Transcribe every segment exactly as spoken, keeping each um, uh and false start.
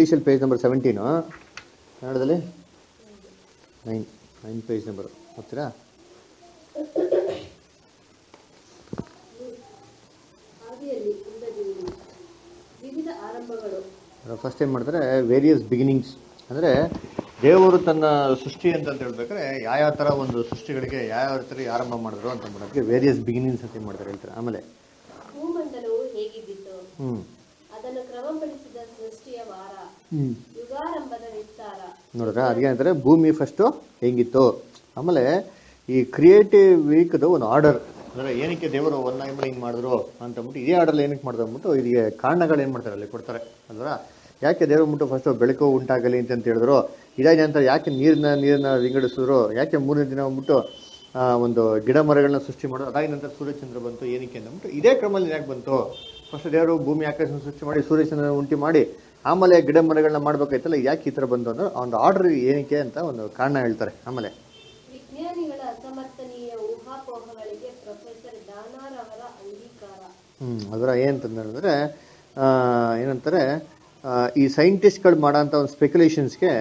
ಇಂಗ್ಲೀಷಲ್ಲಿ page number seventeen, ಕನ್ನಡದಲ್ಲಿ nine nine page number ಹೋಗ್ತೀರಾ? ಫಸ್ಟ್ ಏನು ಮಾಡ್ತಾರೆ, ವೇರಿಯಸ್ ಬಿಗಿನಿಂಗ್ಸ್ ಅಂದರೆ ದೇವರು ತನ್ನ ಸೃಷ್ಟಿ ಅಂತ ಹೇಳ್ಬೇಕಾದ್ರೆ ಯಾವ ಥರ ಒಂದು ಸೃಷ್ಟಿಗಳಿಗೆ ಯಾವ ಥರ ಆರಂಭ ಮಾಡಿದ್ರು ಅಂತ ಮಾಡೋದಕ್ಕೆ ವೇರಿಯಸ್ ಬಿಗಿನಿಂಗ್ಸ್ ಅಂತ ಮಾಡ್ತಾರೆ ಹೇಳ್ತಾರೆ. ಆಮೇಲೆ ಭೂಮಂಡಲವು ಹೇಗಿದ್ದಿತು, ಹ್ಞೂ ಅದನ್ನು ಕ್ರಮಪಡಿಸಿದ ಸೃಷ್ಟಿಯ ವಾರ, ಯುಗಾರಂಭದ ವಿಸ್ತಾರ. ನೋಡಿದ್ರೆ ಅದಕ್ಕೆ ಅಂತಾರೆ ಭೂಮಿ ಫಸ್ಟು ಹೆಂಗಿತ್ತು, ಆಮೇಲೆ ಈ ಕ್ರಿಯೇಟಿವ್ ವೀಕ್ದು ಒಂದು ಆರ್ಡರ್ ಅಂದರೆ ಏನಕ್ಕೆ ದೇವರು ಒನ್ ಆಮೇಲೆ ಹಿಂಗೆ ಮಾಡಿದ್ರು ಅಂತಂದ್ಬಿಟ್ಟು ಇದೇ ಆರ್ಡರ್ ಏನಕ್ಕೆ ಮಾಡಿದ್ರು ಅಂದ್ಬಿಟ್ಟು ಇದಕ್ಕೆ ಕಾರಣಗಳು ಏನು ಮಾಡ್ತಾರೆ ಅಲ್ಲಿ ಕೊಡ್ತಾರೆ ಅಲ್ವಾ. ಯಾಕೆ ದೇವ್ರು ಬಿಟ್ಟು ಫಸ್ಟು ಬೆಳಕು ಉಂಟಾಗಲಿ ಅಂತ ಹೇಳಿದ್ರು, ಇದಾದ ನಂತರ ಯಾಕೆ ನೀರನ್ನ ನೀರನ್ನ ವಿಂಗಡಿಸಿದ್ರು, ಯಾಕೆ ಮೂರನೇ ದಿನ ಬಂದ್ಬಿಟ್ಟು ಒಂದು ಗಿಡ ಮರಗಳನ್ನ ಸೃಷ್ಟಿ ಮಾಡೋದು, ಅದಾದ ನಂತರ ಸೂರ್ಯಚಂದ್ರ ಬಂತು ಏನಕ್ಕೆ ಅಂದ್ಬಿಟ್ಟು ಇದೇ ಕ್ರಮದಲ್ಲಿ ಯಾಕೆ ಬಂತು. ಫಸ್ಟ್ ದೇವರು ಭೂಮಿ ಆಕಾಶ ಸೃಷ್ಟಿ ಮಾಡಿ ಸೂರ್ಯಚಂದ್ರ ಉಂಟಿ ಮಾಡಿ ಆಮೇಲೆ ಗಿಡ ಮರಗಳನ್ನ ಮಾಡ್ಬೇಕಾಯ್ತಲ್ಲ, ಯಾಕೆ ಈ ಥರ ಬಂತು ಅಂದ್ರೆ ಒಂದು ಆರ್ಡರ್ ಏನಕ್ಕೆ ಅಂತ ಒಂದು ಕಾರಣ ಹೇಳ್ತಾರೆ. ಆಮೇಲೆ ವಿಜ್ಞಾನಿಗಳ ಅಸಮರ್ಥನೀಯ ಊಹಾಪೋಹಗಳಿಗೆ ಪ್ರೊಫೆಸರ್ ಡಾನಾರ್ ಅವರ ಅಂಗೀಕಾರ. ಹ್ಮ್ ಅದರ ಏನಂತಂದ್ರೆ ಏನಂತಾರೆ, ಈ ಸೈಂಟಿಸ್ಟ್ಗಳು ಮಾಡೋಂಥ ಒಂದು ಸ್ಪೆಕ್ಯುಲೇಷನ್ಸ್ಗೆ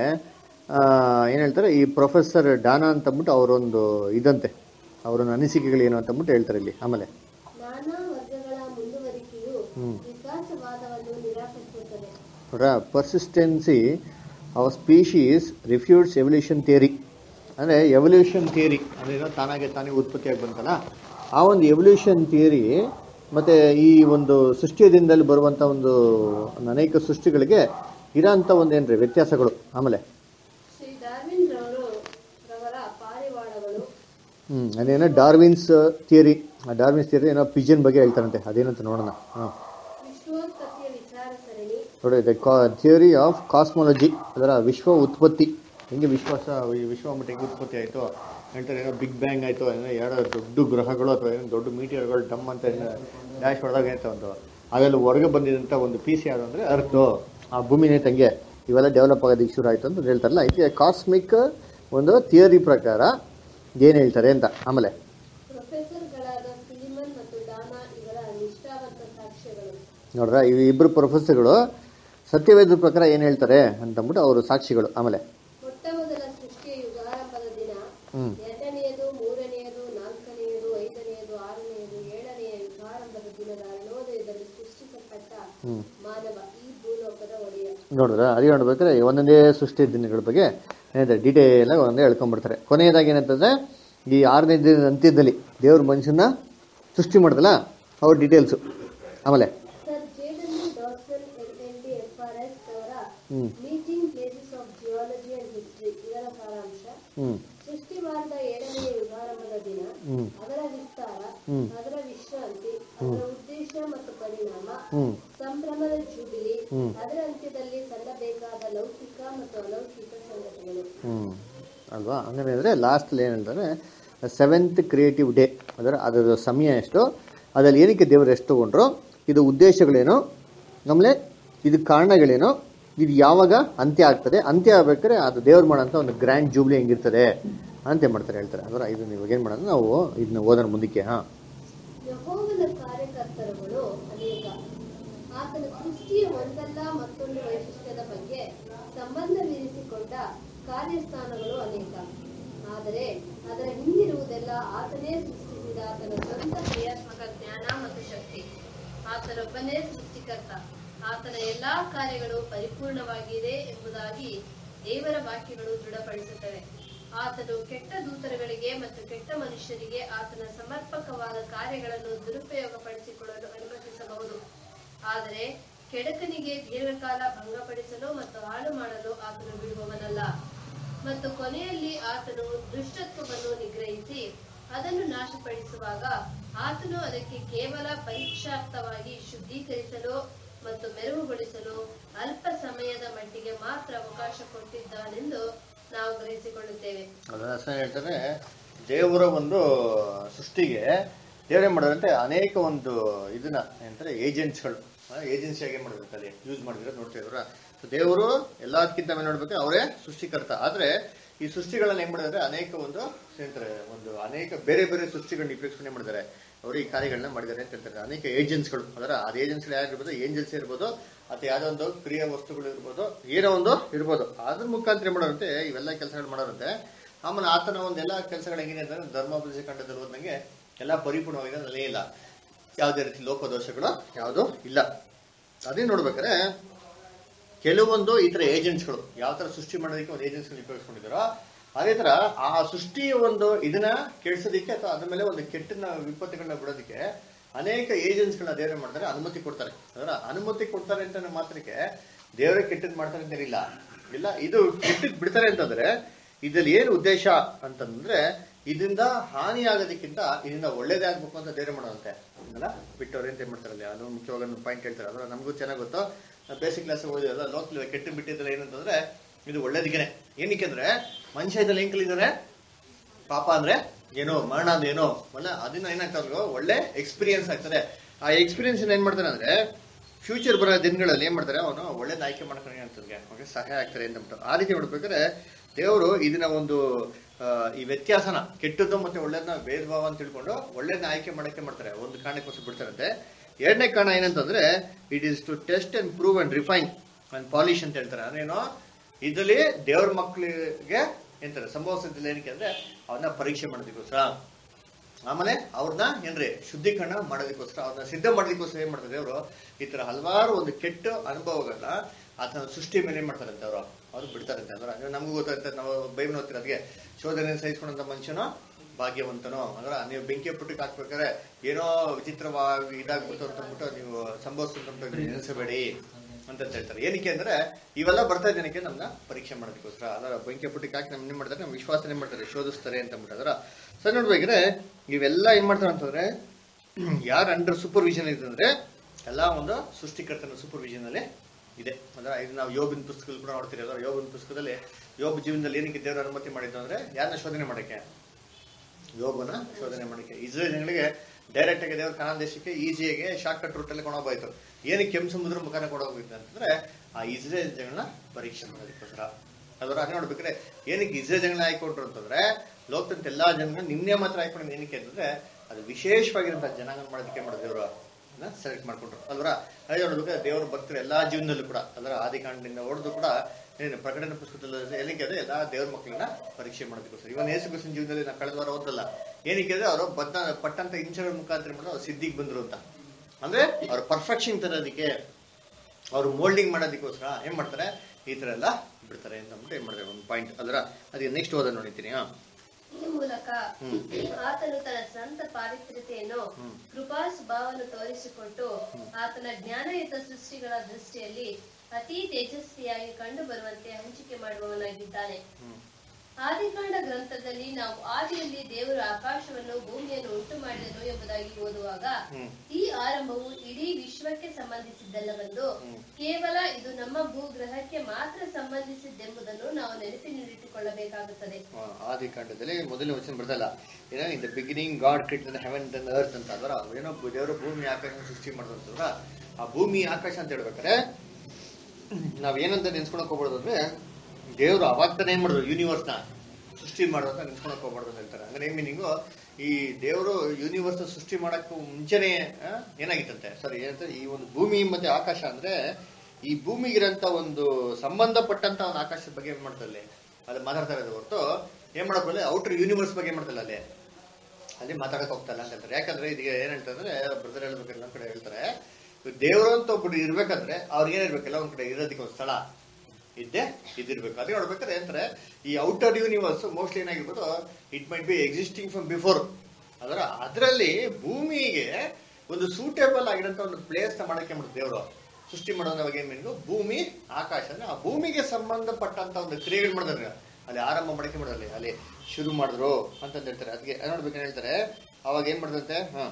ಏನು ಹೇಳ್ತಾರೆ, ಈ ಪ್ರೊಫೆಸರ್ ಡಾನಾ ಅಂತಂದ್ಬಿಟ್ಟು ಅವರೊಂದು ಇದಂತೆ ಅವರೊಂದು ಅನಿಸಿಕೆಗಳು ಏನು ಅಂತಂದ್ಬಿಟ್ಟು ಹೇಳ್ತಾರೆ ಇಲ್ಲಿ. ಆಮೇಲೆ ನಾನಾ ವರ್ಗಗಳ ಮುಂದುವರಿಕೆಯು ವಿಕಾಸವಾದವನ್ನು ನಿರಾಕರಿಸುತ್ತದೆ. Persistency of species refutes evolution theory. ಅಂದರೆ ಎವಲ್ಯೂಷನ್ ಥಿಯರಿ ಅಂದರೆ ತಾನಾಗೆ ತಾನೇ ಉತ್ಪತ್ತಿಯಾಗಿ ಬಂತಲ್ಲ, ಆ ಒಂದು ಎವಲ್ಯೂಷನ್ ಥಿಯರಿ ಮತ್ತು ಈ ಒಂದು ಸೃಷ್ಟಿಯ ದಿನದಲ್ಲಿ ಬರುವಂಥ ಒಂದು ಅನೇಕ ಸೃಷ್ಟಿಗಳಿಗೆ ಇರೋಂಥ ಒಂದು ಏನ್ರಿ ವ್ಯತ್ಯಾಸಗಳು. ಆಮೇಲೆ ಶ್ರೀ ಡಾರ್ವಿನ್ ರವರು ರವರ ಪಾರಿವಾಳಗಳು. ಹ್ಞೂ ಅದೇನೋ ಡಾರ್ವಿನ್ಸ್ ಥಿಯರಿ, ಆ ಡಾರ್ವಿನ್ಸ್ ಥಿಯರಿ ಏನೋ ಪಿಜನ್ ಬಗ್ಗೆ ಹೇಳ್ತಾರಂತೆ, ಅದೇನಂತ ನೋಡೋಣ. ಹಾಂ ವಿಶ್ವೋತ್ಪತ್ತಿಯ ವಿಚಾರ ಸರಣಿ. ನೋಡಿ ದ ಥಿಯರಿ ಆಫ್ ಕಾಸ್ಮಾಲಜಿ, ಅದರ ವಿಶ್ವ ಉತ್ಪತ್ತಿ, ಹೆಂಗೆ ವಿಶ್ವಾಸ ವಿಶ್ವ ಮಟ್ಟಿಗೆ ಉತ್ಪತ್ತಿ ಆಯಿತು ಹೇಳ್ತಾರೆ. ಏನೋ ಬಿಗ್ ಬ್ಯಾಂಗ್ ಆಯಿತು, ಏನೋ ಎರಡು ದೊಡ್ಡ ಗ್ರಹಗಳು ಅಥವಾ ಏನೋ ದೊಡ್ಡ ಮೀಟಿಯರ್ಗಳು ಡಮ್ ಅಂತ ಡ್ಯಾಶ್ ಹೊಡೆದಾಗ ಏನಂತ ಒಂದು ಅದೆಲ್ಲ ಹೊರಗೆ ಬಂದಿದ್ದಂಥ ಒಂದು ಪೀಸ್ ಯಾವುದು ಅಂದರೆ ಅರ್ತು, ಆ ಭೂಮಿನೇ ತಂಗೆ ಇವೆಲ್ಲ ಡೆವಲಪ್ ಆಗೋದಕ್ಕೆ ಶುರು ಆಯಿತು ಅಂತ ಹೇಳ್ತಾರಲ್ಲ. ಇದಕ್ಕೆ ಕಾಸ್ಮಿಕ್ ಒಂದು ಥಿಯರಿ ಪ್ರಕಾರ ಏನು ಹೇಳ್ತಾರೆ ಅಂತ. ಆಮೇಲೆ ಪ್ರೊಫೆಸರ್ಗಳಾದ ಫಿಲಿಮನ್ ಮತ್ತು ಡಾನಾ ಇವರ ನಿಷ್ಠಾವಂತ ಸಾಕ್ಷ್ಯಗಳು. ನೋಡ್ರ ಇವು ಇಬ್ಬರು ಪ್ರೊಫೆಸರ್ಗಳು ಸತ್ಯವೇದ ಪ್ರಕಾರ ಏನು ಹೇಳ್ತಾರೆ ಅಂತಂದ್ಬಿಟ್ಟು ಅವರು ಸಾಕ್ಷಿಗಳು. ಆಮೇಲೆ ಮೊಟ್ಟ ಮೊದಲ ಸೃಷ್ಟಿಯ ಯುಗಾರಂಭದ ದಿನ, ಹ್ಮ್ ಎರಡನೆಯದು, ಮೂರನೆಯದು, ನಾಲ್ಕನೆಯದು, ಐದನೆಯದು, ಆರನೆಯದು, ಏಳನೆಯ ಯುಗಾರಂಭದ ದಿನದ ಅರುಣೋದಯದಲ್ಲಿ ಸೃಷ್ಟಿಸಲ್ಪಟ್ಟ ಮಾನವ ಈ ಭೂಲೋಕದ ಒಡೆಯ. ನೋಡಿದ್ರ ಅದೇ ನೋಡ್ಬೇಕಾದ್ರೆ ಒಂದೊಂದೇ ಸೃಷ್ಟಿ ದಿನಗಳ ಬಗ್ಗೆ ಏನಿದೆ ಡೀಟೇಲ್ ಆಗಿ ಒಂದೇ ಹೇಳ್ಕೊಂಡ್ಬಿಡ್ತಾರೆ. ಕೊನೆಯದಾಗಿ ಏನಂತಂದ್ರೆ ಈ ಆರನೇ ದಿನದ ಅಂತ್ಯದಲ್ಲಿ ದೇವ್ರ ಮನುಷ್ಯನ ಸೃಷ್ಟಿ ಮಾಡ್ದಲ್ಲ ಅವ್ರ ಡೀಟೇಲ್ಸು. ಆಮೇಲೆ sir Jaden Dawson L L D F R S ಅವರ meeting places of geology and history ಇದರ ಸಾರಾಂಶ. ಸೃಷ್ಟಿವಾರದ ಏಳನೆಯ ಯುಗಾರಂಭದ ದಿನ, ಅದರ ವಿಸ್ತಾರ, ಅದರ ವಿಶ್ರಾಂತಿ, ಅದರ ಉದ್ದೇಶ ಮತ್ತು ಪರಿಣಾಮ, ಸಂಭ್ರಮದ ಜೂಬಿಲಿ, ಅದರ ಅಂತ್ಯದಲ್ಲಿ ಸಲ್ಲಬೇಕಾದ ಲೌಕಿಕ ಮತ್ತು ಅಲೌಕಿಕ ಸಂಗತಿಗಳು. ಹ್ಮ್ ಅಲ್ವಾ. ಹಂಗಂದ್ರೆ ಅಂದರೆ ಲಾಸ್ಟಲ್ಲಿ ಏನು ಹೇಳ್ತಾರೆ, ಸೆವೆಂತ್ ಕ್ರಿಯೇಟಿವ್ ಡೇ ಅದರ ಅದರ ಸಮಯ ಎಷ್ಟು, ಅದರಲ್ಲಿ ಏನಕ್ಕೆ ದೇವರು ಎಷ್ಟು ತೊಗೊಂಡ್ರು, ಇದು ಉದ್ದೇಶಗಳೇನು, ಆಮೇಲೆ ಇದು ಕಾರಣಗಳೇನು, ಇದು ಯಾವಾಗ ಅಂತ್ಯ ಆಗ್ತದೆ, ಅಂತ್ಯ ಆಗ್ಬೇಕಾದ್ರೆ ಅದು ದೇವ್ರು ಮಾಡೋಂಥ ಒಂದು ಗ್ರ್ಯಾಂಡ್ ಜೂಬ್ಲಿ ಹೆಂಗಿರ್ತದೆ ಅಂತ ಮಾಡ್ತಾರೆ ಹೇಳ್ತಾರೆ. ಅದರ ಇದು ನೀವು ಏನು ಮಾಡೋದು ನಾವು ಇದನ್ನ ಓದೋಣ ಮುಂದಕ್ಕೆ. ಹಾಂ ಯೆಹೋವನ ಕಾರ್ಯಕರ್ತರುಗಳು ಅನೇಕ. ಆತನ ಸೃಷ್ಟಿಯ ಒಂದಲ್ಲ ಮತ್ತೊಂದು ವೈಶಿಷ್ಟ್ಯದ ಬಗ್ಗೆ ಸಂಬಂಧವಿರಿಸಿಕೊಂಡ ಕಾರ್ಯಸ್ಥಾನಗಳು ಅನೇಕ. ಆದರೆ ಅದರ ಹಿಂದಿರುವುದೆಲ್ಲ ಆತನೇ ಸೃಷ್ಟಿಸಿದ ಆತನ ಸ್ವಂತ ಕ್ರಿಯಾತ್ಮಕ ಜ್ಞಾನ ಮತ್ತು ಶಕ್ತಿ. ಆತನೊಬ್ಬನೇ ಸೃಷ್ಟಿಕರ್ತ. ಆತನ ಎಲ್ಲಾ ಕಾರ್ಯಗಳು ಪರಿಪೂರ್ಣವಾಗಿದೆ ಎಂಬುದಾಗಿ ದೇವರ ವಾಕ್ಯಗಳು ದೃಢಪಡಿಸುತ್ತವೆ. ಆತನು ಕೆಟ್ಟ ದೂತರುಗಳಿಗೆ ಮತ್ತು ಕೆಟ್ಟ ಮನುಷ್ಯರಿಗೆ ಆತನ ಸಮರ್ಪಕವಾದ ಕಾರ್ಯಗಳನ್ನು ದುರುಪಯೋಗಪಡಿಸಿಕೊಳ್ಳಲು ಅನುಮತಿಸಬಹುದು. ಆದರೆ ಕೆಡಕನಿಗೆ ದೀರ್ಘಕಾಲ ಭಂಗಪಡಿಸಲು ಮತ್ತು ಹಾಳು ಮಾಡಲು ಆತನು ಬಿಡುವವನಲ್ಲ. ಮತ್ತು ಕೊನೆಯಲ್ಲಿ ಆತನು ದುಷ್ಟತ್ವವನ್ನು ನಿಗ್ರಹಿಸಿ ಅದನ್ನು ನಾಶಪಡಿಸುವಾಗ ಆತನು ಅದಕ್ಕೆ ಕೇವಲ ಪರೀಕ್ಷಾರ್ಥವಾಗಿ ಶುದ್ಧೀಕರಿಸಲು ಮತ್ತು ಮೆರುಗುಗೊಳಿಸಲು ಅಲ್ಪ ಸಮಯದ ಮಟ್ಟಿಗೆ ಮಾತ್ರ ಅವಕಾಶ ಕೊಟ್ಟಿದ್ದಾನೆಂದು ನಾವು ಗ್ರಹಿಸಿಕೊಳ್ಳುತ್ತೇವೆ. ಹೇಳ್ತಾರೆ ದೇವರ ಒಂದು ಸೃಷ್ಟಿಗೆ ದೇವರೇ ಮಾಡೋದಂತೆ ಅನೇಕ ಒಂದು ಇದನ್ನ ಏನಂತಾರೆ ಏಜೆಂಟ್ಸ್ಗಳು ಏಜೆನ್ಸಿಯಾಗಿ ಏನ್ ಮಾಡ್ಬೇಕು ಅಲ್ಲಿ ಯೂಸ್ ಮಾಡಿದ್ರೆ ನೋಡ್ತಾ ಇದ್ರ. ದೇವರು ಎಲ್ಲದಕ್ಕಿಂತ ಮೇಲೆ ನೋಡ್ಬೇಕು ಅವರೇ ಸೃಷ್ಟಿಕರ್ತ. ಆದ್ರೆ ಈ ಸೃಷ್ಟಿಗಳನ್ನ ಏನ್ ಮಾಡಿದ್ರೆ ಅನೇಕ ಒಂದು ಹೇಳ್ತಾರೆ ಒಂದು ಅನೇಕ ಬೇರೆ ಬೇರೆ ಸೃಷ್ಟಿಗಳನ್ನ ಉಪಯೋಗಿಸ್ಕೊಂಡು ಏನ್ ಮಾಡಿದ್ದಾರೆ ಅವರು ಈ ಕಾರ್ಯಗಳನ್ನ ಮಾಡಿದ್ದಾರೆ ಅಂತ ಹೇಳ್ತಾರೆ. ಅನೇಕ ಏಜೆನ್ಸ್ಗಳು ಅದರ ಅದು ಏಜೆನ್ಸ್ಗಳು ಯಾರಿರ್ಬೋದು, ಏಂಜಲ್ಸ್ ಇರ್ಬೋದು ಅಥವಾ ಯಾವುದೋ ಒಂದು ಕ್ರಿಯಾ ವಸ್ತುಗಳು ಇರ್ಬೋದು, ಏನೋ ಒಂದು ಇರ್ಬೋದು, ಅದ್ರ ಮುಖಾಂತರ ಏನ್ ಮಾಡೋರಂತೆ ಇವೆಲ್ಲ ಕೆಲಸಗಳು ಮಾಡೋರಂತೆ. ಆಮೇಲೆ ಆತನ ಒಂದೆಲ್ಲ ಕೆಲಸಗಳು ಹೆಂಗಿದೆ ಅಂದ್ರೆ ಧರ್ಮೋಪದೇಶ ಖಂಡದಲ್ಲಿ ಹೋದಂಗೆ ಎಲ್ಲ ಪರಿಪೂರ್ಣವಾಗಿದೆ, ಅಲ್ಲೇ ಇಲ್ಲ ಯಾವುದೇ ರೀತಿ ಲೋಪದೋಷಗಳು ಯಾವುದೂ ಇಲ್ಲ. ಅದೇ ನೋಡ್ಬೇಕಾದ್ರೆ ಕೆಲವೊಂದು ಈ ತರ ಏಜೆಂಟ್ಸ್ಗಳು ಯಾವ ತರ ಸೃಷ್ಟಿ ಮಾಡೋದಕ್ಕೆ ಒಂದು ಏಜೆನ್ಸ್ಗಳು ಉಪಯೋಗಿಸ್ಕೊಂಡಿದ್ದಾರೋ ಅದೇ ತರ ಆ ಸೃಷ್ಟಿಯ ಒಂದು ಇದನ್ನ ಕೆಡ್ಸೋದಿಕ್ಕೆ ಅಥವಾ ಅದ್ರ ಮೇಲೆ ಒಂದು ಕೆಟ್ಟನ ವಿಪತ್ತುಗಳನ್ನ ಬಿಡೋದಕ್ಕೆ ಅನೇಕ ಏಜೆನ್ಸ್ಗಳನ್ನ ದೇವರೇ ಮಾಡ್ತಾರೆ, ಅನುಮತಿ ಕೊಡ್ತಾರೆ. ಅದರ ಅನುಮತಿ ಕೊಡ್ತಾರೆ ಅಂತ ಮಾತ್ರಕ್ಕೆ ದೇವರೇ ಕೆಟ್ಟದ್ ಮಾಡ್ತಾರೆ ಅಂತ ಇಲ್ಲ ಇಲ್ಲ ಇದು ಕೆಟ್ಟದ್ ಬಿಡ್ತಾರೆ ಅಂತಂದ್ರೆ ಇದ್ರಲ್ಲಿ ಏನು ಉದ್ದೇಶ ಅಂತಂದ್ರೆ ಇದರಿಂದ ಹಾನಿ ಆಗೋದಕ್ಕಿಂತ ಇದರಿಂದ ಒಳ್ಳೇದೇ ಆಗ್ಬೇಕು ಅಂತ ದೇವರೇ ಮಾಡೋದಂತೆ ಅಲ್ಲ ಬಿಟ್ಟವ್ರೆ ಅಂತ ಏನ್ ಮಾಡ್ತಾರಲ್ಲ ಅದು ಮುಖ್ಯವಾಗಿ ಒಂದು ಪಾಯಿಂಟ್ ಹೇಳ್ತಾರೆ. ಅದರ ನಮಗೂ ಚೆನ್ನಾಗಿ ಗೊತ್ತು, ಬೇಸಿಕ್ ಕ್ಲಾಸ್ ಓದಿದಲ್ಲ ಲೋಕಲ್ ಕೆಟ್ಟು ಬಿಟ್ಟಿದ್ದಲ್ಲ ಏನಂತಂದ್ರೆ ಇದು ಒಳ್ಳೇದಿಗೆನೆ. ಏನಕ್ಕೆ ಅಂದ್ರೆ ಮನುಷ್ಯ ಇದ್ರಲ್ಲಿ ಏನ್ ಕಲಿತಾರೆ ಪಾಪ ಅಂದ್ರೆ ಏನೋ ಮರಣ ಅಂದ್ರೆ ಏನೋ ಅಲ್ಲ ಅದನ್ನ ಏನಾಗ್ತಾರ ಒಳ್ಳೆ ಎಕ್ಸ್ಪೀರಿಯನ್ಸ್ ಆಗ್ತದೆ. ಆ ಎಕ್ಸ್ಪೀರಿಯನ್ಸ್ ಏನ್ ಮಾಡ್ತಾನೆ ಅಂದ್ರೆ ಫ್ಯೂಚರ್ ಬರೋ ದಿನಗಳಲ್ಲಿ ಏನ್ ಮಾಡ್ತಾರೆ ಅವನು ಒಳ್ಳೇದ್ ಆಯ್ಕೆ ಮಾಡ್ಕೊಂಡು ಅಂತಂದ್ರೆ ಅವ್ರಿಗೆ ಸಹಾಯ ಆಗ್ತಾರೆ ಅಂತ ಬಿಟ್ಟು ಆ ರೀತಿ ನೋಡ್ಬೇಕಾದ್ರೆ ದೇವರು ಇದನ್ನ ಒಂದು ಈ ವ್ಯತ್ಯಾಸನ ಕೆಟ್ಟದ್ದು ಮತ್ತೆ ಒಳ್ಳೇದನ್ನ ಭೇದ ಭಾವ ಅಂತ ತಿಳ್ಕೊಂಡು ಒಳ್ಳೇದನ್ನ ಆಯ್ಕೆ ಮಾಡಕ್ಕೆ ಮಾಡ್ತಾರೆ, ಒಂದು ಕಾರಣಕ್ಕೋಸ್ಕರ ಬಿಡ್ತಾರಂತೆ. ಎರಡನೇ ಕಾರಣ ಏನಂತಂದ್ರೆ it is to test and prove and refine and polish ಅಂತ ಹೇಳ್ತಾರೆ. ಅದೇನೋ ಇದರಲ್ಲಿ ದೇವ್ರ ಮಕ್ಕಳಿಗೆ ಎಂತಾರೆ ಸಂಭವಿಸಿಲ್ಲ ಏನಕ್ಕೆ ಅಂದ್ರೆ ಅವನ್ನ ಪರೀಕ್ಷೆ ಮಾಡೋದಕ್ಕೋಸ್ಕರ, ಆಮೇಲೆ ಅವ್ರನ್ನ ಏನ್ರಿ ಶುದ್ಧೀಕರಣ ಮಾಡೋದಕ್ಕೋಸ್ಕರ, ಅವ್ರನ್ನ ಸಿದ್ಧ ಮಾಡೋದಕ್ಕೋಸ್ಕರ ಏನ್ ಮಾಡ್ತಾರೆ ದೇವರು ಈ ತರ ಹಲವಾರು ಒಂದು ಕೆಟ್ಟ ಅನುಭವಗಳನ್ನ ಆತನ ಸೃಷ್ಟಿ ಮೇಲೆ ಏನ್ ಮಾಡ್ತಾರಂತೆ ಅವರು ಅವ್ರು ಬಿಡ್ತಾರಂತೆ. ಅಂದ್ರೆ ನಮಗೂ ಗೊತ್ತಾಗುತ್ತೆ, ನಾವು ಬೈಬಲ್ ಓದ್ತೀರ ಅದಕ್ಕೆ ಶೋಧನೆ ಸಹಿಸ್ಕೊಂಡಂತ ಮನುಷ್ಯನು ಭಾಗ್ಯವಂತನೋ ಅಂದ್ರೆ ನೀವು ಬೆಂಕಿ ಪುಟ್ಟಕ್ಕೆ ಹಾಕ್ಬೇಕಾದ್ರೆ ಏನೋ ವಿಚಿತ್ರವಾಗಿ ಇದಾಗ್ಬಿಟ್ಟು ಅಂತಂದ್ಬಿಟ್ಟು ನೀವು ಸಂಭವಿಸ್ತಂತ ನೆನೆಸಬೇಡಿ ಅಂತ ಹೇಳ್ತಾರೆ. ಏನಕ್ಕೆ ಅಂದ್ರೆ ಇವೆಲ್ಲ ಬರ್ತಾ ಜನಕ್ಕೆ ನಮ್ನ ಪರೀಕ್ಷೆ ಮಾಡೋದಕ್ಕೋಸ್ಕರ ಅದರ ಬೆಂಕಿ ಪುಟ್ಟಕ್ಕೆ ಹಾಕಿ ನಮ್ನ ಏನ್ ಮಾಡ್ತಾರೆ ನಮ್ಮ ವಿಶ್ವಾಸ ಏನ್ ಮಾಡ್ತಾರೆ ಶೋಧಿಸ್ತಾರೆ ಅಂತ ಅಂದ್ಬಿಟ್ಟು. ಸರ್ ನೋಡ್ಬೇಕ್ರೆ ಇವೆಲ್ಲ ಏನ್ ಮಾಡ್ತಾರೆ ಅಂತಂದ್ರೆ ಯಾರ ಅಂಡರ್ ಸೂಪರ್ವಿಷನ್ ಇದೆ ಅಂದ್ರೆ ಎಲ್ಲ ಒಂದು ಸೃಷ್ಟಿಕರ್ತನ ಸೂಪರ್ವಿಷನ್ ಅಲ್ಲಿ ಇದೆ. ಅಂದ್ರೆ ಇದು ನಾವು ಯೋಬಿನ ಪುಸ್ತಕದಲ್ಲಿ ಕೂಡ ನೋಡ್ತೀರಿ. ಅಲ್ಲ ಯೋಬಿನ ಪುಸ್ತಕದಲ್ಲಿ ಯೋಬ ಜೀವನದಲ್ಲಿ ಏನಕ್ಕೆ ದೇವರ ಅನುಮತಿ ಮಾಡಿದ್ದು ಅಂದ್ರೆ ಯಾರನ್ನ ಶೋಧನೆ ಮಾಡಕ್ಕೆ, ಯೋಬನ ಶೋಧನೆ ಮಾಡಕ್ಕೆ. ಇಸ್ರೇಲ್ ಜನಗಳಿಗೆ ಡೈರೆಕ್ಟ್ ಆಗಿ ದೇವ್ರ ಕಾನಾನ್ ದೇಶಕ್ಕೆ ಈಸಿಯಾಗಿ ಶಾರ್ಟ್ ಕಟ್ ರೂಟ್ ಅಲ್ಲಿ ಕೊಂಡೋಗ್ಬಾಯ್ತು. ಏನಕ್ಕೆ ಕೆಂಪು ಸಮುದ್ರ ಮುಖಾನ ಕೊಂಡೋಗ್ಬೇಕು ಅಂತಂದ್ರೆ ಆ ಇಸ್ರೇಲ್ ಜನಗಳನ್ನ ಪರೀಕ್ಷೆ ಮಾಡೋದಕ್ಕೋಸ್ಕರ. ಅದರ ಅದೇ ನೋಡ್ಬೇಕ್ರೆ ಏನಕ್ಕೆ ಇಸ್ರೇಲ್ ಜನಗಳನ್ನ ಆಯ್ಕೊಂಡ್ರು ಅಂತಂದ್ರೆ ಲೋಕದಂತ ಎಲ್ಲಾ ಜನಗಳನ್ನ ನಿನ್ನೆ ಮಾತ್ರ ಆಯ್ಕೊಂಡು ಏನಕ್ಕೆ ಅಂತಂದ್ರೆ ಅದು ವಿಶೇಷವಾಗಿರುವಂತಹ ಜನಾಂಗ ಮಾಡೋದಕ್ಕೆ ಮಾಡೋದು ದೇವರು ಸೆಲೆಕ್ಟ್ ಮಾಡ್ಕೊಂಡ್ರು ಅಲ್ವರ. ಅದೇ ನೋಡ್ಬೇಕಾದ್ರೆ ದೇವರು ಭಕ್ತರು ಎಲ್ಲಾ ಜೀವನದಲ್ಲೂ ಕೂಡ ಅದರ ಆದಿಕಾಂಡದಿಂದ ಹೊಡೆದು ಕೂಡ ಏನು ಪ್ರಕಟಣೆ ಪುಸ್ತಕದಲ್ಲಿ ಏನಕ್ಕೆ ಅಂದ್ರೆ ಎಲ್ಲಾ ದೇವ್ರ ಮಕ್ಕಳನ್ನ ಪರೀಕ್ಷೆ ಮಾಡೋದಕ್ಕೋಸ್ಕರ. ಇವನ್ ಯೇಸು ಕ್ರಿಸ್ತನ ಜೀವನದಲ್ಲಿ ನಾವು ಕಳೆದ ವಾರ ಓದಲ್ಲ ಏನಕ್ಕೆ ಅಂದ್ರೆ ಅವರು ಬದ್ದ ಪಟ್ಟಂತ ಹಿಂಸೆಗಳ ಮುಖಾಂತರ ಮಾಡೋದು ಅವ್ರು ಸಿದ್ಧಿಗೆ ಬಂದ್ರು ಅಂತ. ಅಂದ್ರೆ ಅವ್ರ ಪರ್ಫೆಕ್ಷನ್ ತರೋದಕ್ಕೆ ಅವ್ರು ಮೋಲ್ಡಿಂಗ್ ಮಾಡೋದಕ್ಕೋಸ್ಕರ ಏನ್ ಮಾಡ್ತಾರೆ ಈ ತರ ಎಲ್ಲ ಬಿಡ್ತಾರೆ ಅಂತ ಅಂದ್ಬಿಟ್ಟು ಏನ್ ಮಾಡ್ತಾರೆ ಒಂದು ಪಾಯಿಂಟ್ ಅದರ ಅದಕ್ಕೆ ನೆಕ್ಸ್ಟ್ ಓದ ನೋಡಿತೀನಿ. ಈ ಮೂಲಕ ಆತನು ತನ್ನ ಸ್ವಂತ ಪಾವಿತ್ರ್ಯತೆಯನ್ನು ಕೃಪಾ ಸ್ವಭಾವವನ್ನು ತೋರಿಸಿಕೊಟ್ಟು ಆತನ ಜ್ಞಾನಯುತ ಸೃಷ್ಟಿಗಳ ದೃಷ್ಟಿಯಲ್ಲಿ ಅತಿ ತೇಜಸ್ವಿಯಾಗಿ ಕಂಡು ಬರುವಂತೆ ಹಂಚಿಕೆ ಮಾಡುವವನಾಗಿದ್ದಾನೆ. ಆದಿಕಾಂಡ ಗ್ರಂಥದಲ್ಲಿ ನಾವು ಆದಿಯಲ್ಲಿ ದೇವರು ಆಕಾಶವನ್ನು ಭೂಮಿಯನ್ನು ಉಂಟು ಮಾಡಿದನು ಎಂಬುದಾಗಿ ಓದುವಾಗ ಈ ಆರಂಭವು ಇಡೀ ವಿಶ್ವಕ್ಕೆ ಸಂಬಂಧಿಸಿದ್ದಲ್ಲವೆಂದು ಕೇವಲ ಇದು ನಮ್ಮ ಭೂಗ್ರಹಕ್ಕೆ ಮಾತ್ರ ಸಂಬಂಧಿಸಿದ್ದೆಂಬುದನ್ನು ನಾವು ನೆನಪಿನಲ್ಲಿಟ್ಟುಕೊಳ್ಳಬೇಕಾಗುತ್ತದೆ. ಆದಿಕಾಂಡದಲ್ಲಿ ಮೊದಲನೇ ವಚನ ಬರ್ತಲ್ಲ ಏನೋ in the beginning God created heaven and earth ಅಂತ ಅದರ ಏನೋ ದೇವರು ಭೂಮಿ ಆಕಾಶ ಸೃಷ್ಟಿ ಮಾಡಿದಂತಂದ್ರ ಆ ಭೂಮಿ ಆಕಾಶ ಅಂತ ಹೇಳ್ಬೇಕಾರೆ ನಾವ್ ಏನಂತ ನೆನ್ಸ್ಕೊಳಕ್ ಹೋಗ್ಬಾರ್ದು ಅಂದ್ರೆ ದೇವ್ರು ಅವಾಗ ತಾನೇ ಏನ್ ಮಾಡಿದ್ರು ಯೂನಿವರ್ಸ್ ನ ಸೃಷ್ಟಿ ಮಾಡೋದು ಅಂತ ನೆನ್ಸ್ಕೊಳಕ್ ಹೋಗ್ಬಾರ್ದು ಅಂತ ಹೇಳ್ತಾರೆ. ಅಂದ್ರೆ ಏನ್ ಮೀನಿಂಗು ಈ ದೇವರು ಯೂನಿವರ್ಸ್ ಸೃಷ್ಟಿ ಮಾಡಕ್ಕೂ ಮುಂಚೆನೆ ಏನಾಗಿತ್ತಂತೆ ಸಾರಿ ಏನಂತ ಈ ಒಂದು ಭೂಮಿ ಮತ್ತೆ ಆಕಾಶ ಅಂದ್ರೆ ಈ ಭೂಮಿಗಿರಂತ ಒಂದು ಸಂಬಂಧಪಟ್ಟಂತ ಒಂದು ಆಕಾಶದ ಬಗ್ಗೆ ಏನ್ ಮಾಡ್ತಲ್ಲಿ ಅಲ್ಲಿ ಮಾತಾಡ್ತಾ ಇರೋದು ಹೊರತು ಏನ್ ಮಾಡಕ್ಕೆ ಔಟರ್ ಯೂನಿವರ್ಸ್ ಬಗ್ಗೆ ಏನ್ ಮಾಡ್ತಲ್ಲ ಅಲ್ಲಿ ಅಲ್ಲಿ ಮಾತಾಡಕ್ ಹೋಗ್ತಲ್ಲ ಅಂತ ಹೇಳ್ತಾರೆ. ಯಾಕಂದ್ರೆ ಇದೀಗ ಏನ್ ಹೇಳ್ತಾರೆ ಬ್ರದರ್ ಹೇಳ್ಬೇಕಲ್ಲ ಒಂದ್ ಕಡೆ ಹೇಳ್ತಾರೆ ದೇವರು ಅಂತ ಒಬ್ಬರು ಇರ್ಬೇಕಂದ್ರೆ ಅವ್ರಿಗೆ ಏನಿರ್ಬೇಕಲ್ಲ ಒಂದ್ ಕಡೆ ಇರೋದಕ್ಕೆ ಒಂದು ಸ್ಥಳ ಇದ್ದೇ ಇದಿರ್ಬೇಕು. ಅದೇ ನೋಡ್ಬೇಕಾದ್ರೆ ಅಂತಾರೆ ಈ ಔಟರ್ ಯೂನಿವರ್ಸ್ ಮೋಸ್ಟ್ಲಿ ಏನಾಗಿರ್ಬೋದು it might be existing from before ಅದರ ಅದರಲ್ಲಿ ಭೂಮಿಗೆ ಒಂದು ಸೂಟೇಬಲ್ ಆಗಿರೋಂಥ ಒಂದು ಪ್ಲೇಸ್ ನ ಮಾಡಕ್ಕೆ ಮಾಡುತ್ತೆ ದೇವರು ಸೃಷ್ಟಿ ಮಾಡೋದಾಗ ಏನ್ ಮೀನಿಂಗು ಭೂಮಿ ಆಕಾಶ ಅಂದ್ರೆ ಆ ಭೂಮಿಗೆ ಸಂಬಂಧಪಟ್ಟಂತ ಒಂದು ಕ್ರಿಯೆಗಳು ಮಾಡಿದ್ರೆ ಅಲ್ಲಿ ಆರಂಭ ಮಾಡಕ್ಕೆ ಮಾಡೋದಲ್ಲಿ ಅಲ್ಲಿ ಶುರು ಮಾಡಿದ್ರು ಅಂತಂದ ಹೇಳ್ತಾರೆ. ಅದಕ್ಕೆ ನೋಡ್ಬೇಕಂತ ಹೇಳ್ತಾರೆ ಅವಾಗ ಏನ್ ಮಾಡ್ದಂತೆ ಹ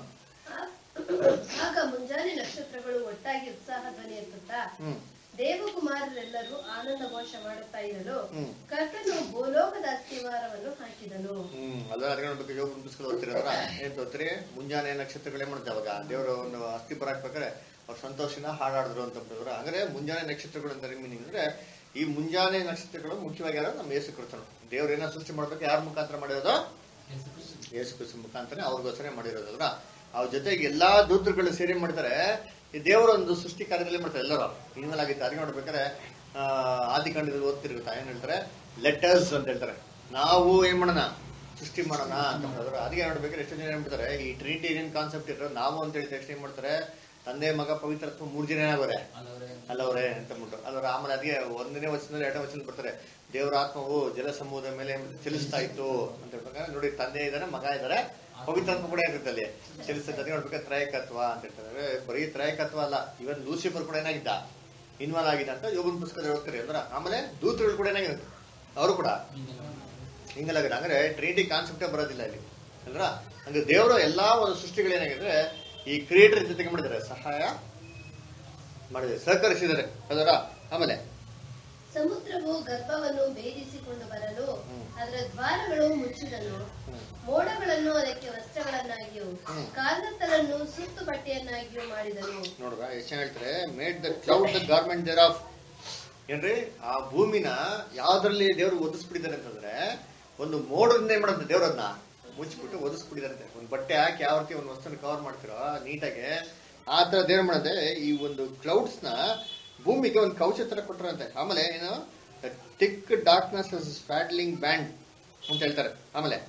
ಆಗ ಮುಂಜಾನೆ ನಕ್ಷತ್ರಗಳು ಒಟ್ಟಾಗಿ ಉತ್ಸಾಹ ಧ್ವನಿ ಎತ್ತುತ್ತಾ ದೇವಕುಮಾರರೆಲ್ಲರೂ ಆನಂದ ಘೋಷ ಮಾಡುತ್ತಾ ಇರಲು ಕರ್ತನು ಭೂಲೋಕದ ಅಸ್ಥಿವಾರವನ್ನು ಹಾಕಿದನು. ಹ್ಮ್ ಅಲ್ಲ ಅದಕ್ಕೆ ಯೋಗ ಪುಸ್ತಕ ಓದ್ತಿರೋದ್ರ ಏನ್ ತೋತ್ರಿ ಮುಂಜಾನೆ ನಕ್ಷತ್ರಗಳೇ ಮಾಡ್ತಾರೆ ಅವಾಗ ದೇವರ ಒಂದು ಅಸ್ಥಿ ಬರಾಕ್ಬೇಕಾದ್ರೆ ಅವ್ರ ಸಂತೋಷನ ಹಾಡಾಡಿದ್ರು ಅಂತ ಬಿಟ್ಟಿದ್ರು. ಅಂದ್ರೆ ಮುಂಜಾನೆ ನಕ್ಷತ್ರಗಳು ಅಂತ ಮೀನಿಂಗ್ ಅಂದ್ರೆ ಈ ಮುಂಜಾನೆ ನಕ್ಷತ್ರಗಳು ಮುಖ್ಯವಾಗಿ ಯಾರು ನಮ್ಮ ಯೇಸು ಕ್ರಿಸ್ತನು. ದೇವ್ರ ಏನೋ ಸೃಷ್ಟಿ ಮಾಡ್ಬೇಕು, ಯಾರ ಮುಖಾಂತರ ಮಾಡಿರೋದು? ಯೇಸು ಕ್ರಿಸ್ತ ಮುಖಾಂತರ ಅವ್ರಿಗೋಸ್ಕರ ಮಾಡಿರೋದಲ್ರ. ಅವ್ರ ಜೊತೆಗೆ ಎಲ್ಲಾ ದೂತರುಗಳು ಸೇರಿ ಮಾಡ್ತಾರೆ. ಈ ದೇವರ ಒಂದು ಸೃಷ್ಟಿ ಕಾರ್ಯದಲ್ಲಿ ಮಾಡ್ತಾರೆ ಎಲ್ಲರೂ ಇನ್ವಾಲ್ ಆಗಿತ್ತು. ಅದಕ್ಕೆ ನೋಡ್ಬೇಕಾದ್ರೆ ಆ ಆದಿಕಾಂಡದಲ್ಲಿ ಓದ್ತಿರುತ್ತಾ ಏನ್ ಹೇಳ್ತಾರೆ? ಲೆಟರ್ಸ್ ಅಂತ ಹೇಳ್ತಾರೆ. ನಾವು ಏನ್ ಮಾಡೋಣ? ಸೃಷ್ಟಿ ಮಾಡೋಣ ಅಂತ ಹೇಳಿದ್ರು. ಅದಕ್ಕೆ ನೋಡ್ಬೇಕಾದ್ರೆ ಎಷ್ಟು ಜನ ಏನ್ಬಿಡ್ತಾರೆ, ಈ ಟ್ರಿನಿಟೇರಿಯನ್ ಕಾನ್ಸೆಪ್ಟ್ ಇರೋ ನಾವು ಅಂತ ಹೇಳಿ ತಕ್ಷಣ ಏನ್ ಮಾಡ್ತಾರೆ, ತಂದೆ ಮಗ ಪವಿತ್ರತ್ವ ಮೂರ್ ಜನ ಅವರೇ ಅಲ್ಲವ್ರೆ ಅಂತ ಅಂದ್ಬಿಟ್ಟು ಅಲ್ಲವ್ರ. ಆಮೇಲೆ ಅದಕ್ಕೆ ಒಂದನೇ ವಚನದಲ್ಲಿ ಎರಡನೇ ವಚನ ಬರ್ತಾರೆ, ದೇವರ ಆತ್ಮವು ಜಲ ಸಮೂಹದ ಮೇಲೆ ಚಲಿಸ್ತಾ ಇತ್ತು ಅಂತ ಹೇಳ್ಬೇಕಾದ್ರೆ ನೋಡಿ, ತಂದೆ ಇದಾರೆ, ಮಗ ಇದಾರೆ, ಪವಿತ್ರಾತ್ಮ ಕೂಡ ಇರುತ್ತೆ ಅಲ್ಲಿ ಚಲಿಸ್ತದೆ. ಅದೇ ನೋಡ್ಬೇಕಾದ್ರೆ ತ್ರೈಕತ್ವ ಅಂತ ಹೇಳ್ತಾರೆ. ಬರೀ ತ್ರೈಕತ್ವ ಅಲ್ಲ, ಇವನ್ ಲೂಸಿಫರ್ ಕೂಡ ಏನಾಗಿದ್ದ, ಇನ್ವಾಲ್ವ್ ಆಗಿದ್ದ ಅಂತ ಯೋಗನ್ ಪುಸ್ತಕ ಹೇಳ್ತಾರೆ ಅಂದ್ರ. ಆಮೇಲೆ ದೂತರುಗಳು ಕೂಡ ಏನಾಗಿರುತ್ತೆ, ಅವರು ಕೂಡ ಹಿಂಗಲಾಗಿದೆ. ಅಂದ್ರೆ ಟ್ರಿನಿಟಿ ಕಾನ್ಸೆಪ್ಟೇ ಬರೋದಿಲ್ಲ ಇಲ್ಲಿ ಅಂದ್ರ. ಹಂಗ ದೇವರ ಎಲ್ಲಾ ಒಂದು ಸೃಷ್ಟಿಗಳು ಏನಾಗಿದ್ರೆ ಈ ಕ್ರಿಯೇಟರ್ ಜೊತೆಗೆ ಮಾಡಿದ್ದಾರೆ, ಸಹಾಯ ಮಾಡಿದ್ದಾರೆ, ಸಹಕರಿಸಿದ್ದಾರೆ ಅದರ. ಆಮೇಲೆ ಸಮುದ್ರವು ಗರ್ಭವನ್ನು ಭೇದಿಸಿಕೊಂಡು ಬರಲು ಅದರ ದ್ವಾರಗಳು ಮುಚ್ಚಿದನು, ಮೋಡಗಳನ್ನು ಅದಕ್ಕೆ ವಸ್ತ್ರಗಳನ್ನಾಗಿಯೂ ಕಾಲತ್ತಲನ್ನು ಸುತ್ತು ಬಟ್ಟೆಯನ್ನಾಗಿಯೂ ಮಾಡಿದನು. ನೋಡ್ರ ಎಷ್ಟು ಹೇಳ್ತಾರೆ, made the cloud the garment thereof. ಏನ್ರಿ, ಆ ಭೂಮಿನ ಯಾವ್ದ್ರಲ್ಲಿ ದೇವ್ರು ಒದಿಸ್ಬಿಟ್ಟಿದ್ದಾರೆ ಅಂತಂದ್ರೆ, ಒಂದು ಮೋಡದಿಂದ ಏನ್ ಮಾಡೋದು, ದೇವ್ರನ್ನ ಮುಚ್ಚಿಬಿಟ್ಟು ಒದಿಸ್ಬಿಟ್ಟಿದಾರಂತೆ. ಒಂದು ಬಟ್ಟೆ ಹಾಕಿ ಯಾವ ರೀತಿ ಒಂದು ವಸ್ತುನ ಕವರ್ ಮಾಡ್ತಿರೋ ನೀಟಾಗಿ, ಆ ತರ ದೇವ್ರ ಮಾಡೋದೆ ಈ ಒಂದು ಕ್ಲೌಡ್ಸ್ ನ ಭೂಮಿಗೆ ಒಂದು ಕವಚ ತರ ಕೊಟ್ಟರಂತೆ. ಆಮೇಲೆ ಏನು, ಥಿಕ್ ಡಾರ್ಕ್ನೆಸ್ ಸ್ಪ್ಯಾಡ್ಲಿಂಗ್ ಬ್ಯಾಂಡ್ ಅಂತ ಹೇಳ್ತಾರೆ. ಆಮೇಲೆ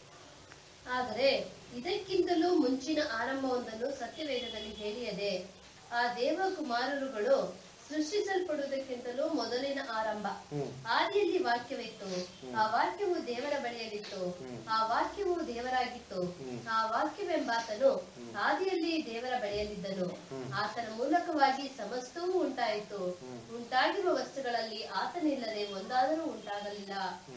ಆದರೆ ಇದಕ್ಕಿಂತಲೂ ಮುಂಚಿನ ಆರಂಭವೊಂದನ್ನು ಸತ್ಯವೇದದಲ್ಲಿ ಹೇಳಿಯದೆ, ಆ ದೇವಕುಮಾರರುಗಳು ಸೃಷ್ಟಿಸಲ್ಪಡುವುದಕ್ಕಿಂತಲೂ ಮೊದಲಿನ ಆರಂಭ. ಆದಿಯಲ್ಲಿ ವಾಕ್ಯವಿತ್ತು, ಆ ವಾಕ್ಯವು ದೇವರ ಬಳಿಯಲ್ಲಿತ್ತು, ಆ ವಾಕ್ಯವು ದೇವರಾಗಿತ್ತು, ಆ ವಾಕ್ಯವೆಂಬಾತನು ಆದಿಯಲ್ಲಿ ದೇವರ ಬಳಿಯಲ್ಲಿದ್ದನು, ಆತನ ಮೂಲಕವಾಗಿ ಸಮಸ್ತವೂ ಉಂಟಾಯಿತು, ಉಂಟಾಗಿರುವ ವಸ್ತುಗಳಲ್ಲಿ ಆತನಿಲ್ಲದೆ ಒಂದಾದರೂ ಉಂಟಾಗಲಿಲ್ಲ.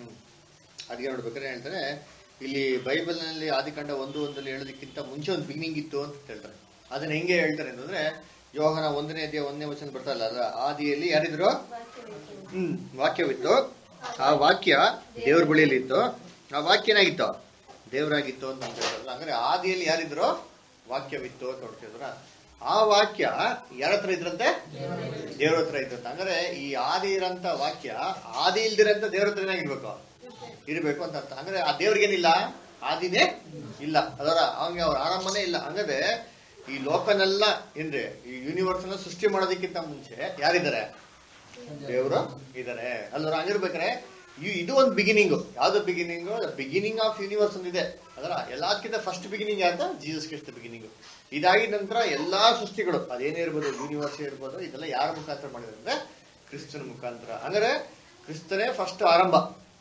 ಅದಕ್ಕೆ ನೋಡ್ಬೇಕಾದ್ರೆ ಹೇಳ್ತಾರೆ ಇಲ್ಲಿ ಬೈಬಲ್ ನಲ್ಲಿ ಆದಿಕಾಂಡ ಒಂದು ಒಂದಲ್ಲಿ ಹೇಳೋದಕ್ಕಿಂತ ಮುಂಚೆ ಒಂದು ಬಿಗಿನಿಂಗ್ ಇತ್ತು ಅಂತ ಹೇಳ್ತಾರೆ. ಅದನ್ನ ಹೆಂಗೆ ಹೇಳ್ತಾರೆ ಅಂತಂದ್ರೆ, ಯೋಹನ ಒಂದನೇ ಅಧ್ಯಾಯ ಒಂದನೇ ವಚನ ಬರ್ತಾರಲ್ಲ, ಅದ್ರ ಆದಿಯಲ್ಲಿ ಯಾರಿದ್ರು? ಹ್ಮ್ ವಾಕ್ಯವಿತ್ತು, ಆ ವಾಕ್ಯ ದೇವ್ರ ಬಳಿಯಲ್ಲಿ ಇತ್ತು, ಆ ವಾಕ್ಯ ಏನಾಗಿತ್ತು? ದೇವರಾಗಿತ್ತು ಅಂತ ಹೇಳ್ತಾರಲ್ಲ. ಅಂದ್ರೆ ಆದಿಯಲ್ಲಿ ಯಾರಿದ್ರು? ವಾಕ್ಯವಿತ್ತು ಅಂತ ನೋಡ್ತಿದ್ರ. ಆ ವಾಕ್ಯ ಯಾರ ಹತ್ರ ಇದ್ರಂತೆ? ದೇವ್ರ ಹತ್ರ ಇದ್ರಂತ. ಅಂದ್ರೆ ಈ ಆದಿ ಇರಂತ ವಾಕ್ಯ ಆದಿ ಇಲ್ದಿರಂತ ದೇವ್ರ ಹತ್ರ ಏನಾಗಿರ್ಬೇಕು? ಇರ್ಬೇಕು ಅಂತ ಅರ್ಥ. ಅಂದ್ರೆ ಆ ದೇವ್ರಿಗೇನಿಲ್ಲ, ಆದಿನೇ ಇಲ್ಲ, ಅದರ ಅವಂಗೆ ಅವ್ರ ಆರಂಭನೇ ಇಲ್ಲ. ಹಂಗಾದ್ರೆ ಈ ಲೋಕನೆಲ್ಲ ಏನ್ರಿ, ಈ ಯೂನಿವರ್ಸ್ ಅನ್ನ ಸೃಷ್ಟಿ ಮಾಡೋದಕ್ಕಿಂತ ಮುಂಚೆ ಯಾರಿದ್ದಾರೆ? ದೇವರು ಇದಾರೆ ಅಲ್ಲರ. ಹಂಗಿರ್ಬೇಕಾರೆ ಇದು ಒಂದು ಬಿಗಿನಿಂಗ್. ಯಾವ್ದು ಬಿಗಿನಿಂಗು? ಬಿಗಿನಿಂಗ್ ಆಫ್ ಯೂನಿವರ್ಸ್ ಒಂದಿದೆ ಅದರ. ಎಲ್ಲದಕ್ಕಿಂತ ಫಸ್ಟ್ ಬಿಗಿನಿಂಗ್ ಯಾವ್ದು? ಜೀಸಸ್ ಕ್ರಿಸ್ತ ಬಿಗಿನಿಂಗ್. ಇದಾಗಿದ ನಂತರ ಎಲ್ಲಾ ಸೃಷ್ಟಿಗಳು ಅದೇನೇ ಇರ್ಬೋದು, ಯೂನಿವರ್ಸ್ ಇರ್ಬೋದು, ಇದೆಲ್ಲ ಯಾರ ಮುಖಾಂತರ ಮಾಡಿದ್ರೆ ಅಂದ್ರೆ ಕ್ರಿಸ್ತನ ಮುಖಾಂತರ. ಹಂಗಾರೆ ಕ್ರಿಸ್ತನೇ ಫಸ್ಟ್ ಆರಂಭ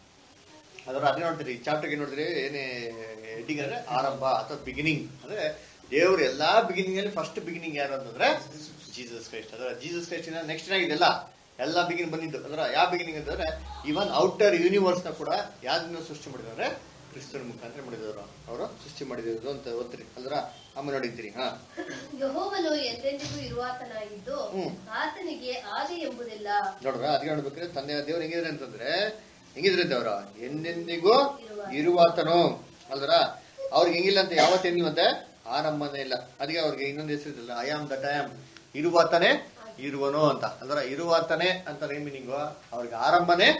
ಅದರ. ಅದೇ ನೋಡ್ತೀರಿ ಈ ಚಾಪ್ಟರ್ಗೆ ನೋಡಿದ್ರೆ ಏನೇ ಹೆಡ್ಡಿಂಗ್ ಅಂದ್ರೆ ಆರಂಭ ಅಥವಾ ಬಿಗಿನಿಂಗ್. ಅಂದ್ರೆ ದೇವ್ರ ಎಲ್ಲಾ ಬಿಗಿನಿಂಗ್ ಅಲ್ಲಿ ಫಸ್ಟ್ ಬಿಗಿನಿಂಗ್ ಯಾರು ಅಂತಂದ್ರೆ ಜೀಸಸ್ ಕ್ರೈಸ್ಟ್. ಅದರ ಜೀಸಸ್ ಕ್ರೈಸ್ಟ್ ನೆಕ್ಸ್ಟ್ ಏನಾಗಿದೆಲ್ಲ ಎಲ್ಲಾ ಬಿಗಿನಿಂಗ್ ಬಂದಿದ್ದು. ಅದರ ಯಾವ ಬಿಗಿನಿಂಗ್ ಅಂತಂದ್ರೆ ಇವನ್ ಔಟರ್ ಯೂನಿವರ್ಸ್ ನ ಕೂಡ ಯಾವ್ದನ್ನ ಸೃಷ್ಟಿ ಮಾಡಿದ್ರೆ ಕ್ರಿಸ್ತನ ಮುಖಾಂತರ ಮಾಡಿದವರು, ಅವರು ಸೃಷ್ಟಿ ಮಾಡಿದ್ರು ಅಂತ ಓದ್ತೀರಿ ಅಲ್ರ. ಆಮೇಲೆ ನೋಡಿದ್ದೀರಿ. ಹಾ, ಯೆಹೋವನು ಎಂದೆಂದಿಗೂ ಇರುವಾತನಾಗಿದ್ದು ಆತನಿಗೆ ಆದಿ ಎಂಬುದಿಲ್ಲ. ನೋಡ್ರ ಅದಕ್ಕೆ ನೋಡ್ಬೇಕ್ರೆ ತಂದೆ ದೇವ್ರು ಹೆಂಗಿದ್ರೆ ಅಂತಂದ್ರೆ ಹೆಂಗಿದ್ರೆ ದೇವ್ರ ಎಂದೆಂದಿಗೂ ಇರುವಾತನು ಅಲ್ರ. ಅವ್ರಿಗೆ ಹೆಂಗಿಲ್ಲ ಅಂತ ಯಾವತ್ತೇನಿಲ್ಲಂತೆ ಆರಂಭನೇ ಇಲ್ಲ. ಅದಕ್ಕೆ ಅವ್ರಿಗೆ ಇನ್ನೊಂದು ಹೆಸರಿಲ್ಲ, I am that I am, ಇರುವಾತನೇ ಇರುವನು ಅಂತ. ಅಂದ್ರೆ ಇರುವಾತನೇ ಅಂತ ಏನ್ ಮೀನಿಂಗು? ಅವ್ರಿಗೆ ಆರಂಭನೇ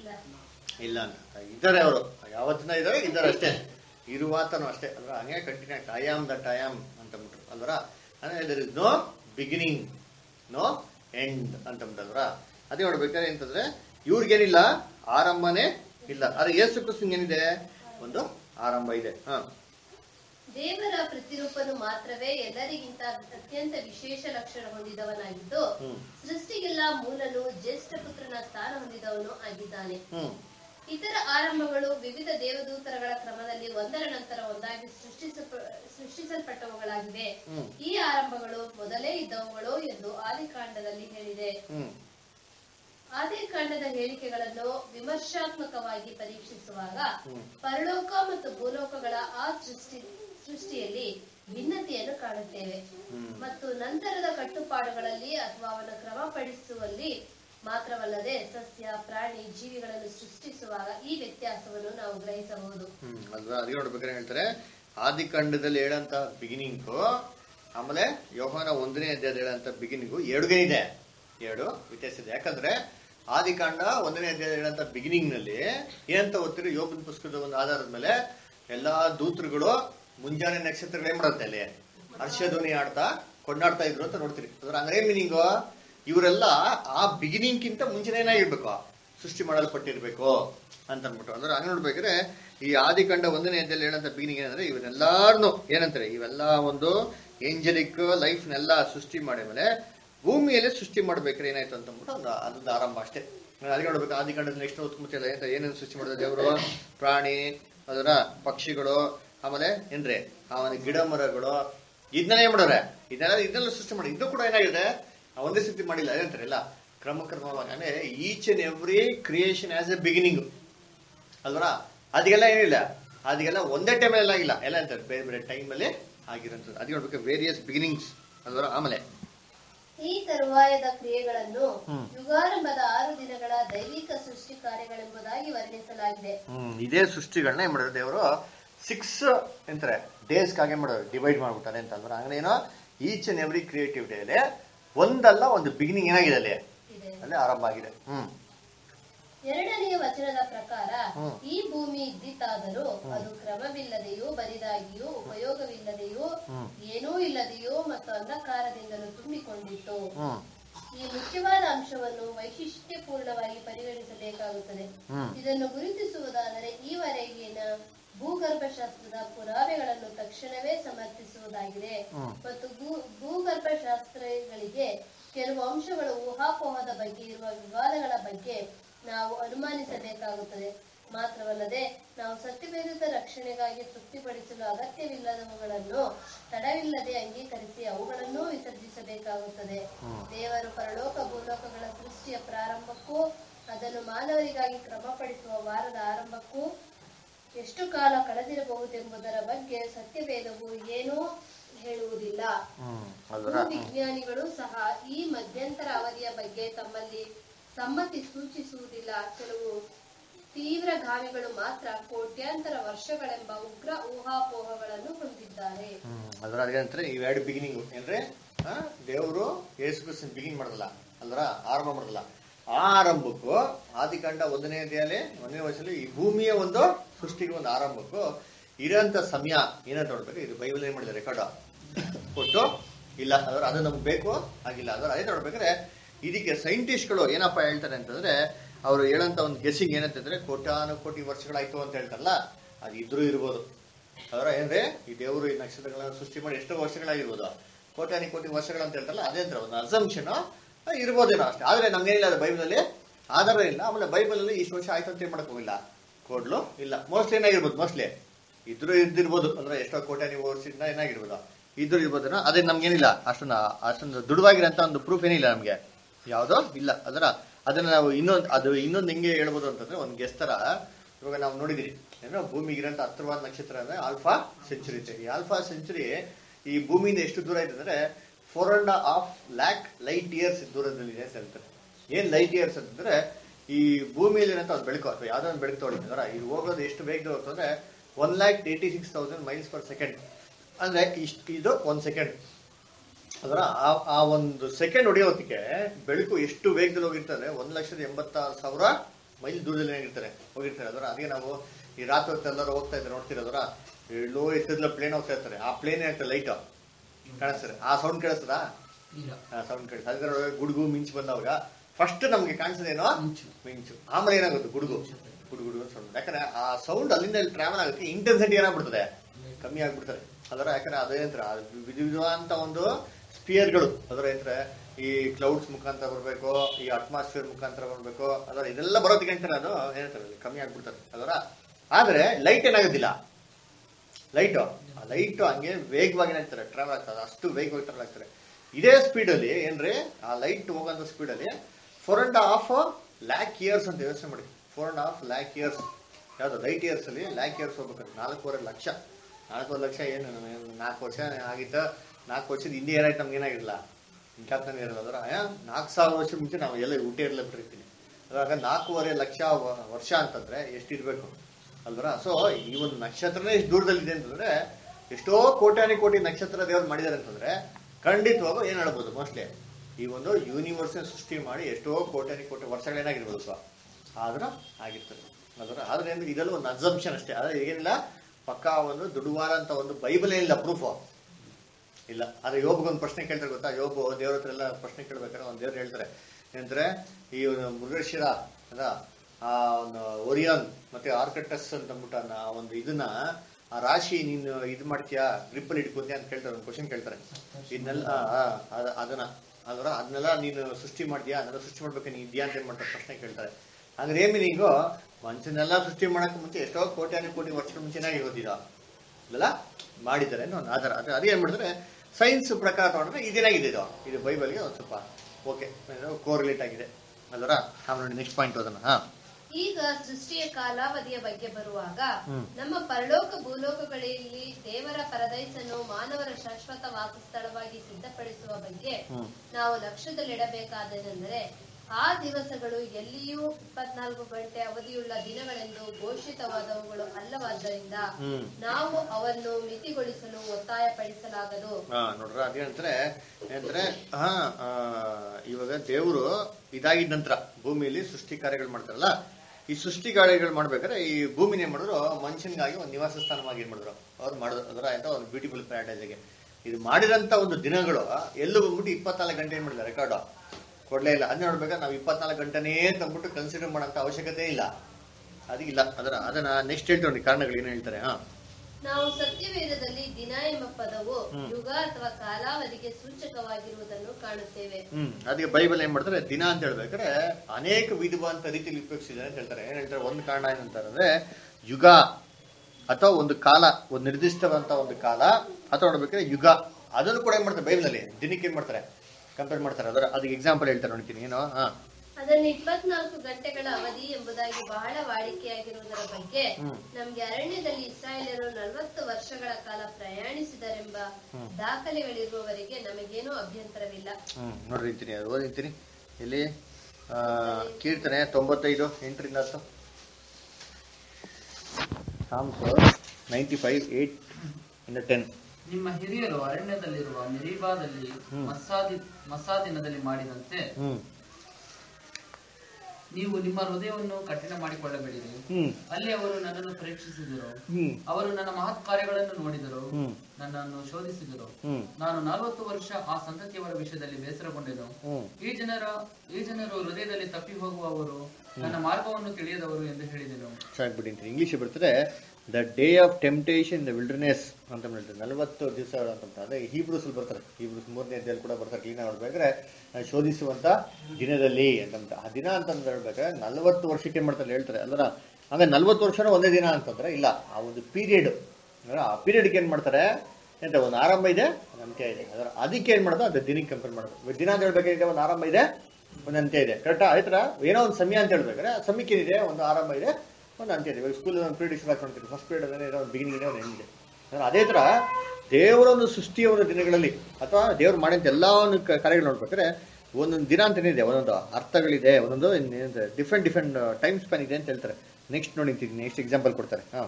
ಇಲ್ಲ ಅಂತ. ಇದ್ದಾರೆ ಅವರು ಯಾವತ್ತಿನ ಇದಾರೆ ಇದ್ದಾರೆ ಅಷ್ಟೇ, ಇರುವಾತನು ಅಷ್ಟೇ ಅಲ್ರ. ಹಂಗೆ ಕಂಟಿನ್ಯೂ ಆಗ್ತದೆ, I am that I am ಅಂತ ಬಿಟ್ರು ಅಲ್ವರ. ಅಂದ್ರೆ there is no beginning no end ಅಂತಂದ್ರ. ಅದೇ ನೋಡ್ಬೇಕಾದ್ರೆ ಅಂತಂದ್ರೆ ಇವ್ರಿಗೇನಿಲ್ಲ, ಆರಂಭನೇ ಇಲ್ಲ. ಆದ್ರೆ ಯೇಸು ಕ್ರಿಸ್ತನಿಗೆ ಏನಿದೆ? ಒಂದು ಆರಂಭ ಇದೆ. ಹಾ, ದೇವರ ಪ್ರತಿರೂಪನು ಮಾತ್ರವೇ ಎಲ್ಲರಿಗಿಂತ ಅತ್ಯಂತ ವಿಶೇಷ ಲಕ್ಷಣ ಹೊಂದಿದವನಾಗಿದ್ದು ಸೃಷ್ಟಿಗೆಲ್ಲ ಮೂಲನು ಜ್ಯೇಷ್ಠ ಪುತ್ರನ ಸ್ಥಾನ ಹೊಂದಿದವನು ಆಗಿದ್ದಾನೆ. ಇತರ ಆರಂಭಗಳು ವಿವಿಧ ದೇವದೂತರಗಳ ಕ್ರಮದಲ್ಲಿ ಒಂದರ ನಂತರ ಒಂದಾಗಿ ಸೃಷ್ಟಿಸ ಸೃಷ್ಟಿಸಲ್ಪಟ್ಟವುಗಳಾಗಿವೆ. ಈ ಆರಂಭಗಳು ಮೊದಲೇ ಇದ್ದವುಗಳು ಎಂದು ಆದಿಕಾಂಡದಲ್ಲಿ ಹೇಳಿದೆ. ಆದಿಕಾಂಡದ ಹೇಳಿಕೆಗಳನ್ನು ವಿಮರ್ಶಾತ್ಮಕವಾಗಿ ಪರೀಕ್ಷಿಸುವಾಗ ಪರಲೋಕ ಮತ್ತು ಭೂಲೋಕಗಳ ಆ ಸೃಷ್ಟಿ ಸೃಷ್ಟಿಯಲ್ಲಿ ಭಿನ್ನತೆಯನ್ನು ಕಾಣುತ್ತೇವೆ. ಮತ್ತು ನಂತರದ ಕಟ್ಟುಪಾಡುಗಳಲ್ಲಿ ಅಥವಾ ಅವನ ಕ್ರಮಪಡಿಸುವಲ್ಲಿ ಮಾತ್ರವಲ್ಲದೆ ಸಸ್ಯ ಪ್ರಾಣಿ ಜೀವಿಗಳನ್ನು ಸೃಷ್ಟಿಸುವಾಗ ಈ ವ್ಯತ್ಯಾಸವನ್ನು ನಾವು ಗ್ರಹಿಸಬಹುದು. ಅಲ್ವಾ? ಅದಕ್ಕೆ ನೋಡ್ಬೇಕಾದ್ರೆ ಹೇಳ್ತಾರೆ ಆದಿಕಾಂಡದಲ್ಲಿ ಹೇಳಂತ ಬಿಗಿನಿಂಗು ಆಮೇಲೆ ಯೋಹಾನ ಒಂದನೇ ಅಧ್ಯಾಯದಲ್ಲಿ ಹೇಳಂತ ಬಿಗಿನಿಂಗು ಎರಡುಗೇ ಇದೆ, ಎರಡು ವ್ಯತ್ಯಾಸ ಇದೆ. ಯಾಕಂದ್ರೆ ಆದಿಕಾಂಡ ಒಂದನೇ ಅಧ್ಯಾಯ ಹೇಳಂತ ಬಿಗಿನಿಂಗ್ ನಲ್ಲಿ ಏನಂತ ಓದ್ತೀರಿ, ಯೋಬನ ಪುಸ್ತಕದ ಒಂದು ಆಧಾರದ ಮೇಲೆ ಎಲ್ಲಾ ದೂತರುಗಳು ಮುಂಜಾನೆ ನಕ್ಷತ್ರ ಏನ್ ಮಾಡುತ್ತೆ ಅಲ್ಲಿ ಹರ್ಷಧ್ವನಿ ಆಡ್ತಾ ಕೊಂಡಾಡ್ತಾ ಇದ್ರು ಅಂತ ನೋಡ್ತೀರಿ. ಅದ್ರ ಅಂದ್ರೆ ಮೀನಿಂಗ್ ಇವರೆಲ್ಲ ಆ ಬಿಗಿನಿಂಗ್ ಕಿಂತ ಮುಂಚೆನೇ ಏನಾಗಿರ್ಬೇಕು, ಸೃಷ್ಟಿ ಮಾಡಲ್ಪಟ್ಟಿರ್ಬೇಕು ಅಂತ ಅನ್ಬಿಟ್ಟು. ಅಂದ್ರೆ ಹಂಗ ನೋಡ್ಬೇಕಾದ್ರೆ ಈ ಆದಿಕಾಂಡ ಒಂದನೇ ಅಧ್ಯಾಯ ಹೇಳಂತ ಬಿಗಿನಿಂಗ್ ಏನಂದ್ರೆ ಇವನ್ನೆಲ್ಲಾರನು ಏನಂತಾರೆ, ಇವೆಲ್ಲ ಒಂದು ಏಂಜಲಿಕ್ ಲೈಫ್ನೆಲ್ಲ ಸೃಷ್ಟಿ ಮಾಡಿದ್ಮೇಲೆ ಭೂಮಿಯಲ್ಲಿ ಸೃಷ್ಟಿ ಮಾಡ್ಬೇಕಾದ್ರೆ ಏನಾಯ್ತು ಅಂತ ಅಂದ್ಬಿಟ್ಟು ಒಂದು ಅದೊಂದು ಆರಂಭ ಅಷ್ಟೇ. ಅದಕ್ಕೆ ನೋಡ್ಬೇಕು ಆದಿಕಾಂಡದ ನೆಕ್ಸ್ಟ್ ಓದ್ಕೊಂಬತ್ತಿಲ್ಲ ಎಂತ ಏನೇನು ಸೃಷ್ಟಿ ಮಾಡಿದ ದೇವರು, ಪ್ರಾಣಿ, ಅದರ ಪಕ್ಷಿಗಳು, ಆಮೇಲೆ ಏನ್ರಿ ಅವನ ಗಿಡ ಮರಗಳು, ಇದನ್ನೆಲ್ಲ ಏನ್ ಮಾಡೋರೆ, ಇದನ್ನೆಲ್ಲ ಇದನ್ನೆಲ್ಲ ಸೃಷ್ಟಿ ಮಾಡಿ. ಇದು ಕೂಡ ಏನಾಗಿದೆ ಒಂದೇ ಸೃಷ್ಟಿ ಮಾಡಿಲ್ಲ, ಏನಂತಾರೆ ಎಲ್ಲ ಕ್ರಮ ಕ್ರಮವಾಗಿ. ಅಂದ್ರೆ each and every creation has a beginning ಅಲ್ವರ. ಅದಕ್ಕೆಲ್ಲ ಏನಿಲ್ಲ, ಅದಕ್ಕೆಲ್ಲ ಒಂದೇ ಟೈಮ್ ಎಲ್ಲ ಆಗಿಲ್ಲ, ಎಲ್ಲ ಅಂತಾರೆ ಬೇರೆ ಬೇರೆ ಟೈಮ್ ಅಲ್ಲಿ ಆಗಿರೋಂಥದ್ದು. ಅದಕ್ಕೆ ನೋಡ್ಬೇಕು ವೇರಿಯಸ್ ಬಿಗಿನಿಂಗ್ಸ್ ಅಲ್ವರ. ಆಮೇಲೆ ಈ ತರುವಾಯದ ಕ್ರಿಯೆಗಳನ್ನು ಯುಗಾರಂಭದ ಆರು ದಿನಗಳ ದೈವಿಕ ಸೃಷ್ಟಿ ಕಾರ್ಯಗಳೆಂಬುದಾಗಿ ವರ್ಣಿಸಲಾಗಿದೆ. ಹ್ಮ್ ಇದೇ ಸೃಷ್ಟಿಗಳನ್ನ ಏನ್ ಮಾಡಿದ್ರು ದೇವರು ಸಿಕ್ಸ್ ಎಂತಾರೆ ಡೇಸ್ ಹಾಗೆ ಮಾಡೋದು, ಡಿವೈಡ್ ಮಾಡ್ಬಿಟ್ಟಾರೆ ಅಂತ ಅಂದ್ರೆ. ಹಂಗೇನೋ ಏನೋ each and every creative day ಅಲ್ಲಿ ಒಂದಲ್ಲ ಒಂದು ಬಿಗಿನಿಂಗ್ ಏನಾಗಿದೆ ಅಲ್ಲಿ ಅಲ್ಲಿ ಆರಂಭ ಆಗಿದೆ. ಹ್ಮ್ ಎರಡನೆಯ ವಚನದ ಪ್ರಕಾರ ಈ ಭೂಮಿ ಇದ್ದಿತ್ತಾದರೂ ಅದು ಕ್ರಮವಿಲ್ಲದೆಯೂ ಬರಿದಾಗಿಯೂ ಉಪಯೋಗವಿಲ್ಲದೆಯೂ ಏನೂ ಇಲ್ಲದೆಯೂ ಮತ್ತು ಅಂಧಕಾರದಿಂದಲೂ ತುಂಬಿಕೊಂಡಿತ್ತು. ಈ ಮುಖ್ಯವಾದ ಅಂಶವನ್ನು ವೈಶಿಷ್ಟ್ಯಪೂರ್ಣವಾಗಿ ಪರಿಗಣಿಸಬೇಕಾಗುತ್ತದೆ. ಇದನ್ನು ಗುರುತಿಸುವುದಾದರೆ ಈವರೆಗಿನ ಭೂಗರ್ಭಶಾಸ್ತ್ರದ ಪುರಾವೆಗಳನ್ನು ತಕ್ಷಣವೇ ಸಮರ್ಥಿಸುವುದಾಗಿದೆ ಮತ್ತು ಭೂಗರ್ಭಶಾಸ್ತ್ರಗಳಿಗೆ ಕೆಲವು ಅಂಶಗಳು ಊಹಾಪೋಹದ ಬಗ್ಗೆ ಇರುವ ವಿವಾದಗಳ ಬಗ್ಗೆ ನಾವು ಅನುಮಾನಿಸಬೇಕಾಗುತ್ತದೆ. ಮಾತ್ರವಲ್ಲದೆ ನಾವು ಸತ್ಯವೇದದ ರಕ್ಷಣೆಗಾಗಿ ತೃಪ್ತಿಪಡಿಸಲು ಅಗತ್ಯವಿಲ್ಲದವುಗಳನ್ನು ತಡವಿಲ್ಲದೆ ಅಂಗೀಕರಿಸಿ ಅವುಗಳನ್ನೂ ವಿಸರ್ಜಿಸಬೇಕಾಗುತ್ತದೆ. ದೇವರು ಪರಲೋಕ ಭೂಲೋಕಗಳ ಸೃಷ್ಟಿಯ ಪ್ರಾರಂಭಕ್ಕೂ ಅದನ್ನು ಮಾನವರಿಗಾಗಿ ಕ್ರಮಪಡಿಸುವ ವಾರದ ಆರಂಭಕ್ಕೂ ಎಷ್ಟು ಕಾಲ ಕಳೆದಿರಬಹುದೆಂಬುದರ ಬಗ್ಗೆ ಸತ್ಯವೇದವು ಏನೂ ಹೇಳುವುದಿಲ್ಲ. ವಿಜ್ಞಾನಿಗಳು ಸಹ ಈ ಮಧ್ಯಂತರ ಅವಧಿಯ ಬಗ್ಗೆ ತಮ್ಮಲ್ಲಿ ಸಮ್ಮತಿ ಸೂಚಿಸುವುದಿಲ್ಲ. ಕೆಲವು ತೀವ್ರಗಾಮಿಗಳು ಮಾತ್ರ ಕೋಟ್ಯಾಂತರ ವರ್ಷಗಳೆಂಬ ಉಗ್ರ ಊಹಾಪೋಹಗಳನ್ನು ಹೊಂದಿದ್ದಾರೆ. ಅದ್ರ ಇವೆರಡು ಬಿಗಿನಿಂಗ್ ಏನ್ರೆ ದೇವರು ಯೇಸು ಕ್ರಿಸ್ತನ ಬಿಗಿನಿಂಗ್ ಮಾಡಲ್ಲ ಅಲ್ರ, ಆರಂಭ ಮಾಡಲ್ಲ. ಆ ಆರಂಭಕ್ಕೂ ಆದಿಕಾಂಡ ಒಂದನೇ ಅಧ್ಯಾಯದಲ್ಲಿ ಒಂದನೇ ವರ್ಷದಲ್ಲಿ ಈ ಭೂಮಿಯ ಒಂದು ಸೃಷ್ಟಿಗೆ ಒಂದು ಆರಂಭಕ್ಕೂ ಇರೋಂಥ ಸಮಯ ಏನಂತ ನೋಡ್ಬೇಕು, ಇದು ಬೈಬಲ್ ಏನ್ ಮಾಡಿದೆ ರೆಕಾರ್ಡ್ ಕೊಟ್ಟು ಇಲ್ಲ ಅದ್ರ ಅದು ನಮ್ಗೆ ಬೇಕು ಆಗಿಲ್ಲ ಅದ್ರ ಅದೇ ನೋಡ್ಬೇಕಾದ್ರೆ ಇದಕ್ಕೆ ಸೈಂಟಿಸ್ಟ್ಗಳು ಏನಪ್ಪಾ ಹೇಳ್ತಾರೆ ಅಂತಂದ್ರೆ, ಅವ್ರು ಹೇಳಂತ ಒಂದು ಗೆಸ್ಸಿಂಗ್ ಏನಂತಂದ್ರೆ ಕೋಟ್ಯಾನು ಕೋಟಿ ವರ್ಷಗಳಾಯ್ತು ಅಂತ ಹೇಳ್ತಾರಲ್ಲ, ಅದು ಇದ್ರೂ ಇರ್ಬೋದು ಅದರ ಏನ್ರೆ ಈ ದೇವರು ಈ ನಕ್ಷತ್ರಗಳನ್ನ ಸೃಷ್ಟಿ ಮಾಡಿ ಎಷ್ಟೋ ವರ್ಷಗಳಾಗಿರ್ಬೋದು, ಕೋಟ್ಯಾನಿ ಕೋಟಿ ವರ್ಷಗಳಂತ ಹೇಳ್ತಾರಲ್ಲ, ಅದೇ ಅಂತ ಒಂದು ಅಸಂಪ್ಷನ್ ಇರ್ಬೋದೇನೋ ಅಷ್ಟೇ. ಆದ್ರೆ ನಮ್ಗೇನಿಲ್ಲ ಅದು ಬೈಬಲಲ್ಲಿ ಆಧಾರ ಇಲ್ಲ. ಆಮೇಲೆ ಬೈಬಲಲ್ಲಿ ಇಷ್ಟು ವರ್ಷ ಆಯ್ತು ಅಂತ ಏನ್ ಮಾಡಕ್ ಹೋಗಿಲ್ಲ, ಕೊಡ್ಲು ಇಲ್ಲ. ಮೋಸ್ಟ್ಲಿ ಏನಾಗಿರ್ಬೋದು, ಮೋಸ್ಟ್ಲಿ ಇದ್ರೂ ಇದ್ದಿರ್ಬೋದು, ಅಂದ್ರೆ ಎಷ್ಟೋ ಕೋಟ್ಯಾನಿ ವರ್ಷದಿಂದ ಏನಾಗಿರ್ಬೋದು ಇದ್ರೂ ಇರ್ಬೋದೇನೋ. ಅದೇ ನಮ್ಗೇನಿಲ್ಲ ಅಷ್ಟೊಂದು ಅಷ್ಟೊಂದು ದುಡುವಾಗಿರೋಂಥ ಒಂದು ಪ್ರೂಫ್ ಏನಿಲ್ಲ ನಮ್ಗೆ, ಯಾವುದೋ ಇಲ್ಲ. ಅದರ ಅದನ್ನ ನಾವು ಇನ್ನೊಂದು ಅದು ಇನ್ನೊಂದು ಹೆಂಗೆ ಹೇಳ್ಬೋದು ಅಂತಂದ್ರೆ, ಒಂದು ಗೆಸ್ ತರ ಇವಾಗ ನಾವು ನೋಡಿದಿರಿ ಏನೋ ಭೂಮಿಗಿರೋಂಥ ಹತ್ತಿರವಾದ ನಕ್ಷತ್ರ ಅಂದ್ರೆ ಆಲ್ಫಾ ಸೆಂಚುರಿ ಇದೆ. ಈ ಆಲ್ಫಾ ಸೆಂಚುರಿ ಈ ಭೂಮಿಯಿಂದ ಎಷ್ಟು ದೂರ ಇದೆ ಅಂದ್ರೆ four and half lakh light years ದೂರದಲ್ಲಿದೆ ಅಂತ ಹೇಳ್ತಾರೆ. ಏನ್ ಲೈಟ್ ಇಯರ್ಸ್ ಅಂತಂದ್ರೆ ಈ ಭೂಮಿಯಲ್ಲಿ ಏನಂತ ಒಂದು ಬೆಳಕು ಅಥವಾ ಯಾವ್ದೋ ಒಂದು ಬೆಳಕು ತಗೊಳ್ಳಿದ್ರೆ ಇದು ಹೋಗೋದು ಎಷ್ಟು ವೇಗದಲ್ಲಿ ಹೋಗ್ತಂದ್ರೆ one lakh eighty six thousand miles per second. ಅಂದ್ರೆ ಇಷ್ಟು ಇದು ಒಂದ್ ಸೆಕೆಂಡ್. ಅದರ ಆ ಒಂದು ಸೆಕೆಂಡ್ ಹೊಡೆಯೋದಕ್ಕೆ ಬೆಳಕು ಎಷ್ಟು ವೇಗದಲ್ಲಿ ಹೋಗಿರ್ತಾರೆ, ಒಂದ್ ಲಕ್ಷದ ಎಂಬತ್ತಾರು ಸಾವಿರ ಮೈಲ್ ದೂರದಲ್ಲಿ ಏನಾಗಿರ್ತಾರೆ ಹೋಗಿರ್ತಾರೆ. ಅದರ ಅದೇ ನಾವು ಈ ರಾತ್ರಿ ಹೊತ್ತು ಎಲ್ಲರೂ ಹೋಗ್ತಾ ಇದ್ದಾರೆ ನೋಡ್ತಿರೋದ್ರ ಲೋ ಎತ್ತದ ಪ್ಲೇನ್ ಹೋಗ್ತಾ ಇರ್ತಾರೆ, ಆ ಪ್ಲೇನ್ ಏನಾಗ್ತದೆ ಲೈಟ್ ಕಾಣಿಸ್ತಾರೆ, ಆ ಸೌಂಡ್ ಕೇಳಿಸ್ತದ ಸೌಂಡ್ ಕೇಳಿಸ್ತದೆ. ಅದಕ್ಕೆ ಗುಡುಗು ಮಿಂಚು ಬಂದವಾಗ ಫಸ್ಟ್ ನಮ್ಗೆ ಕಾಣಿಸೋದೇನೋ ಮಿಂಚು, ಆಮೇಲೆ ಏನಾಗುತ್ತೆ ಗುಡುಗು ಗುಡುಗುಡು ಸೌಂಡ್. ಯಾಕಂದ್ರೆ ಆ ಸೌಂಡ್ ಅಲ್ಲಿಂದ ಇಲ್ಲಿ ಟ್ರಾವೆಲ್ ಆಗುತ್ತೆ, ಇಂಟೆನ್ಸಿಟಿ ಏನಾಗ್ಬಿಡ್ತದೆ ಕಮ್ಮಿ ಆಗ್ಬಿಡ್ತಾರೆ. ಅದರ ಯಾಕಂದ್ರೆ ಅದೇಂತ್ರ ವಿಧ ವಿಧವಾದಂತ ಒಂದು ಸ್ಪಿಯರ್ಗಳು ಅದರ ಏನ್ರ ಈ ಕ್ಲೌಡ್ಸ್ ಮುಖಾಂತರ ಬರ್ಬೇಕು, ಈ ಅಟ್ಮಾಸ್ಫಿಯರ್ ಮುಖಾಂತರ ಬರ್ಬೇಕು, ಅದರ ಇದೆಲ್ಲ ಬರೋದಕ್ಕೆ ಅಂತಾರೆ ಅದು ಏನಂತಾರೆ ಕಮ್ಮಿ ಆಗ್ಬಿಡ್ತಾರೆ. ಅದರ ಆದ್ರೆ ಲೈಟ್ ಏನಾಗೋದಿಲ್ಲ, ಲೈಟ್ ಲೈಟ್ ಹಂಗೆ ವೇಗವಾಗಿ ಏನಾಗ್ತಾರೆ ಟ್ರಾವೆಲ್ ಆಗ್ತದೆ, ಅಷ್ಟು ವೇಗವಾಗಿ ಟ್ರಾವೆಲ್ ಆಗ್ತಾರೆ. ಇದೇ ಸ್ಪೀಡಲ್ಲಿ ಏನ್ರಿ ಆ ಲೈಟ್ ಹೋಗೋಂಥ ಸ್ಪೀಡಲ್ಲಿ four and half lakh years ಅಂತ ಯೋಚನೆ ಮಾಡಿ. Four and half lakh years ಯಾವ್ದು ಲೈಟ್ ಇಯರ್ಸ್ ಅಲ್ಲಿ ಲ್ಯಾಕ್ ಇಯರ್ಸ್ ಹೋಗ್ಬೇಕಂದ್ರೆ ನಾಲ್ಕೂವರೆ ಲಕ್ಷ ನಾಲ್ಕೂವರೆ ಲಕ್ಷ ಏನು ನಾಲ್ಕು ವರ್ಷ ಆಗಿತ್ತ, ನಾಲ್ಕು ವರ್ಷದ ಹಿಂದೆ ಏನಾಯ್ತು ನಮ್ಗೆ ಏನಾಗಿರಲ್ಲ ಇಂಕಾಗ್ತಾನೆ ಇರಲ್ಲ. ಅದರ ನಾಲ್ಕು ಸಾವಿರ ವರ್ಷ ಮುಂಚೆ ನಾವು ಎಲ್ಲ ಊಟ ಇರಲ್ಲ ಬಿಟ್ಟಿರ್ತೀವಿ. ಅದ್ರಾಗ ನಾಲ್ಕೂವರೆ ಲಕ್ಷ ವರ್ಷ ಅಂತಂದ್ರೆ ಎಷ್ಟಿರ್ಬೇಕು ಅಲ್ವರ. ಸೊ ಈ ಒಂದು ನಕ್ಷತ್ರನೇ ಎಷ್ಟು ದೂರದಲ್ಲಿದೆ ಅಂತಂದ್ರೆ ಎಷ್ಟೋ ಕೋಟ್ಯಾನಿ ಕೋಟಿ ನಕ್ಷತ್ರ ದೇವ್ರು ಮಾಡಿದಾರೆ ಅಂತಂದ್ರೆ ಖಂಡಿತವಾಗೂ ಏನ್ ಹೇಳ್ಬೋದು ಮೋಸ್ಟ್ಲಿ ಈ ಒಂದು ಯೂನಿವರ್ಸ್ ಸೃಷ್ಟಿ ಮಾಡಿ ಎಷ್ಟೋ ಕೋಟಿ ಕೋಟಿ ವರ್ಷಗಳೇನಾಗಿರ್ಬೋದು ಸ್ವ ಆದ್ರೂ ಆಗಿರ್ತದೆ ಅದರ ಆದ್ರೆ ಏನು ಇದೆಲ್ಲ ಒಂದು ಅಸಂಪ್ಷನ್ ಅಷ್ಟೇ. ಆದ್ರೆ ಏನಿಲ್ಲ ಪಕ್ಕಾ ಒಂದು ದುಡುವಾರ ಅಂತ ಒಂದು ಬೈಬಲೇ ಇಲ್ಲ, ಪ್ರೂಫ್ ಇಲ್ಲ. ಆದ್ರೆ ಯೋಬಗೊಂದು ಪ್ರಶ್ನೆ ಕೇಳ್ತಾರೆ ಗೊತ್ತಾ, ಯೋಬು ದೇವ್ರ ಹತ್ರ ಎಲ್ಲ ಪ್ರಶ್ನೆ ಕೇಳ್ಬೇಕಾದ್ರೆ ಒಂದು ದೇವ್ರು ಹೇಳ್ತಾರೆ ಏನಂದ್ರೆ, ಈ ಮೃಗಶಿರ ಅದ ಆ ಒಂದು ಒರಿಯನ್ ಮತ್ತೆ ಆರ್ಕಟಸ್ ಅಂತ ಅಂದ್ಬಿಟ್ಟು ಆ ಒಂದು ಇದನ್ನ ಆ ರಾಶಿ ನೀನು ಇದು ಮಾಡ್ತೀಯಾ ಗ್ರಿಪ್ಪಲ್ಲಿ ಇಟ್ಕೊಂತೀಯ ಅಂತ ಕೇಳ್ತಾರೆ, ಒಂದು ಕ್ವಶನ್ ಕೇಳ್ತಾರೆ. ಇದನ್ನೆಲ್ಲ ಅದನ್ನ ಅದರ ಅದನ್ನೆಲ್ಲ ನೀನು ಸೃಷ್ಟಿ ಮಾಡ್ತೀಯಾ, ಅದನ್ನೆಲ್ಲ ಸೃಷ್ಟಿ ಮಾಡ್ಬೇಕು ನೀನು ಇದೆಯಾ ಅಂತ ಏನ್ ಮಾಡ್ತಾರೆ ಪ್ರಶ್ನೆ ಕೇಳ್ತಾರೆ. ಅಂದ್ರೆ ಏನ್ ಮೀನಿಂಗು, ಮನುಷ್ಯನೆಲ್ಲ ಸೃಷ್ಟಿ ಮಾಡಕ್ ಮುಂಚೆ ಎಷ್ಟೋ ಕೋಟಿ ಕೋಟಿ ವರ್ಷಗಳ ಮುಂಚೆನಾಗಿ ಇರೋದಿದ ಇಲ್ಲ ಮಾಡಿದ್ದಾರೆ ಅನ್ನೋ ಆಧಾರ. ಅದೇ ಅದೇ ಏನ್ ಮಾಡಿದ್ರೆ ಸೈನ್ಸ್ ಪ್ರಕಾರ ತಗೊಂಡ್ರೆ ಇದೇನಾಗಿದೆ ಇದು ಇದು ಬೈಬಲ್ಗೆ ಒಂದು ಸ್ವಲ್ಪ ಓಕೆ ಕೋರಿಲೇಟ್ ಆಗಿದೆ ಅಲ್ವರ. ಆಮೇಲೆ ನೆಕ್ಸ್ಟ್ ಪಾಯಿಂಟ್ ಅದನ್ನ ಹಾ ಈಗ ಸೃಷ್ಟಿಯ ಕಾಲಾವಧಿಯ ಬಗ್ಗೆ ಬರುವಾಗ, ನಮ್ಮ ಪರಲೋಕ ಭೂಲೋಕಗಳಲ್ಲಿ ದೇವರ ಪರದೈಸನ್ನು ಮಾನವರ ಶಾಶ್ವತ ವಾಸಸ್ಥಳವಾಗಿ ಸಿದ್ಧಪಡಿಸುವ ಬಗ್ಗೆ ನಾವು ಲಕ್ಷ್ಯದಲ್ಲಿಡಬೇಕಾದನೆಂದರೆ, ಆ ದಿವಸಗಳು ಎಲ್ಲಿಯೂ ಇಪ್ಪತ್ನಾಲ್ಕು ಗಂಟೆ ಅವಧಿಯುಳ್ಳ ದಿನಗಳೆಂದು ಘೋಷಿತವಾದವುಗಳು ಅಲ್ಲವಾದ್ದರಿಂದ ನಾವು ಅವನ್ನು ಮಿತಿಗೊಳಿಸಲು ಒತ್ತಾಯ ಪಡಿಸಲಾಗದು. ನೋಡ್ರ ಅದೇನಂತಾರೆ ಅಂದ್ರೆ ಹಾ ಇವಾಗ ದೇವರು ಇದಾಗಿದ ನಂತರ ಭೂಮಿಯಲ್ಲಿ ಸೃಷ್ಟಿ ಕಾರ್ಯಗಳು ಮಾಡ್ತಾರಲ್ಲ, ಈ ಸೃಷ್ಟಿ ಕಾರ್ಯಗಳು ಮಾಡ್ಬೇಕಾದ್ರೆ ಈ ಭೂಮಿನ ಏನ್ ಮಾಡಿದ್ರು ಮನುಷ್ಯನಿಗಾಗಿ ಒಂದು ನಿವಾಸ ಸ್ಥಾನವಾಗಿ ಏನ್ ಮಾಡಿದ್ರು ಅವ್ರು ಮಾಡಿದ್ರು. ಅದರ ಆಯ್ತಾ ಒಂದು ಬ್ಯೂಟಿಫುಲ್ ಪ್ಯಾರಡೈಸ್ಗೆ ಇದು ಮಾಡಿರಂತ ಒಂದು ದಿನಗಳು ಎಲ್ಲೂ ಬಂದ್ಬಿಟ್ಟು ಇಪ್ಪತ್ನಾಲ್ಕು ಗಂಟೆ ಏನ್ ಮಾಡಿಲ್ಲ ರೆಕಾರ್ಡ್ ಕೊಡ್ಲೇ ಇಲ್ಲ. ಅದನ್ನ ನೋಡ್ಬೇಕಾದ್ರೆ ನಾವು ಇಪ್ಪತ್ನಾಲ್ಕು ಗಂಟೆನೇ ತಂದ್ಬಿಟ್ಟು ಕನ್ಸಿಡರ್ ಮಾಡೋಂಥ ಅವಶ್ಯಕತೆ ಇಲ್ಲ, ಅದಿಲ್ಲ. ಅದರ ಅದನ್ನ ನೆಕ್ಸ್ಟ್ ಹೇಳ್ತೀವಿ ಕಾರಣಗಳು ಏನು ಹೇಳ್ತಾರೆ. ಹಾ ನಾವು ಸತ್ಯವೇದದಲ್ಲಿ ದಿನ ಎಂಬ ಪದವು ಯುಗ ಅಥವಾ ಕಾಲಾವಧಿಗೆ ಸೂಚಕವಾಗಿರುವುದನ್ನು ಕಾಣುತ್ತೇವೆ. ಹ್ಮ್ ಅದಕ್ಕೆ ಬೈಬಲ್ ಏನ್ ಮಾಡ್ತಾರೆ, ದಿನ ಅಂತ ಹೇಳ್ಬೇಕಾದ್ರೆ ಅನೇಕ ವಿಧವಾದಂತ ರೀತಿಯಲ್ಲಿ ಉಪಯೋಗಿಸಿದ್ದಾರೆ ಅಂತ ಹೇಳ್ತಾರೆ. ಏನ್ ಹೇಳ್ತಾರೆ, ಒಂದು ಕಾರಣ ಏನಂತಾರೆ ಯುಗ ಅಥವಾ ಒಂದು ಕಾಲ, ಒಂದು ನಿರ್ದಿಷ್ಟವಾದಂತ ಒಂದು ಕಾಲ ಅಥವಾ ನೋಡ್ಬೇಕಾದ್ರೆ ಯುಗ, ಅದನ್ನು ಕೂಡ ಏನ್ ಮಾಡ್ತಾರೆ ಬೈಬಲ್ ಅಲ್ಲಿ ದಿನಕ್ಕೆ ಏನ್ ಮಾಡ್ತಾರೆ ಕಂಪೇರ್ ಮಾಡ್ತಾರೆ. ಅದರ ಅದಕ್ಕೆ ಎಕ್ಸಾಂಪಲ್ ಹೇಳ್ತಾರೆ ನೋಡ್ತೀನಿ ಏನೋ. ಹಾ ಅದನ್ನು ಇಪ್ಪತ್ನಾಲ್ಕು ಗಂಟೆಗಳ ಅವಧಿ ಎಂಬುದಾಗಿ ಬಹಳ ವಾಡಿಕೆಯಾಗಿರುವುದರ ಬಗ್ಗೆ ನಮ್ಗೆ ಅರಣ್ಯದಲ್ಲಿ ಇಸ್ರಾಯೇಲರು ನಲವತ್ತು ವರ್ಷಗಳ ಕಾಲ ಪ್ರಯಾಣಿಸಿದರೆಂಬ ದಾಖಲೆಗಳಿರುವವರೆಗೆ ನಮಗೇನೂ ಅಭ್ಯಂತರವಿಲ್ಲ. ಹ್ಮ್ ನೋಡ್ರಿ ಇಂತೀನಿ ಅದು ಓದಿಂತೀನಿ ಇಲ್ಲಿ ಕೀರ್ತನೆ ತೊಂಬತ್ತೈದು ಎಂಟರಿಂದ ಹತ್ತು, ಸಾಮ್ಸ್ ನೈಂಟಿ ಫೈವ್ ಏಟ್ ಇಂದ ಟೆನ್. ನಿಮ್ಮ ಹಿರಿಯರು ಅರಣ್ಯದಲ್ಲಿರುವ ಮೆರೀಬಾದಲ್ಲಿ ಮಸ್ಸಾದಿ ಮಸ್ಸಾದಿನದಲ್ಲಿ ಮಾಡಿದಂತೆ ನೀವು ನಿಮ್ಮ ಹೃದಯವನ್ನು ಕಠಿಣ ಮಾಡಿಕೊಳ್ಳಬೇಡಿರಿ. ಅಲ್ಲಿ ಅವರು ನನ್ನನ್ನು ಪರೀಕ್ಷಿಸಿದರು, ಅವರು ನನ್ನ ಮಹತ್ ಕಾರ್ಯಗಳನ್ನು ನೋಡಿದರು, ನನ್ನನ್ನು ಶೋಧಿಸಿದರು. ನಾನು ನಲವತ್ತು ವರ್ಷ ಆ ಸಂತತಿಯವರ ವಿಷಯದಲ್ಲಿ ಬೇಸರಗೊಂಡೆನು. ಈ ಜನರ ಈ ಜನರು ಹೃದಯದಲ್ಲಿ ತಪ್ಪಿ ಹೋಗುವವರು, ನನ್ನ ಮಾರ್ಗವನ್ನು ತಿಳಿಯದವರು ಎಂದು ಹೇಳಿದೆನು. ಸಾಕ್ಬಿಟ್ಟು ಇಂಗ್ಲಿಷ್ ಬರ್ತದೆ the day of temptation in the wilderness ಅಂತ ಹೇಳ್ತಾರೆ. ನಲವತ್ತು ದಿವಸ ಅಂತ ಅದೇ ಹೀಬ್ರೂಸ್ ಬರ್ತಾರೆ, ಹೀಬ್ರೂಸ್ ಮೂರನೇ ಅಧ್ಯಾಯದಲ್ಲಿ ಕೂಡ ಬರ್ತಾರೆ. ಕ್ಲೀನ್ ನೋಡ್ಬೇಕಾದ್ರೆ ಶೋಧಿಸುವಂತ ದಿನದಲ್ಲಿ ಅಂತಂತ ಆ ದಿನ ಅಂತಂದ್ರೆ ಹೇಳ್ಬೇಕಾದ್ರೆ ನಲ್ವತ್ತು ವರ್ಷಕ್ಕೆ ಏನ್ ಮಾಡ್ತಾರೆ ಹೇಳ್ತಾರೆ ಅಲ್ಲರ. ಹಂಗ ನಲ್ವತ್ತು ವರ್ಷನೂ ಒಂದೇ ದಿನ ಅಂತಂದ್ರೆ ಇಲ್ಲ, ಆ ಒಂದು ಪೀರಿಯಡ್ ಆ ಪೀರಿಯಡ್ಗೆ ಏನ್ ಮಾಡ್ತಾರೆ ಎಂತ ಒಂದು ಆರಂಭ ಇದೆ ಒಂದು ಅಂತ್ಯ ಇದೆ. ಅದರ ಅದಕ್ಕೆ ಏನ್ ಮಾಡೋದು ಅದು ದಿನಕ್ಕೆ ಕಂಪೇರ್ ಮಾಡೋದು. ದಿನ ಅಂತ ಹೇಳ್ಬೇಕಾದ್ರೆ ಒಂದು ಆರಂಭ ಇದೆ ಒಂದು ಅಂತ್ಯ ಇದೆ, ಕರೆಕ್ಟಾ? ಅದೇ ತರ ಏನೋ ಒಂದು ಸಮಯ ಅಂತ ಹೇಳ್ಬೇಕಾದ್ರೆ ಸಮಯಕ್ಕೆ ಏನಿದೆ ಒಂದು ಆರಂಭ ಇದೆ ಒಂದು ಅಂತ್ಯ ಇದೆ. ಇವಾಗ ಸ್ಕೂಲ್ ಒಂದು ಪೀರಿಯಡ್ ಶುರು ಹಾಕೊಂಡ್ತೀವಿ, ಫಸ್ಟ್ ಪೀರಿಯಡ್ ಅಂದ್ರೆ ಒಂದು ಬಿಗಿನಿಂಗ್ ಇದೆ ಒಂದು ಎಂಡ್ ಇದೆ. ಅದೇ ತರ ದೇವರ ಒಂದು ಸೃಷ್ಟಿಯ ಒಂದು ದಿನಗಳಲ್ಲಿ ಅಥವಾ ದೇವ್ರು ಮಾಡಿದ ಎಲ್ಲಾ ಒಂದು ಕಾರ್ಯಗಳು ನೋಡ್ಬೇಕಾದ್ರೆ ಒಂದೊಂದು ದಿನ ಅಂತಾನೆ ಇದೆ, ಒಂದೊಂದು ಅರ್ಥಗಳಿದೆ, ಒಂದೊಂದು ಡಿಫ್ರೆಂಟ್ ಡಿಫ್ರೆಂಟ್ ಟೈಮ್ ಸ್ಪ್ಯಾನ್ ಇದೆ ಅಂತ ಹೇಳ್ತಾರೆ. ನೆಕ್ಸ್ಟ್ ನೋಡಿ ನೆಕ್ಸ್ಟ್ ಎಕ್ಸಾಂಪಲ್ ಕೊಡ್ತಾರೆ. ಹಾ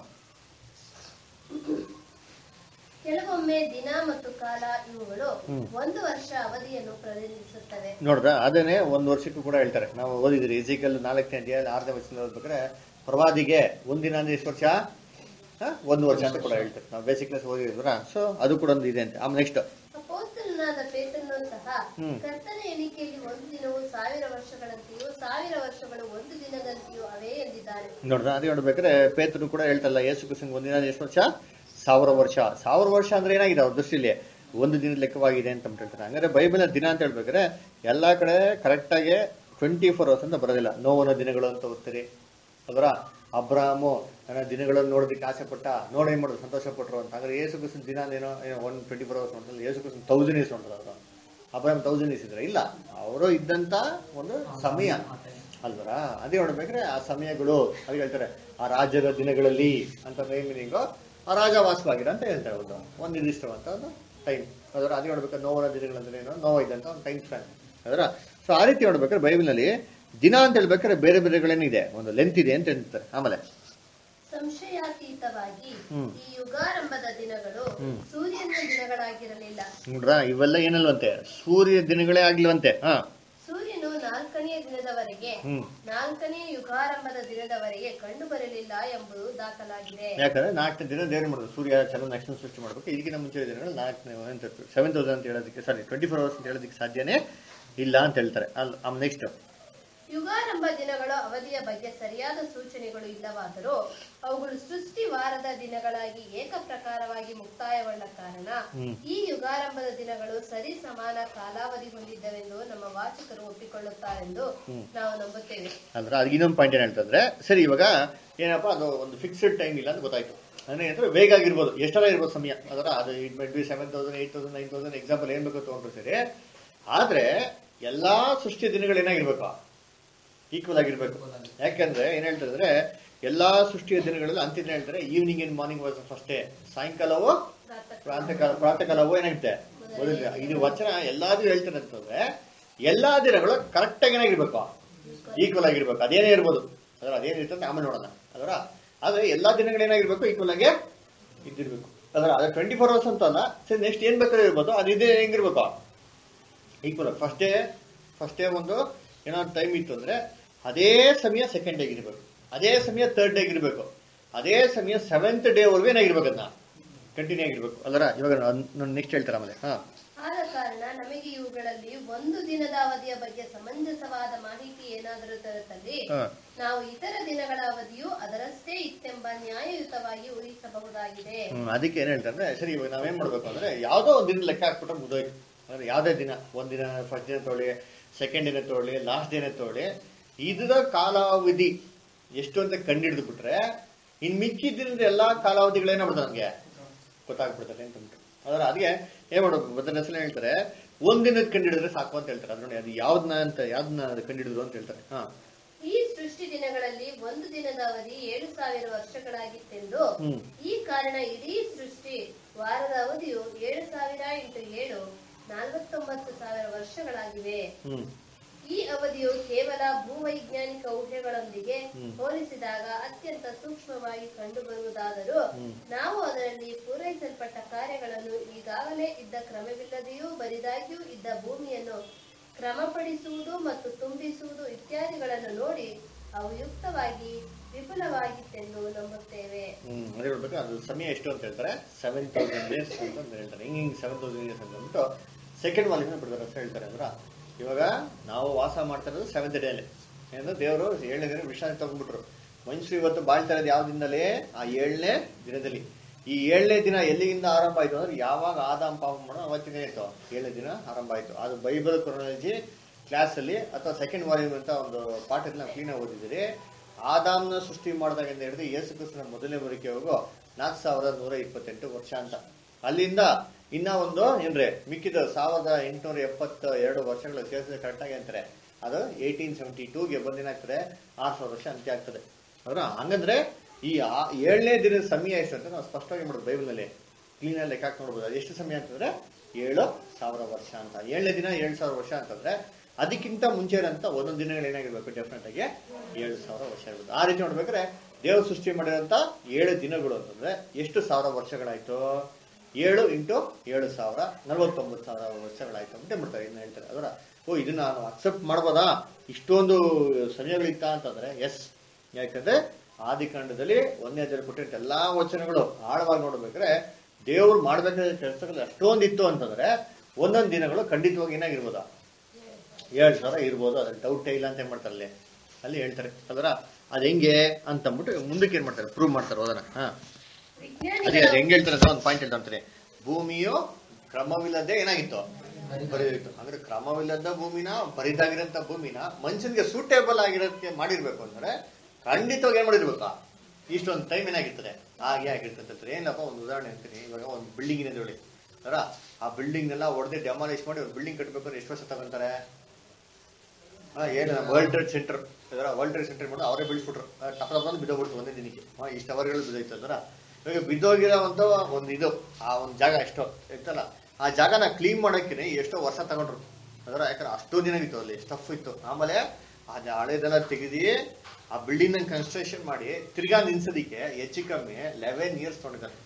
ಕೆಲವೊಮ್ಮೆ ದಿನ ಮತ್ತು ಕಾಲ ಇವುಗಳು ಒಂದು ವರ್ಷ ಅವಧಿಯನ್ನು ಪ್ರತಿನಿಧಿಸುತ್ತವೆ. ನೋಡ್ರ ಅದನ್ನೇ ಒಂದು ವರ್ಷಕ್ಕೂ ಕೂಡ ಹೇಳ್ತಾರೆ. ನಾವು ಓದಿದ್ರಿ ಎಜಿಕಲ್ ನಾಲ್ಕನೇ ಅಧ್ಯಾಯ ಆರನೇ ವರ್ಷದಲ್ಲಿ ಓದ್ಬೇಕಾದ್ರೆ ಪ್ರವಾದಿಗೆ ಒಂದಿನ ಅಂದ್ರೆ ಎಷ್ಟು ವರ್ಷ, ಒಂದು ವರ್ಷ ಅಂತ ಕೂಡ ಹೇಳ್ತಾರೆ. ನಾವು ಬೇಸಿಕ್ ಕ್ಲಾಸ್ ಓದಿದ್ರ, ಸೊ ಅದು ಕೂಡ ಒಂದು ಇದೆ ಅಂತ. ಆಮೇಲೆ ನೆಕ್ಸ್ಟ್ ಅಪೊಸ್ತಲನಾದ ಪೇತ್ರನು ಸಹ ಕರ್ತನ ಎಣಿಕೆಯಲ್ಲಿ ಒಂದು ದಿನವು ಸಾವಿರ ವರ್ಷಗಳಂತೆಯೂ ಸಾವಿರ ವರ್ಷಗಳು ಒಂದು ದಿನದಂತೆಯೂ ಅವೇ ಎಂದಿದ್ದಾನೆ. ನೋಡ್ರ ಅದೇ ನೋಡ್ಬೇಕಾದ್ರೆ ಪೇತ್ರನು ಕೂಡ ಹೇಳ್ತಲ್ಲ ಯೇಸು ಕ್ರಿಸ್ತನಿಗೆ ಒಂದಿನ ಎಷ್ಟು ವರ್ಷ, ಸಾವಿರ ವರ್ಷ. ಸಾವಿರ ವರ್ಷ ಅಂದ್ರೆ ಏನಾಗಿದೆ ಅವ್ರ ದೃಷ್ಟಿಲಿ ಒಂದು ದಿನದ ಲೆಕ್ಕವಾಗಿದೆ ಅಂತ ಹೇಳ್ತಾರೆ. ಹಂಗಾರೆ ಬೈಬಲ್ ದಿನ ಅಂತ ಹೇಳ್ಬೇಕಾದ್ರೆ ಎಲ್ಲಾ ಕಡೆ ಕರೆಕ್ಟ್ ಆಗಿ ಟ್ವೆಂಟಿ ಫೋರ್ ಅವರ್ಸ್ ಅಂತ ಬರೋದಿಲ್ಲ. ನೋವನ ದಿನಗಳು ಅಂತ ಓದ್ತೀರಿ ಅವರ. ಅಬ್ರಾಹಮು ನನ್ನ ದಿನಗಳನ್ನು ನೋಡೋದಕ್ಕೆ ಆಸೆ ಪಟ್ಟ, ನೋಡಿ ಏನ್ ಮಾಡೋದು ಸಂತೋಷ ಪಟ್ಟರು ಅಂತ. ಹಾಗಾದ್ರೆ ಯೇಸು ಕ್ರಿಸ್ತನ ದಿನ ಏನೋ ಒನ್ ಟ್ವೆಂಟಿ ಫೋರ್ ಅವರ್ಸ್ ನೋಡ್ತಾರೆ, ಯೇಸು ಕ್ರಿಸ್ತನ ತೌಸಂಡ್ ಇಯರ್ಸ್ ನೋಡ್ತಾರೆ ಅವರು. ಅಬ್ರಾಹಂ ತೌಸಂಡ್ ಇಯರ್ಸ್ ಇದ್ರೆ ಇಲ್ಲ, ಅವರು ಇದ್ದಂತ ಒಂದು ಸಮಯ ಅಲ್ವರ. ಅದೇ ನೋಡ್ಬೇಕ್ರೆ ಆ ಸಮಯಗಳು ಅದಕ್ಕೆ ಹೇಳ್ತಾರೆ ಆ ರಾಜ್ಯದ ದಿನಗಳಲ್ಲಿ ಅಂತ ಮೀನಿಂಗು ಆ ರಾಜವಾಸವಾಗಿರ ಅಂತ ಹೇಳ್ತಾರೆ. ಒಂದು ಒಂದು ನಿರ್ದಿಷ್ಟವಂತ ಒಂದು ಟೈಮ್ ಅದರ. ಅದೇ ನೋಡ್ಬೇಕಾದ್ರೆ ನೋವನ ದಿನಗಳಂದ್ರೆ ಏನೋ ನೋವು ಇದ್ದಂತ ಒಂದು ಟೈಮ್ ಸ್ಪ್ಯಾನ್ ಅದರ. ಸೊ ಆ ರೀತಿ ನೋಡ್ಬೇಕಾದ್ರೆ ಬೈಬಲ್ನಲ್ಲಿ ದಿನ ಅಂತ ಹೇಳ್ಬೇಕಾದ್ರೆ ಬೇರೆ ಬೇರೆಗಳೇನಿದೆ, ಒಂದು ಲೆಂತ್ ಇದೆ ಅಂತ ಹೇಳ್ತಾರೆ. ಆಮೇಲೆ ಸಂಶಯಾತೀತವಾಗಿ ಈ ಯುಗಾರಂಭದ ದಿನಗಳು ಸೂರ್ಯನ ದಿನಗಳಾಗಿರಲಿಲ್ಲ. ನೋಡ್ರಾ, ಇವೆಲ್ಲ ಏನಲ್ವಂತೆ, ಸೂರ್ಯ ದಿನಗಳೇ ಆಗ್ಲಿವಂತೆ. ಹಾ, ಸೂರ್ಯನು ನಾಲ್ಕನೆಯ ದಿನದವರೆಗೆ ನಾಲ್ಕನೆಯ ಯುಗಾರಂಭದ ದಿನದವರೆಗೆ ಕಂಡು ಬರಲಿಲ್ಲ ಎಂಬುದು ದಾಖಲಾಗಿದೆ. ಯಾಕಂದ್ರೆ ನಾಲ್ಕನೇ ದಿನ ದೇವ್ರು ಮಾಡೋದು, ಸೂರ್ಯ ಚಂದ್ರ ನಕ್ಷತ್ರ ಸೃಷ್ಟಿ ಮಾಡ್ಬೇಕು. ಇದಕ್ಕಿಂತ ಮುಂಚೆ ದಿನಗಳು ನಾಲ್ಕನೇ ಸೆವೆನ್ ತೌಸಂಡ್ ಅಂತ ಹೇಳೋದಕ್ಕೆ, ಸಾರಿ ಟ್ವೆಂಟಿ ಫೋರ್ ಅವರ್ಸ್ ಅಂತ ಹೇಳೋದಕ್ಕೆ ಸಾಧ್ಯನೇ ಇಲ್ಲ ಅಂತ ಹೇಳ್ತಾರೆ. ಅಲ್ಲಿ ನೆಕ್ಸ್ಟ್ ಯುಗಾರಂಭ ದಿನಗಳ ಅವಧಿಯ ಬಗ್ಗೆ ಸರಿಯಾದ ಸೂಚನೆಗಳು ಇಲ್ಲವಾದರೂ ಅವುಗಳು ಸೃಷ್ಟಿ ವಾರದ ದಿನಗಳಾಗಿ ಏಕಪ್ರಕಾರವಾಗಿ ಮುಕ್ತಾಯಗೊಂಡ ಕಾರಣ ಈ ಯುಗಾರಂಭದ ದಿನಗಳು ಸರಿ ಸಮಾನ ಕಾಲಾವಧಿ ಹೊಂದಿದ್ದವೆಂದು ನಮ್ಮ ವಾಚಕರು ಒಪ್ಪಿಕೊಳ್ಳುತ್ತಾರೆಂದು ನಾವು ನಂಬುತ್ತೇವೆ. ಅಂದ್ರೆ ಅದಕ್ಕೆ ಇನ್ನೊಂದು ಪಾಯಿಂಟ್ ಏನ್ ಹೇಳ್ತಂದ್ರೆ, ಸರಿ ಇವಾಗ ಏನಪ್ಪಾ, ಅದು ಒಂದು ಫಿಕ್ಸ್ಡ್ ಟೈಮ್ ಇಲ್ಲ ಅಂತ ಗೊತ್ತಾಯ್ತು. ಅಂದ್ರೆ ಏನಂದ್ರೆ ವೇಗ ಆಗಿರ್ಬೋದು, ಎಷ್ಟರ ಇರ್ಬೋದು ಸಮಯ, ಅದರ ಅದು it might be seven thousand eight thousand nine thousand example ಏನ್ ಬೇಕು ತಗೊಂಡ್ರು ಸರಿ. ಆದ್ರೆ ಎಲ್ಲಾ ಸೃಷ್ಟಿ ದಿನಗಳು ಏನಾಗಿರ್ಬೇಕು, ಈಕ್ವಲ್ ಆಗಿರ್ಬೇಕು. ಯಾಕಂದ್ರೆ ಏನ್ ಹೇಳ್ತಾರೆ, ಎಲ್ಲಾ ಸೃಷ್ಟಿಯ ದಿನಗಳಲ್ಲಿ ಅಂತಿನ ಹೇಳ್ತಾರೆ evening and morning was first day, ಸಾಯಂಕಾಲವೋ ಪ್ರಾತಃಕಾಲ ಪ್ರಾತಃಕಾಲವೋ ಏನಾಗುತ್ತೆ ಮೊದಲ. ಇದು ವಚನ ಎಲ್ಲಾದ್ರೂ ಹೇಳ್ತಾರೆ ಅಂತಂದ್ರೆ ಎಲ್ಲಾ ದಿನಗಳು ಕರೆಕ್ಟ್ ಆಗಿ ಏನಾಗಿರ್ಬೇಕು, ಈಕ್ವಲ್ ಆಗಿರ್ಬೇಕು. ಅದೇನೇ ಇರ್ಬೋದು, ಅದರ ಅದೇನಿರ್ತಂತೆ ಆಮೇಲೆ ನೋಡೋಣ. ಅದರ ಆದ್ರೆ ಎಲ್ಲಾ ದಿನಗಳು ಏನಾಗಿರ್ಬೇಕು, ಈಕ್ವಲ್ ಆಗಿ ಇದ್ದಿರ್ಬೇಕು. ಅದರ ಅದ್ರ ಟ್ವೆಂಟಿ ಫೋರ್ ಅವರ್ಸ್ ಅಂತ ಅಲ್ಲ, ಸರಿ ನೆಕ್ಸ್ಟ್ ಏನ್ ಬೇಕಾದ್ರೂ ಇರ್ಬೋದು, ಅದು ಇದೇ ಹೆಂಗಿರ್ಬೇಕು, equal. First day first day ಒಂದು ಏನೋ ಟೈಮ್ ಇತ್ತು ಅಂದ್ರೆ ಅದೇ ಸಮಯ ಸೆಕೆಂಡ್ ಡೇಗೆ ಇರಬೇಕು, ಅದೇ ಸಮಯ ಥರ್ಡ್ ಡೇಗೆ ಇರಬೇಕು, ಅದೇ ಸಮಯ ಸೆವೆಂತ್ ಡೇ ವರ್ಗೂ ಏನಾಗಿರ್ಬೇಕು, ಅದನ್ನ ಕಂಟಿನ್ಯೂ ಆಗಿರ್ಬೇಕು. ಅಲ್ಲರ ಇವಾಗ ನಾನು ನೆಕ್ಸ್ಟ್ ಹೇಳ್ತಾರೆ ಆಮೇಲೆ. ಹಾ, ಆದ ಕಾರಣ ನಮಗೆ ಇವುಗಳಲ್ಲಿ ಒಂದು ದಿನದ ಅವಧಿಯ ಬಗ್ಗೆ ಸಮಂಜಸವಾದ ಮಾಹಿತಿ ಏನಾದರೂ ತರುತ್ತಲ್ಲಿ ನಾವು ಇತರ ದಿನಗಳ ಅವಧಿಯು ಅದರಷ್ಟೇ ಇತ್ತೆಂಬ ನ್ಯಾಯಯುತವಾಗಿ ಊಹಿಸಬಹುದಾಗಿದೆ. ಅದಕ್ಕೆ ಏನ್ ಹೇಳ್ತಾರೆ, ಸರಿ ಇವಾಗ ನಾವೇನ್ ಮಾಡ್ಬೇಕು ಅಂದ್ರೆ ಯಾವ್ದೋ ಒಂದ್ ದಿನ ಲೆಕ್ಕ ಹಾಕ್ಬಿಟ್ರೆ ಮುಗಿದೋಯ್ತು. ಅಂದ್ರೆ ಯಾವ್ದೇ ದಿನ, ಒಂದಿನ ಫಸ್ಟ್ ದಿನ ತಗೊಳ್ಳಿ, ಸೆಕೆಂಡ್ ದಿನ ತಗೊಳ್ಳಿ, ಲಾಸ್ಟ್ ದಿನ ತಗೊಳ್ಳಿ, ಇದರ ಕಾಲಾವಧಿ ಎಷ್ಟು ಅಂತ ಕಂಡಿಡಿದು ಬಿಟ್ರೆ ಇನ್ ಮಿಕ್ಕಿದ್ರಿಂದ ಎಲ್ಲಾ ಕಾಲಾವಧಿಗಳೇನಾಗ್ಬಿಡ್ತಾರೆ ನಮ್ಗೆ ಗೊತ್ತಾಗ್ಬಿಡ್ತಾರೆ ಅಂತ ಅಂದ್ಬಿಟ್ಟು. ಅದರ ಅದಕ್ಕೆ ಏನ್ ಮಾಡ್ಬೇಕು, ಮೊದಲ ಹೆಸರು ಹೇಳ್ತಾರೆ ಒಂದಿನದ ಕಂಡಿಡಿದ್ರೆ ಸಾಕು ಅಂತ ಹೇಳ್ತಾರೆ. ಅದ್ರ ನೋಡಿ ಅದು ಯಾವ್ದನ್ನ ಅಂತ ಯಾವ್ದನ್ನ ಕಂಡಿಡಿದ್ರು ಅಂತ ಹೇಳ್ತಾರೆ. ಹಾ, ಈ ಸೃಷ್ಟಿ ದಿನಗಳಲ್ಲಿ ಒಂದು ದಿನದ ಅವಧಿ ಏಳು ಸಾವಿರ ವರ್ಷಗಳಾಗಿತ್ತೆಂದು, ಈ ಕಾರಣ ಇಡೀ ಸೃಷ್ಟಿ ವಾರದ ಅವಧಿಯು ಏಳು ಸಾವಿರ ಇಂಟು ಏಳು ನಲವತ್ತೊಂಬತ್ತು ಸಾವಿರ ವರ್ಷಗಳಾಗಿವೆ. ಈ ಅವಧಿಯು ಕೇವಲ ಭೂವೈಜ್ಞಾನಿಕ ಊಹೆಗಳೊಂದಿಗೆ ಹೋಲಿಸಿದಾಗ ಅತ್ಯಂತ ಸೂಕ್ಷ್ಮವಾಗಿ ಕಂಡುಬರುವುದಾದರೂ ನಾವು ಅದರಲ್ಲಿ ಪೂರೈಸಲ್ಪಟ್ಟ ಕಾರ್ಯಗಳನ್ನು ಈಗಾಗಲೇ ಇದ್ದ ಕ್ರಮವಿಲ್ಲದೆಯೂ ಬರಿದಾಗಿಯೂ ಇದ್ದ ಭೂಮಿಯನ್ನು ಕ್ರಮಪಡಿಸುವುದು ಮತ್ತು ತುಂಬಿಸುವುದು ಇತ್ಯಾದಿಗಳನ್ನು ನೋಡಿ ಅವು ಯುಕ್ತವಾಗಿ ವಿಪುಲವಾಗಿತ್ತೆಂದು ನಂಬುತ್ತೇವೆ. ಹ್ಮ್ ಅದೇ ಹೇಳ್ಬೇಕು. ಅದು ಸಮಯ ಎಷ್ಟು ಅಂತ ಹೇಳ್ತಾರೆ, ಸೆವೆನ್ ತೌಸಂಡ್ ಡೇಸ್ ಅಂತ ಹೇಳ್ತಾರೆ. ಹಿಂಗ್ ಹಿಂಗ್ ಸೆವೆನ್ ತೌಸಂಡ್ ಡೇಸ್ ಅಂತ ಅಂದ್ಬಿಟ್ಟು ಸೆಕೆಂಡ್ ವಾಲ್ಯೂಮ್ ಬಿಡ್ತಾರೆ ಅಂತ ಹೇಳ್ತಾರೆ. ಅಂದ್ರ ಇವಾಗ ನಾವು ವಾಸ ಮಾಡ್ತಾ ಇರೋದು ಸೆವೆಂತ್ ಡೇ ಅಲ್ಲಿ. ಏನಂದ್ರೆ ದೇವರು ಏಳನೇ ದಿನ ವಿಶ್ರಾಂತಿ ತಗೊಂಡ್ಬಿಟ್ರು. ಮನುಷ್ಯರು ಇವತ್ತು ಬಾಳ್ತಾ ಇರೋದು ಯಾವ ದಿನದಲ್ಲಿ, ಆ ಏಳನೇ ದಿನದಲ್ಲಿ. ಈ ಏಳನೇ ದಿನ ಎಲ್ಲಿಂದ ಆರಂಭ ಆಯ್ತು ಅಂದ್ರೆ ಯಾವಾಗ ಆದಾಮ್ ಪಾಪ ಮಾಡೋ ಅವತ್ತಿನ ಆಯ್ತು ಏಳನೇ ದಿನ ಆರಂಭ ಆಯ್ತು. ಅದು ಬೈಬಲ್ ಕ್ರೊನಾಲಜಿ ಕ್ಲಾಸ್ ಅಲ್ಲಿ ಅಥವಾ ಸೆಕೆಂಡ್ ವಾಲ್ಯೂಮ್ ಅಂತ ಒಂದು ಪಾಠದಲ್ಲಿ ನಾವು ಕ್ಲೀನ್ ಆಗಿ ಓದಿದ್ದೀರಿ. ಆದಾಮ್ನ ಸೃಷ್ಟಿ ಮಾಡಿದಾಗಿಂದ ಹಿಡಿದು ಯೇಸು ಕ್ರಿಸ್ತನ ಮೊದಲನೇ ಬರಿಕೆ ಹೋಗೋ ನಾಲ್ಕು ಸಾವಿರದ ನೂರ ಇಪ್ಪತ್ತೆಂಟು ವರ್ಷ ಅಂತ. ಅಲ್ಲಿಂದ ಇನ್ನ ಒಂದು ಏನ್ರೆ ಮಿಕ್ಕಿದ ಸಾವಿರದ ಎಂಟುನೂರ ಎಪ್ಪತ್ತ ಎರಡು ವರ್ಷಗಳು ಸೇರಿಸಿದ್ರೆ ಕರೆಕ್ಟ್ ಆಗಿ ಅಂತಾರೆ. ಅದು ಏಟೀನ್ ಸೆವೆಂಟಿ ಟೂಗೆ ಬಂದಿನಾಗ್ತದೆ, ಆರು ಸಾವಿರ ವರ್ಷ ಅಂತ್ಯ ಆಗ್ತದೆ. ಅವ್ರ ಹಂಗಂದ್ರೆ ಈ ಏಳನೇ ದಿನದ ಸಮಯ ಎಷ್ಟು ಅಂತ ನಾವು ಸ್ಪಷ್ಟವಾಗಿ ಮಾಡೋದು ಬೈಬಲ್ ನಲ್ಲಿ ಕ್ಲೀನ್ ಆಗಿ ಲೆಕ್ಕ ನೋಡ್ಬೋದು. ಅದು ಎಷ್ಟು ಸಮಯ ಅಂತಂದ್ರೆ ಏಳು ಸಾವಿರ ವರ್ಷ ಅಂತ. ಏಳನೇ ದಿನ ಏಳು ಸಾವಿರ ವರ್ಷ ಅಂತಂದ್ರೆ ಅದಕ್ಕಿಂತ ಮುಂಚೆ ಇರೋಂಥ ಒಂದೊಂದು ದಿನಗಳು ಏನಾಗಿರ್ಬೇಕು, ಡೆಫಿನೆಟ್ ಆಗಿ ಏಳು ಸಾವಿರ ವರ್ಷ ಇರ್ಬೋದು. ಆ ರೀತಿ ನೋಡ್ಬೇಕಾದ್ರೆ ದೇವ್ರು ಸೃಷ್ಟಿ ಮಾಡಿರೋಂಥ ಏಳು ದಿನಗಳು ಅಂತಂದ್ರೆ ಎಷ್ಟು ಸಾವಿರ ವರ್ಷಗಳಾಯ್ತು, ಏಳು ಇಂಟು ಏಳು ಸಾವಿರ ನಲ್ವತ್ತೊಂಬತ್ತು ಸಾವಿರ ವರ್ಷಗಳಾಯ್ತು ಅಂತ ಬಿಡ್ತಾರೆ. ಇನ್ನು ಹೇಳ್ತಾರೆ ಅದರ ಓ ಇದನ್ನ ನಾನು ಅಕ್ಸೆಪ್ಟ್ ಮಾಡ್ಬೋದಾ, ಇಷ್ಟೊಂದು ಸಮಯಗಳಿತ್ತ ಅಂತಂದ್ರೆ ಎಸ್. ಯಾಕಂದ್ರೆ ಆದಿಕಾಂಡದಲ್ಲಿ ಒಂದನೇ ಅಧ್ಯಾಯದಲ್ಲಿ ಕೊಟ್ಟಿರೋ ಎಲ್ಲಾ ವಚನಗಳು ಆಳವಾಗಿ ನೋಡ್ಬೇಕಾದ್ರೆ ದೇವ್ರು ಮಾಡ್ಬೇಕಾದ ಕೆಲಸಗಳು ಅಷ್ಟೊಂದಿತ್ತು ಅಂತಂದ್ರೆ ಒಂದೊಂದು ದಿನಗಳು ಖಂಡಿತವಾಗಿ ಏನಾಗಿರ್ಬೋದಾ, ಏಳು ಸಾವಿರ ಇರ್ಬೋದು. ಅದ್ರಲ್ಲಿ ಡೌಟೇ ಇಲ್ಲ ಅಂತ ಏನ್ ಮಾಡ್ತಾರೆ ಅಲ್ಲಿ ಅಲ್ಲಿ ಹೇಳ್ತಾರೆ ಅದರ. ಅದ್ ಹೆಂಗೆ ಅಂತಂದ್ಬಿಟ್ಟು ಮುಂದಕ್ಕೆ ಏನ್ ಮಾಡ್ತಾರೆ, ಪ್ರೂವ್ ಮಾಡ್ತಾರೆ ಹೋದನ. ಹಾ ಅದೇ ಅದು ಹೆಂಗ್ ಹೇಳ್ತಾರೆ ಅಂತ ಒಂದು ಪಾಯಿಂಟ್ ಹೇಳ್ತಾರೆ. ಭೂಮಿಯು ಕ್ರಮವಿಲ್ಲದೆ ಏನಾಗಿತ್ತು, ಬರಿದಿತ್ತು. ಅಂದ್ರೆ ಕ್ರಮವಿಲ್ಲದ ಭೂಮಿನ, ಬರಿದಾಗಿರೋಂಥ ಭೂಮಿನ ಮನುಷ್ಯನ್ಗೆ ಸೂಟೇಬಲ್ ಆಗಿರೋದಕ್ಕೆ ಮಾಡಿರ್ಬೇಕು ಅಂದ್ರೆ ಖಂಡಿತವಾಗಿ ಏನ್ ಮಾಡಿರ್ಬೇಕಾ, ಇಷ್ಟೊಂದು ಟೈಮ್ ಏನಾಗಿರ್ತದೆ ಹಾಗೆ ಆಗಿರ್ತದೆ. ಏನಪ್ಪ ಒಂದು ಉದಾಹರಣೆ ಅಂತೀನಿ. ಇವಾಗ ಒಂದು ಬಿಲ್ಡಿಂಗ್ ಇದೆ ಹೇಳಿ ಅರ, ಆ ಬಿಲ್ಡಿಂಗ್ ಎಲ್ಲ ಹೊಡೆದು ಡೆಮಾಲಿಶ್ ಮಾಡಿ ಒಂದು ಬಿಲ್ಡಿಂಗ್ ಕಟ್ಟಬೇಕು ಎಷ್ಟು ವರ್ಷ ತಗೊಂತಾರೆ? ಏನು ವರ್ಲ್ಡ್ ಟ್ರೇಡ್ ಸೆಂಟರ್ ಇದರ ವರ್ಲ್ಡ್ ಟ್ರೇಡ್ ಸೆಂಟರ್ ಮಾಡಿ ಅವರೇ ಬಿಡಿಸ್ಬಿಟ್ರು. ಟಪ ಟಪ ಬಿದ್ದೋಗ್ಬಿಡ್ತು ಒಂದೇ ದಿನಕ್ಕೆ. ಇಷ್ಟು ಅವರ್ಗಳು ಬಿದ್ದೋಯ್ತು ಅದರ. ಇವಾಗ ಬಿದ್ದೋಗಿರೋ ಒಂದು ಒಂದು ಇದು ಆ ಒಂದು ಜಾಗ ಎಷ್ಟೋ ಇರ್ತಲ್ಲ, ಆ ಜಾಗನ ಕ್ಲೀನ್ ಮಾಡೋಕೆ ಎಷ್ಟೋ ವರ್ಷ ತಗೊಂಡ್ರು ಅದರ. ಯಾಕಂದ್ರೆ ಅಷ್ಟೋ ದಿನ ಇತ್ತು ಅಲ್ಲಿ ಸ್ಟಫ್ ಇತ್ತು. ಆಮೇಲೆ ಅದು ಹಳೆದೆಲ್ಲ ತೆಗೆದು ಆ ಬಿಲ್ಡಿಂಗ್ ಕನ್ಸ್ಟ್ರಕ್ಷನ್ ಮಾಡಿ ತಿರ್ಗಾ ನಿಲ್ಸೋದಿಕ್ಕೆ ಹೆಚ್ಚು ಕಮ್ಮಿ ಲೆವೆನ್ ಇಯರ್ಸ್ ತೊಗೊಂಡಿದ್ದಾರೆ.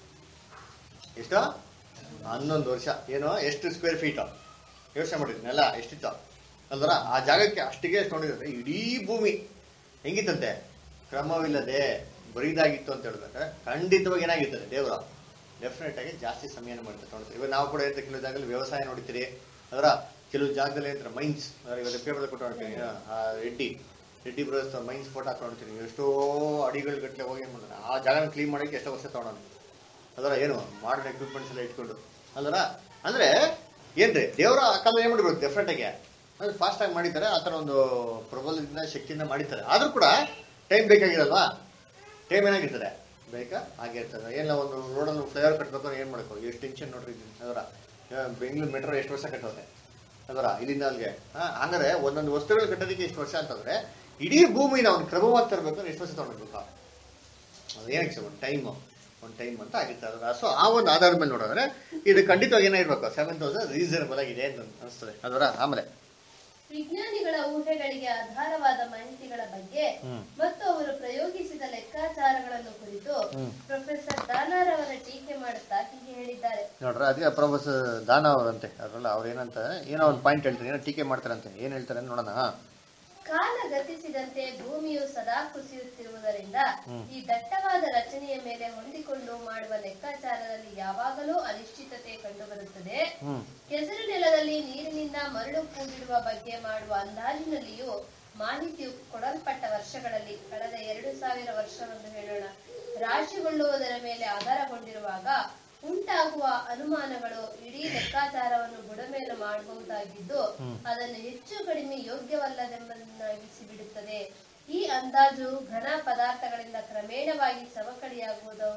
ಎಷ್ಟು? ಹನ್ನೊಂದು ವರ್ಷ. ಏನೋ ಎಷ್ಟು ಸ್ಕ್ವೇರ್ ಫೀಟ್ ಯೋಚನೆ ಮಾಡಿದ್ರಿ ನೆಲ ಎಷ್ಟಿತ್ತು ಅಲ್ವರ? ಆ ಜಾಗಕ್ಕೆ ಅಷ್ಟಿಗೆ ಎಷ್ಟು ನೋಡಿದ್ರೆ ಇಡೀ ಭೂಮಿ ಹೆಂಗಿತ್ತಂತೆ, ಕ್ರಮವಿಲ್ಲದೆ ಬರೀದಾಗಿತ್ತು ಅಂತ ಹೇಳಿದ್ರೆ ಖಂಡಿತವಾಗಿ ಏನಾಗಿರ್ತದೆ ದೇವರು ಡೆಫಿನೆಟ್ ಆಗಿ ಜಾಸ್ತಿ ಸಮಯನ ಮಾಡ್ತಾರೆ ನೋಡ್ತಾರೆ. ಇವಾಗ ನಾವು ಕೂಡ ಇರ್ತಾರೆ ಕೆಲವು ಜಾಗದಲ್ಲಿ ವ್ಯವಸಾಯ ನೋಡ್ತೀರಿ ಅದರ, ಕೆಲವು ಜಾಗದಲ್ಲಿ ಇರ್ತಾರೆ ಮೈನ್ಸ್. ಇವತ್ತು ಪೇಪರ್ ಕೊಟ್ಟು ನೋಡ್ತೀನಿ Reddy Reddy brothers mines photo ಹಾಕಿ ನೋಡ್ತೀನಿ. ಎಷ್ಟೋ ಅಡಿಗಳ ಗಟ್ಟಲೆ ಹೋಗಿ ಏನ್ ಮಾಡ್ತಾರೆ ಆ ಜಾಗನ ಕ್ಲೀನ್ ಮಾಡೋಕ್ಕೆ ಎಷ್ಟೋ ವರ್ಷ ತಗೊಳೋಣ ಅದರ, ಏನು ಮಾಡರ್ನ್ ಎಕ್ವಿಪ್ಮೆಂಟ್ಸ್ ಎಲ್ಲ ಇಟ್ಕೊಂಡು ಅಲ್ವರ. ಅಂದ್ರೆ ಏನ್ರಿ ದೇವರ ಆ ಕಾಲ ಏನ್ ಮಾಡಿಬಿಡುತ್ತೆ ಡೆಫಿನೆಟ್ ಆಗಿ ಅಂದ್ರೆ ಫಾಸ್ಟ್ ಆಗಿ ಮಾಡಿದ್ದಾರೆ. ಆ ಥರ ಒಂದು ಪ್ರಬಲದಿಂದ ಶಕ್ತಿಯಿಂದ ಮಾಡಿದ್ದಾರೆ. ಆದ್ರೂ ಕೂಡ ಟೈಮ್ ಬೇಕಾಗಿರಲ್ವಾ? ಟೈಮ್ ಏನಾಗಿರ್ತದೆ ಬೇಕಾ ಆಗಿರ್ತದೆ. ಏನೋ ಒಂದು ರೋಡಲ್ಲಿ ಫ್ಲೈಓವರ್ ಕಟ್ಟಬೇಕು ಏನ್ ಮಾಡ್ಕೋ ಎಷ್ಟು ಟೆನ್ಷನ್ ನೋಡ್ರಿ ಅದರ. ಬೆಂಗಳೂರು ಮೆಟ್ರೋ ಎಷ್ಟು ವರ್ಷ ಕಟ್ಟೋದೆ ಅದರ ಇಲ್ಲಿಂದ ಅಲ್ಲಿಗೆ. ಹಂಗಾರೆ ಒಂದೊಂದು ವಸ್ತುಗಳು ಕಟ್ಟೋದಕ್ಕೆ ಎಷ್ಟು ವರ್ಷ ಅಂತಂದ್ರೆ ಇಡೀ ಭೂಮಿನ ಒಂದು ಕ್ರಮವಾಗಿ ತರಬೇಕು ಎಷ್ಟು ವರ್ಷ ತಗೊಂಡ್ಬೇಕು ಅದು ಏನಕ್ಕೆ ಒಂದು ಟೈಮು ಒಂದು ಟೈಮ್ ಅಂತ ಆಗಿತ್ತು ಅದರ. ಸೊ ಆ ಒಂದು ಆಧಾರದ ಮೇಲೆ ನೋಡಿದ್ರೆ ಇದು ಖಂಡಿತವಾಗಿ ಏನಾಗಿರ್ಬೇಕು ಸೆವೆನ್ ತೌಸಂಡ್ ರೀಸನಬಲ್ ಆಗಿದೆ ಅಂತ ಅನಿಸ್ತದೆ ಅದರ. ಆಮೇಲೆ ವಿಜ್ಞಾನಿಗಳ ಊಹೆಗಳಿಗೆ ಆಧಾರವಾದ ಮಾಹಿತಿಗಳ ಬಗ್ಗೆ ಮತ್ತು ಅವರು ಪ್ರಯೋಗಿಸಿದ ಲೆಕ್ಕಾಚಾರಗಳನ್ನು ಕುರಿತು ಪ್ರೊಫೆಸರ್ ದಾನಾರ್ ಅವರ ಟೀಕೆ ಮಾಡುತ್ತಾ ಹೀಗೆ ಹೇಳಿದ್ದಾರೆ. ನೋಡ್ರ ಅದೇ ಪ್ರೊಫೆಸರ್ ದಾನಾ ಅವರಂತೆ ಅದ್ರಲ್ಲ ಅವ್ರು ಏನಂತ ಏನೋ ಒಂದು ಪಾಯಿಂಟ್ ಹೇಳ್ತಾರೆ, ಏನೋ ಟೀಕೆ ಮಾಡ್ತಾರಂತೆ. ಏನ್ ಹೇಳ್ತಾರೆ ನೋಡೋಣ. ಕಾಲ ಗತಿಸಿದಂತೆ ಭೂಮಿಯು ಸದಾ ಕುಸಿಯುತ್ತಿರುವುದರಿಂದ ಈ ದಟ್ಟವಾದ ರಚನೆಯ ಮೇಲೆ ಹೊಂದಿಕೊಂಡು ಮಾಡುವ ಲೆಕ್ಕಾಚಾರದಲ್ಲಿ ಯಾವಾಗಲೂ ಅನಿಶ್ಚಿತತೆ ಕಂಡುಬರುತ್ತದೆ. ಕೆಸರು ನೆಲದಲ್ಲಿ ನೀರಿನಿಂದ ಮರಳು ಕೂಡಿಡುವ ಬಗ್ಗೆ ಮಾಡುವ ಅಂದಾಜಿನಲ್ಲಿಯೂ ಮಾಹಿತಿಯು ಕೊಡಲ್ಪಟ್ಟ ವರ್ಷಗಳಲ್ಲಿ ಕಳೆದ ಎರಡು ಸಾವಿರ ವರ್ಷವೆಂದು ಹೇಳೋಣ ರಾಶಿಗೊಳ್ಳುವುದರ ಮೇಲೆ ಆಧಾರಗೊಂಡಿರುವಾಗ ಉಂಟಾಗುವ ಅನುಮಾನಗಳು ಇಡೀ ಲೆಕ್ಕಾಚಾರವನ್ನು ಬುಡಮೇಲು ಮಾಡಬಹುದಾಗಿದ್ದು ಅದನ್ನು ಹೆಚ್ಚು ಕಡಿಮೆ ಯೋಗ್ಯವಲ್ಲದೆಂಬುದನ್ನಾಗಿಸಿ ಬಿಡುತ್ತದೆ. ಈ ಅಂದಾಜು ಘನ ಪದಾರ್ಥಗಳಿಂದ ಕ್ರಮೇಣವಾಗಿ ಸವಕಳಿಯಾಗುವುದು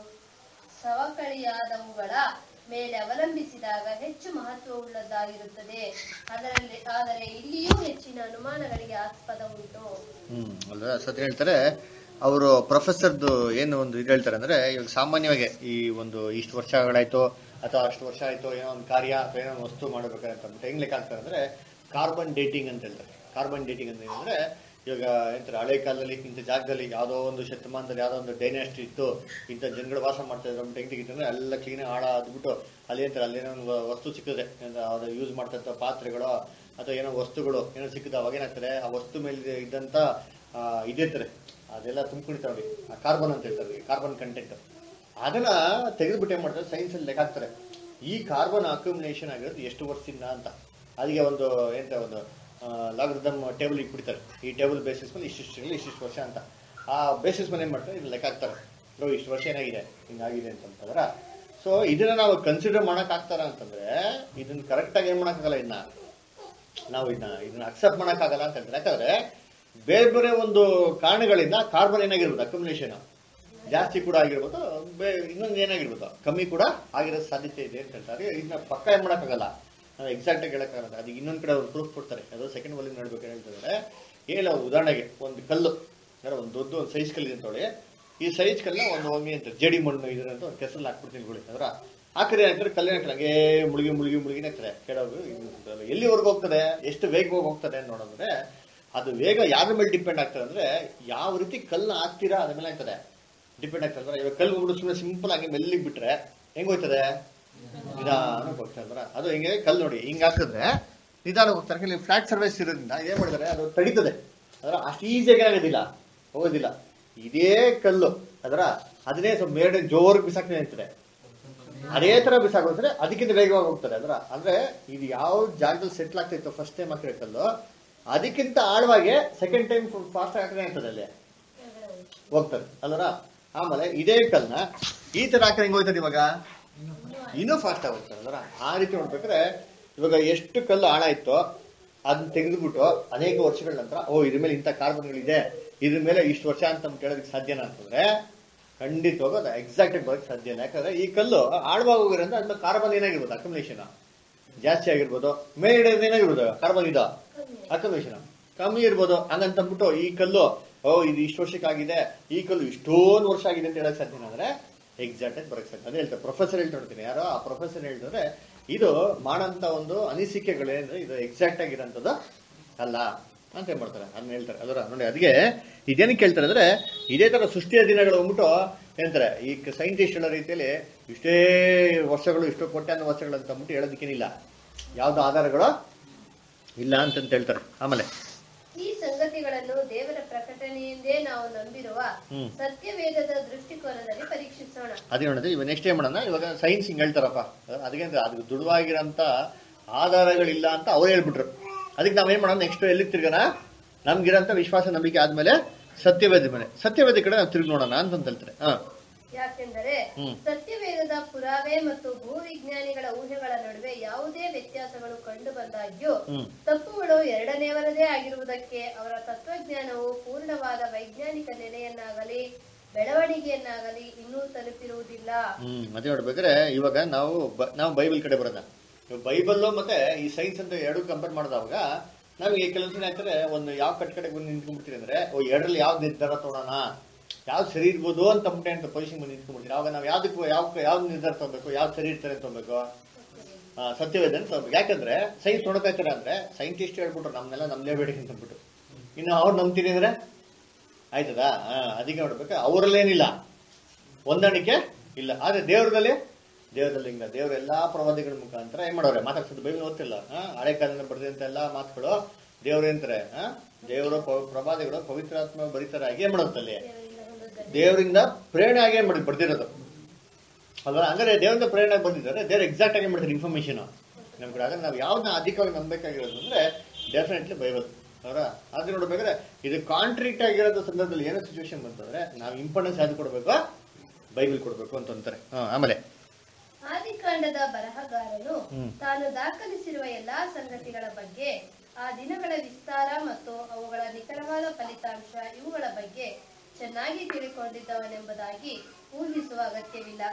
ಸವಕಳಿಯಾದವುಗಳ ಮೇಲೆ ಅವಲಂಬಿಸಿದಾಗ ಹೆಚ್ಚು ಮಹತ್ವವುಳ್ಳದ್ದಾಗಿರುತ್ತದೆ. ಅದರಲ್ಲಿ ಆದರೆ ಇಲ್ಲಿಯೂ ಹೆಚ್ಚಿನ ಅನುಮಾನಗಳಿಗೆ ಆಸ್ಪದ ಉಂಟು. ಹ್ಮ್ ಅಲ್ವಾ ಸತ್ಯ ಹೇಳ್ತಾರೆ ಅವರು. ಪ್ರೊಫೆಸರ್ದು ಏನು ಒಂದು ಇದು ಹೇಳ್ತಾರೆ ಅಂದ್ರೆ, ಇವಾಗ ಸಾಮಾನ್ಯವಾಗಿ ಈ ಒಂದು ಇಷ್ಟು ವರ್ಷಗಳಾಯ್ತು ಅಥವಾ ಅಷ್ಟು ವರ್ಷ ಆಯ್ತು ಏನೋ ಒಂದು ಕಾರ್ಯ ಅಥವಾ ಏನೋ ಒಂದು ವಸ್ತು ಮಾಡಬೇಕಂತ ಅಂದ್ಬಿಟ್ಟು ಹೆಂಗ್ ಲೆಕ್ಕ ಹಾಕ್ತಾರೆ ಅಂದ್ರೆ ಕಾರ್ಬನ್ ಡೇಟಿಂಗ್ ಅಂತ ಹೇಳ್ತಾರೆ. ಕಾರ್ಬನ್ ಡೇಟಿಂಗ್ ಅಂತ ಏನಂದ್ರೆ ಇವಾಗ ಎಂತಾರೆ ಹಳೆ ಕಾಲದಲ್ಲಿ ಇಂಥ ಜಾಗದಲ್ಲಿ ಯಾವುದೋ ಒಂದು ಶತಮಾನದಲ್ಲಿ ಯಾವುದೋ ಒಂದು ಡೈನಾಸ್ಟಿ ಇತ್ತು, ಇಂಥ ಜನಗಳು ವಾಸ ಮಾಡ್ತಾ ಇದ್ರು ಅಂದ್ಬಿಟ್ಟು ಹೆಂಗ್ ತೆಗಿತಾರೆ ಎಲ್ಲ ಕ್ಲೀನ್ ಹಾಳ ಆದ್ಬಿಟ್ಟು ಅಲ್ಲಿ ಅಂತಾರೆ ಅಲ್ಲೇನೋ ಒಂದು ವಸ್ತು ಸಿಕ್ಕಿದೆ ಅದು ಯೂಸ್ ಮಾಡ್ತಾ ಇದ್ದ ಪಾತ್ರೆಗಳು ಅಥವಾ ಏನೋ ವಸ್ತುಗಳು ಏನೋ ಸಿಕ್ಕಿದೆ. ಅವಾಗ ಏನಾಗ್ತಾರೆ ಆ ವಸ್ತು ಮೇಲೆ ಇದ್ದಂತ ಇದಿರ್ತಾರೆ ಅದೆಲ್ಲ ತುಂಬಿಕೊಂಡಿರ್ತಾವೆ ಆ ಕಾರ್ಬನ್ ಅಂತ ಹೇಳ್ತಾರೆ, ಕಾರ್ಬನ್ ಕಂಟೆಂಟ್. ಅದನ್ನ ತೆಗೆದುಬಿಟ್ಟು ಏನ್ ಮಾಡ್ತಾರೆ ಸೈನ್ಸ್ ಅಲ್ಲಿ ಲೆಕ್ಕ ಹಾಕ್ತಾರೆ ಈ ಕಾರ್ಬನ್ ಅಕ್ಯುಮಿಲೇಷನ್ ಆಗಿರೋದು ಎಷ್ಟು ವರ್ಷದಿಂದ ಅಂತ. ಅದಕ್ಕೆ ಒಂದು ಎಂತ ಒಂದು ಲಾಗರಿಥಮ್ ಟೇಬಲ್ ಇಟ್ಬಿಡ್ತಾರೆ. ಈ ಟೇಬಲ್ ಬೇಸಿಸ್ ಮೇಲೆ ಇಷ್ಟಿಷ್ಟು ಇಷ್ಟಿಷ್ಟು ವರ್ಷ ಅಂತ ಆ ಬೇಸಿಸ್ ಮೇಲೆ ಏನ್ ಮಾಡ್ತಾರೆ ಇದನ್ನ ಲೆಕ್ಕ ಹಾಕ್ತಾರೆ. ಇಷ್ಟು ವರ್ಷ ಏನಾಗಿದೆ ಹಿಂಗಾಗಿದೆ ಅಂತಂದ್ರೆ ಸೊ ಇದನ್ನ ನಾವು ಕನ್ಸಿಡರ್ ಮಾಡಕ್ ಆಗ್ತಾರ ಅಂತಂದ್ರೆ ಇದನ್ನ ಕರೆಕ್ಟ್ ಆಗಿ ಏನ್ ಮಾಡಕ್ಕಾಗಲ್ಲ. ಇದನ್ನ ನಾವು ಇದನ್ನ ಇದನ್ನ ಅಕ್ಸೆಪ್ಟ್ ಮಾಡಕ್ ಆಗಲ್ಲ ಅಂತ ಹೇಳ್ತಾರೆ. ಯಾಕಂದ್ರೆ ಬೇರೆ ಬೇರೆ ಒಂದು ಕಾರಣಗಳಿಂದ ಕಾರ್ಬನ್ ಏನಾಗಿರ್ಬೋದು ಅಕ್ಯುಮಿಲೇಷನ್ ಜಾಸ್ತಿ ಕೂಡ ಆಗಿರ್ಬೋದು, ಇನ್ನೊಂದು ಏನಾಗಿರ್ಬೋದು ಕಮ್ಮಿ ಕೂಡ ಆಗಿರೋ ಸಾಧ್ಯತೆ ಇದೆ ಅಂತ ಹೇಳ್ತಾರೆ. ಇದನ್ನ ಪಕ್ಕ ಏನ್ ಮಾಡಕ್ಕಾಗಲ್ಲ, ನಾವು ಎಕ್ಸಾಕ್ಟ್ ಆಗಿ ಹೇಳಕ್ಕಾಗಲ್ಲ. ಅದಕ್ಕೆ ಇನ್ನೊಂದ್ ಕಡೆ ಅವ್ರು ಪ್ರೂಫ್ ಕೊಡ್ತಾರೆ. ಅದು ಸೆಕೆಂಡ್ ವಾಲ್ಯೂಮ್ ನೋಡ್ಬೇಕು ಹೇಳ್ತಿದ್ದಾರೆ. ಹೇಳ ಉದಾಹರಣೆಗೆ ಒಂದು ಕಲ್ಲು ಒಂದು ದೊಡ್ಡ ಒಂದು ಸೈಜ್ ಕಲ್ಲು ಅಂತೇಳಿ ಈ ಸೈಜ್ ಕಲ್ಲ ಒಂದು ಹೋಗಿ ಅಂತ ಜಡಿ ಮಣ್ಣು ಇದ್ರಂತ ಒಂದು ಕೆಸರಲ್ಲಿ ಹಾಕ್ಬಿಡ್ತೀನಿ ಗುಳಿ ಅದರ ಆಕಡೆ ಹಾಕಿದ್ರೆ ಕಲ್ಲಿನ ಹಾಕ್ತಾರೆ ಹಂಗೆ ಮುಳುಗಿ ಮುಳುಗಿ ಮುಳುಗಿನ ಹಾಕ್ತಾರೆ. ಕೆಳಗೆ ಎಲ್ಲಿವರೆಗೂ ಹೋಗ್ತದೆ, ಎಷ್ಟು ವೇಗವಾಗಿ ಹೋಗ್ತದೆ ಅಂತ ನೋಡಿದ್ರೆ ಅದು ವೇಗ ಯಾರ ಮೇಲೆ ಡಿಪೆಂಡ್ ಆಗ್ತದೆ ಅಂದ್ರೆ ಯಾವ ರೀತಿ ಕಲ್ಲನ್ನ ಹಾಕ್ತೀರಾ ಅದ್ರ ಮೇಲೆ ಆಗ್ತದೆ ಡಿಪೆಂಡ್ ಆಗ್ತದೆ. ಅಂದ್ರೆ ಇವಾಗ ಕಲ್ಲು ಬಿಡು ಸುಮ್ಮನೆ ಸಿಂಪಲ್ ಆಗಿ ಮೆಲ್ಲಿಗೆ ಬಿಟ್ರೆ ಹೆಂಗ್ ಹೋಗ್ತದೆ, ನಿಧಾನಕ್ಕೆ ಹೋಗ್ತಾರೆ. ಅಂದ್ರೆ ಅದು ಹಿಂಗೆ ಕಲ್ಲು ನೋಡಿ ಹಿಂಗ್ ಹಾಕಿದ್ರೆ ನಿಧಾನಕ್ಕೆ ಹೋಗ್ತಾರೆ. ಇಲ್ಲಿ ಫ್ಲಾಟ್ ಸರ್ಫೇಸ್ ಇರೋದ್ರಿಂದ ಇದೇನ್ ಮಾಡಿದ್ರೆ ಅದು ತಡೀತದೆ. ಅದರ ಅಷ್ಟು ಈಸಿಯಾಗಿ ಆಗೋದಿಲ್ಲ, ಹೋಗೋದಿಲ್ಲ. ಇದೇ ಕಲ್ಲು ಅದರ ಅದನ್ನೇ ಸ್ವಲ್ಪ ಮೇಲ್ಗಡೆ ಜೋರಿಗೆ ಬಿಸಾಕ್ತದೆ ಅಂತದೆ, ಅದೇ ತರ ಬಿಸಾಕೋದ್ರೆ ಅದಕ್ಕಿಂತ ವೇಗವಾಗಿ ಹೋಗ್ತದೆ. ಅದರ ಅಂದ್ರೆ ಇದು ಯಾವ ಜಾಗದಲ್ಲಿ ಸೆಟ್ಲ್ ಆಗ್ತಾ ಇತ್ತು ಫಸ್ಟ್ ಟೈಮ್ ಹಾಕಿರೋ ಕಲ್ಲು ಅದಕ್ಕಿಂತ ಆಳವಾಗಿ ಸೆಕೆಂಡ್ ಟೈಮ್ ಫಾಸ್ಟ್ ಹಾಕಿದ್ರೆ ಆಗ್ತದೆ ಅಲ್ಲಿ ಹೋಗ್ತದೆ ಅಲ್ವರ. ಆಮೇಲೆ ಇದೇ ಕಲ್ನ ಈ ತರ ಹಾಕಿದ್ರೆ ಹೆಂಗ್ ಹೋಗ್ತದೆ ಇವಾಗ ಇನ್ನೂ ಫಾಸ್ಟ್ ಆಗಿ ಹೋಗ್ತದೆ. ಅದರ ಆ ರೀತಿ ನೋಡ್ಬೇಕಾದ್ರೆ ಇವಾಗ ಎಷ್ಟು ಕಲ್ಲು ಆಳ ಇತ್ತು ಅದನ್ನ ತೆಗೆದುಬಿಟ್ಟು ಅನೇಕ ವರ್ಷಗಳ ನಂತರ ಓ ಇದ್ರ ಮೇಲೆ ಇಂಥ ಕಾರ್ಬನ್ಗಳಿದೆ, ಇದ್ರ ಮೇಲೆ ಇಷ್ಟು ವರ್ಷ ಅಂತ ಕೇಳೋದಕ್ಕೆ ಸಾಧ್ಯನಾ ಅಂತಂದ್ರೆ ಖಂಡಿತವಾಗ ಅದು ಎಕ್ಸಾಕ್ಟ್ ಆಗಿ ಬರೋಕ್ಕೆ ಸಾಧ್ಯ ಇಲ್ಲ. ಯಾಕಂದ್ರೆ ಈ ಕಲ್ಲು ಆಳವಾಗಿ ಹೋಗಿರೋದ್ರೆ ಅದ್ಮೇಲೆ ಕಾರ್ಬನ್ ಏನಾಗಿರ್ಬೋದು ಅಕ್ಯುಮಿಲೇಷನ್ ಜಾಸ್ತಿ ಆಗಿರ್ಬೋದು, ಮೇಲ್ಗಡೆ ಏನಾಗಿರ್ಬೋದು ಕಾರ್ಬನ್ ಇದು ಅಕ್ಯುಮಿಲೇಷನ್ ಕಮ್ಮಿ ಇರ್ಬೋದು. ಹಂಗಂತಂದ್ಬಿಟ್ಟು ಈ ಕಲ್ಲು ಓ ಇದು ಇಷ್ಟು ವರ್ಷಕ್ಕಾಗಿದೆ, ಈ ಕಲ್ಲು ಇಷ್ಟೊಂದು ವರ್ಷ ಆಗಿದೆ ಅಂತ ಹೇಳಕ್ ಸಾಧ್ಯನಾ ಅಂದ್ರೆ ಎಕ್ಸಾಕ್ಟ್ ಆಗಿ ಬರೋಕ್ಕೆ ಸಾಧ್ಯ. ಅದೇ ಹೇಳ್ತಾರೆ ಪ್ರೊಫೆಸರ್ ಹೇಳ್ತಾ ನೋಡ್ತೀನಿ, ಯಾರೋ ಆ ಪ್ರೊಫೆಸರ್ ಹೇಳ್ತಾರೆ ಇದು ಮಾಡೋಂಥ ಒಂದು ಅನಿಸಿಕೆಗಳೇನಂದ್ರೆ ಇದು ಎಕ್ಸಾಕ್ಟ್ ಆಗಿರೋಂಥದ್ದು ಅಲ್ಲ. ಅಂತ ಏನ್ ಮಾಡ್ತಾರೆ ಅದನ್ನ ಹೇಳ್ತಾರೆ ಅದರ ನೋಡಿ. ಅದಕ್ಕೆ ಇದೇನಕ್ಕೆ ಹೇಳ್ತಾರೆ ಅಂದ್ರೆ ಇದೇ ತರ ಸೃಷ್ಟಿಯ ದಿನಗಳು ಹೋಗ್ಬಿಟ್ಟು ಹೇಳ್ತಾರೆ ಈ ಸೈಂಟಿಸ್ಟ್ಗಳ ರೀತಿಯಲ್ಲಿ ಇಷ್ಟೇ ವರ್ಷಗಳು ಇಷ್ಟೋ ಕೋಟ್ಯಾನು ವರ್ಷಗಳು ಅಂತ ಅಂದ್ಬಿಟ್ಟು ಹೇಳೋದಕ್ಕೇನಿಲ್ಲ, ಯಾವ್ದು ಆಧಾರಗಳು ಇಲ್ಲ ಅಂತಂತ ಹೇಳ್ತಾರೆ. ಆಮೇಲೆ ಈ ಸಂಗತಿಗಳನ್ನು ದೇವರ ಪ್ರಕಟಣೆಯಿಂದೇ ನಾವು ನಂಬಿರುವ ಸತ್ಯವೇದದ ದೃಷ್ಟಿಕೋನದಲ್ಲಿ ಪರೀಕ್ಷಿಸೋಣ. ಅದೇ ನೋಡಿದ್ರೆ ಇವಾಗ ನೆಕ್ಸ್ಟ್ ಏನ್ ಮಾಡೋಣ, ಇವಾಗ ಸೈನ್ಸ್ ಹಿಂಗ್ ಹೇಳ್ತಾರಪ್ಪ, ಅದಕ್ಕೆ ಅದಕ್ಕೆ ದೃಢವಾಗಿರೋಂಥ ಆಧಾರಗಳಿಲ್ಲ ಅಂತ ಅವ್ರು ಹೇಳ್ಬಿಟ್ರು. ಅದಕ್ಕೆ ನಾವೇನ್ ಮಾಡೋಣ, ನೆಕ್ಸ್ಟ್ ಎಲ್ಲಿ ತಿರ್ಗೋಣ, ನಮ್ಗಿರೋಂಥ ವಿಶ್ವಾಸ ನಂಬಿಕೆ ಆದ್ಮೇಲೆ ಸತ್ಯವೇದ ಮೇಲೆ ಸತ್ಯವೇದ ಕಡೆ ನಾವು ತಿರುಗಿ ನೋಡೋಣ ಅಂತ ಹೇಳ್ತಾರೆ. ಹಾ, ಯಾಕೆಂದರೆ ಸತ್ಯವೇದದ ಪುರಾವೆ ಮತ್ತು ಭೂವಿಜ್ಞಾನಿಗಳ ಊಹೆಗಳ ನಡುವೆ ಯಾವುದೇ ವ್ಯತ್ಯಾಸಗಳು ಕಂಡು ಬಂದಾಗ್ಯೂ ತಪ್ಪುಗಳು ಎರಡನೇವರದೇ ಆಗಿರುವುದಕ್ಕೆ ಅವರ ತತ್ವಜ್ಞಾನವು ಪೂರ್ಣವಾದ ವೈಜ್ಞಾನಿಕ ನೆಲೆಯನ್ನಾಗಲಿ ಬೆಳವಣಿಗೆಯನ್ನಾಗಲಿ ಇನ್ನೂ ತಲುಪಿರುವುದಿಲ್ಲ. ಹ್ಮ್ ಅದೇ ನೋಡ್ಬೇಕಾದ್ರೆ ಇವಾಗ ನಾವು ನಾವು ಬೈಬಲ್ ಕಡೆ ಬರೋಣ. ಬೈಬಲ್ ಮತ್ತೆ ಈ ಸೈನ್ಸ್ ಅಂತ ಎರಡು ಕಂಪೇರ್ ಮಾಡಿದವಾಗ ನಮಗೆ ಕೆಲವೊಂದ್ಸಲ ಆಗ್ತಾರೆ, ಒಂದು ಯಾವ ಕಟ್ ಕಡೆಗೆ ಬಂದು ನಿಂತ್ಕೊಂಡ್ಬಿಡ್ತೀರಿ ಅಂದ್ರೆ ಎರಡರಲ್ಲಿ ಯಾವ್ದು ನಿರ್ಧಾರ ತಗೊಳ್ಳೋಣ, ಯಾವ್ದು ಸರಿ ಇರ್ಬೋದು ಅಂತ ಅಂತ ಪೊಸಿಷನ್ ಬಂದು ನಿಂತ್ಕೊಂಡ್ಬಿಡ್ತೀವಿ. ಅವಾಗ ನಾವು ಯಾವ್ದಕ್ಕೂ ಯಾವ ಯಾವ್ದು ನಿರ್ಧಾರ ತಗೋಬೇಕು, ಯಾವ್ದು ಸರಿ ಇರ್ತಾರೆ ಅಂತ ತಗೋಬೇಕು, ಸತ್ಯವೇದ ಅಂತ ತಗೋಬೇಕು. ಯಾಕಂದ್ರೆ ಸೈನ್ಸ್ ನೋಡ್ಬೇಕಾಯ್ತಾರೆ ಅಂದ್ರೆ ಸೈಂಟಿಸ್ಟ್ ಹೇಳ್ಬಿಟ್ರು ನಮ್ನೆಲ್ಲ ನಮ್ದೇ ಬೇಡಿಕೆ ಅಂತ ಅಂದ್ಬಿಟ್ಟು, ಇನ್ನು ಅವ್ರು ನಂಬ್ತೀನಿ ಅಂದ್ರೆ ಆಯ್ತದಾ? ಅದಕ್ಕೆ ನೋಡ್ಬೇಕು, ಅವರಲ್ಲೇನಿಲ್ಲ ಹೊಂದಾಣಿಕೆ ಇಲ್ಲ. ಆದ್ರೆ ದೇವ್ರದಲ್ಲಿ ದೇವರಲ್ಲಿ ಹಿಂಗ ದೇವ್ರ ಎಲ್ಲಾ ಪ್ರವಾದಿಗಳ ಮುಖಾಂತರ ಏನ್ ಮಾಡೋರೆ ಮಾತಾಡ್ಸೋದು. ಬೈಬಲ್ ಓದ್ತಿಲ್ಲ, ಹಳೆ ಕಾಲದಿಂದ ಬರ್ದಿರಂತ ಎಲ್ಲಾ ಮಾತುಗಳು ದೇವ್ರ ಏನಂತಾರೆ, ಹಾ ದೇವರ ಪ್ರವಾದಿಗಳು ಪವಿತ್ರಾತ್ಮ ಬರೀತಾರಾಗಿ ಏನ್ ಮಾಡೋದಲ್ಲಿ ದೇವರಿಂದ ಪ್ರೇರಣೆ ಆಗಿ ಏನ್ ಮಾಡಿ ಬರ್ದಿರೋದು ಅಲ್ವಾ? ಹಂಗಾರೆ ದೇವರಿಂದ ಪ್ರೇರಣೆ ಬಂದಿದ್ದಾರೆ, ದೇವ್ರ ಎಕ್ಸಾಕ್ಟ್ ಆಗಿ ಮಾಡ್ತಾರೆ ಇನ್ಫಾರ್ಮೇಶನ್ ನಮ್ ಕಡೆ. ಆಗ ನಾವು ಯಾವ್ದನ್ನ ಅಧಿಕವಾಗಿ ನಂಬೇಕಾಗಿರೋದು ಅಂದ್ರೆ ಡೆಫಿನೆಟ್ಲಿ ಬೈಬಲ್ ಅವರ. ಆದ್ರೆ ನೋಡ್ಬೇಕಾದ್ರೆ ಇದು ಕಾಂಟ್ರಿಕ್ಟ್ ಆಗಿರೋದು ಸಂದರ್ಭದಲ್ಲಿ ಏನೋ ಸಿಚುವೇಶನ್ ಬಂತಂದ್ರೆ ನಾವು ಇಂಪಾರ್ಟೆನ್ಸ್ ಯಾವ್ದು ಕೊಡ್ಬೇಕು, ಬೈಬಲ್ ಕೊಡ್ಬೇಕು ಅಂತ ಅಂತಾರೆ. ಹಾ, ಆಮೇಲೆ ಆದಿಕಾಂಡದ ಬರಹಗಾರನು ತಾನು ದಾಖಲಿಸಿರುವ ಎಲ್ಲಾ ಸಂಗತಿಗಳ ಬಗ್ಗೆ, ಆ ದಿನಗಳ ವಿಸ್ತಾರ ಮತ್ತು ಅವುಗಳ ನಿಖರವಾದ ಫಲಿತಾಂಶ ಇವುಗಳ ಬಗ್ಗೆ ಚೆನ್ನಾಗಿ ತಿಳಿದುಕೊಂಡಿದ್ದವನೆಂಬುದಾಗಿ ಊಹಿಸುವ ಅಗತ್ಯವಿಲ್ಲ.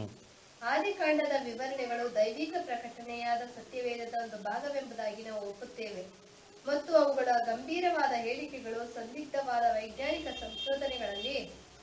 ಆದಿಕಾಂಡದ ವಿವರಣೆಗಳು ದೈವಿಕ ಪ್ರಕಟಣೆಯಾದ ಸತ್ಯವೇದದ ಒಂದು ಭಾಗವೆಂಬುದಾಗಿ ನಾವು ಒಪ್ಪುತ್ತೇವೆ ಮತ್ತು ಅವುಗಳ ಗಂಭೀರವಾದ ಹೇಳಿಕೆಗಳು ಸಂದಿಗ್ಧವಾದ ವೈಜ್ಞಾನಿಕ ಸಂಶೋಧನೆಗಳಲ್ಲಿ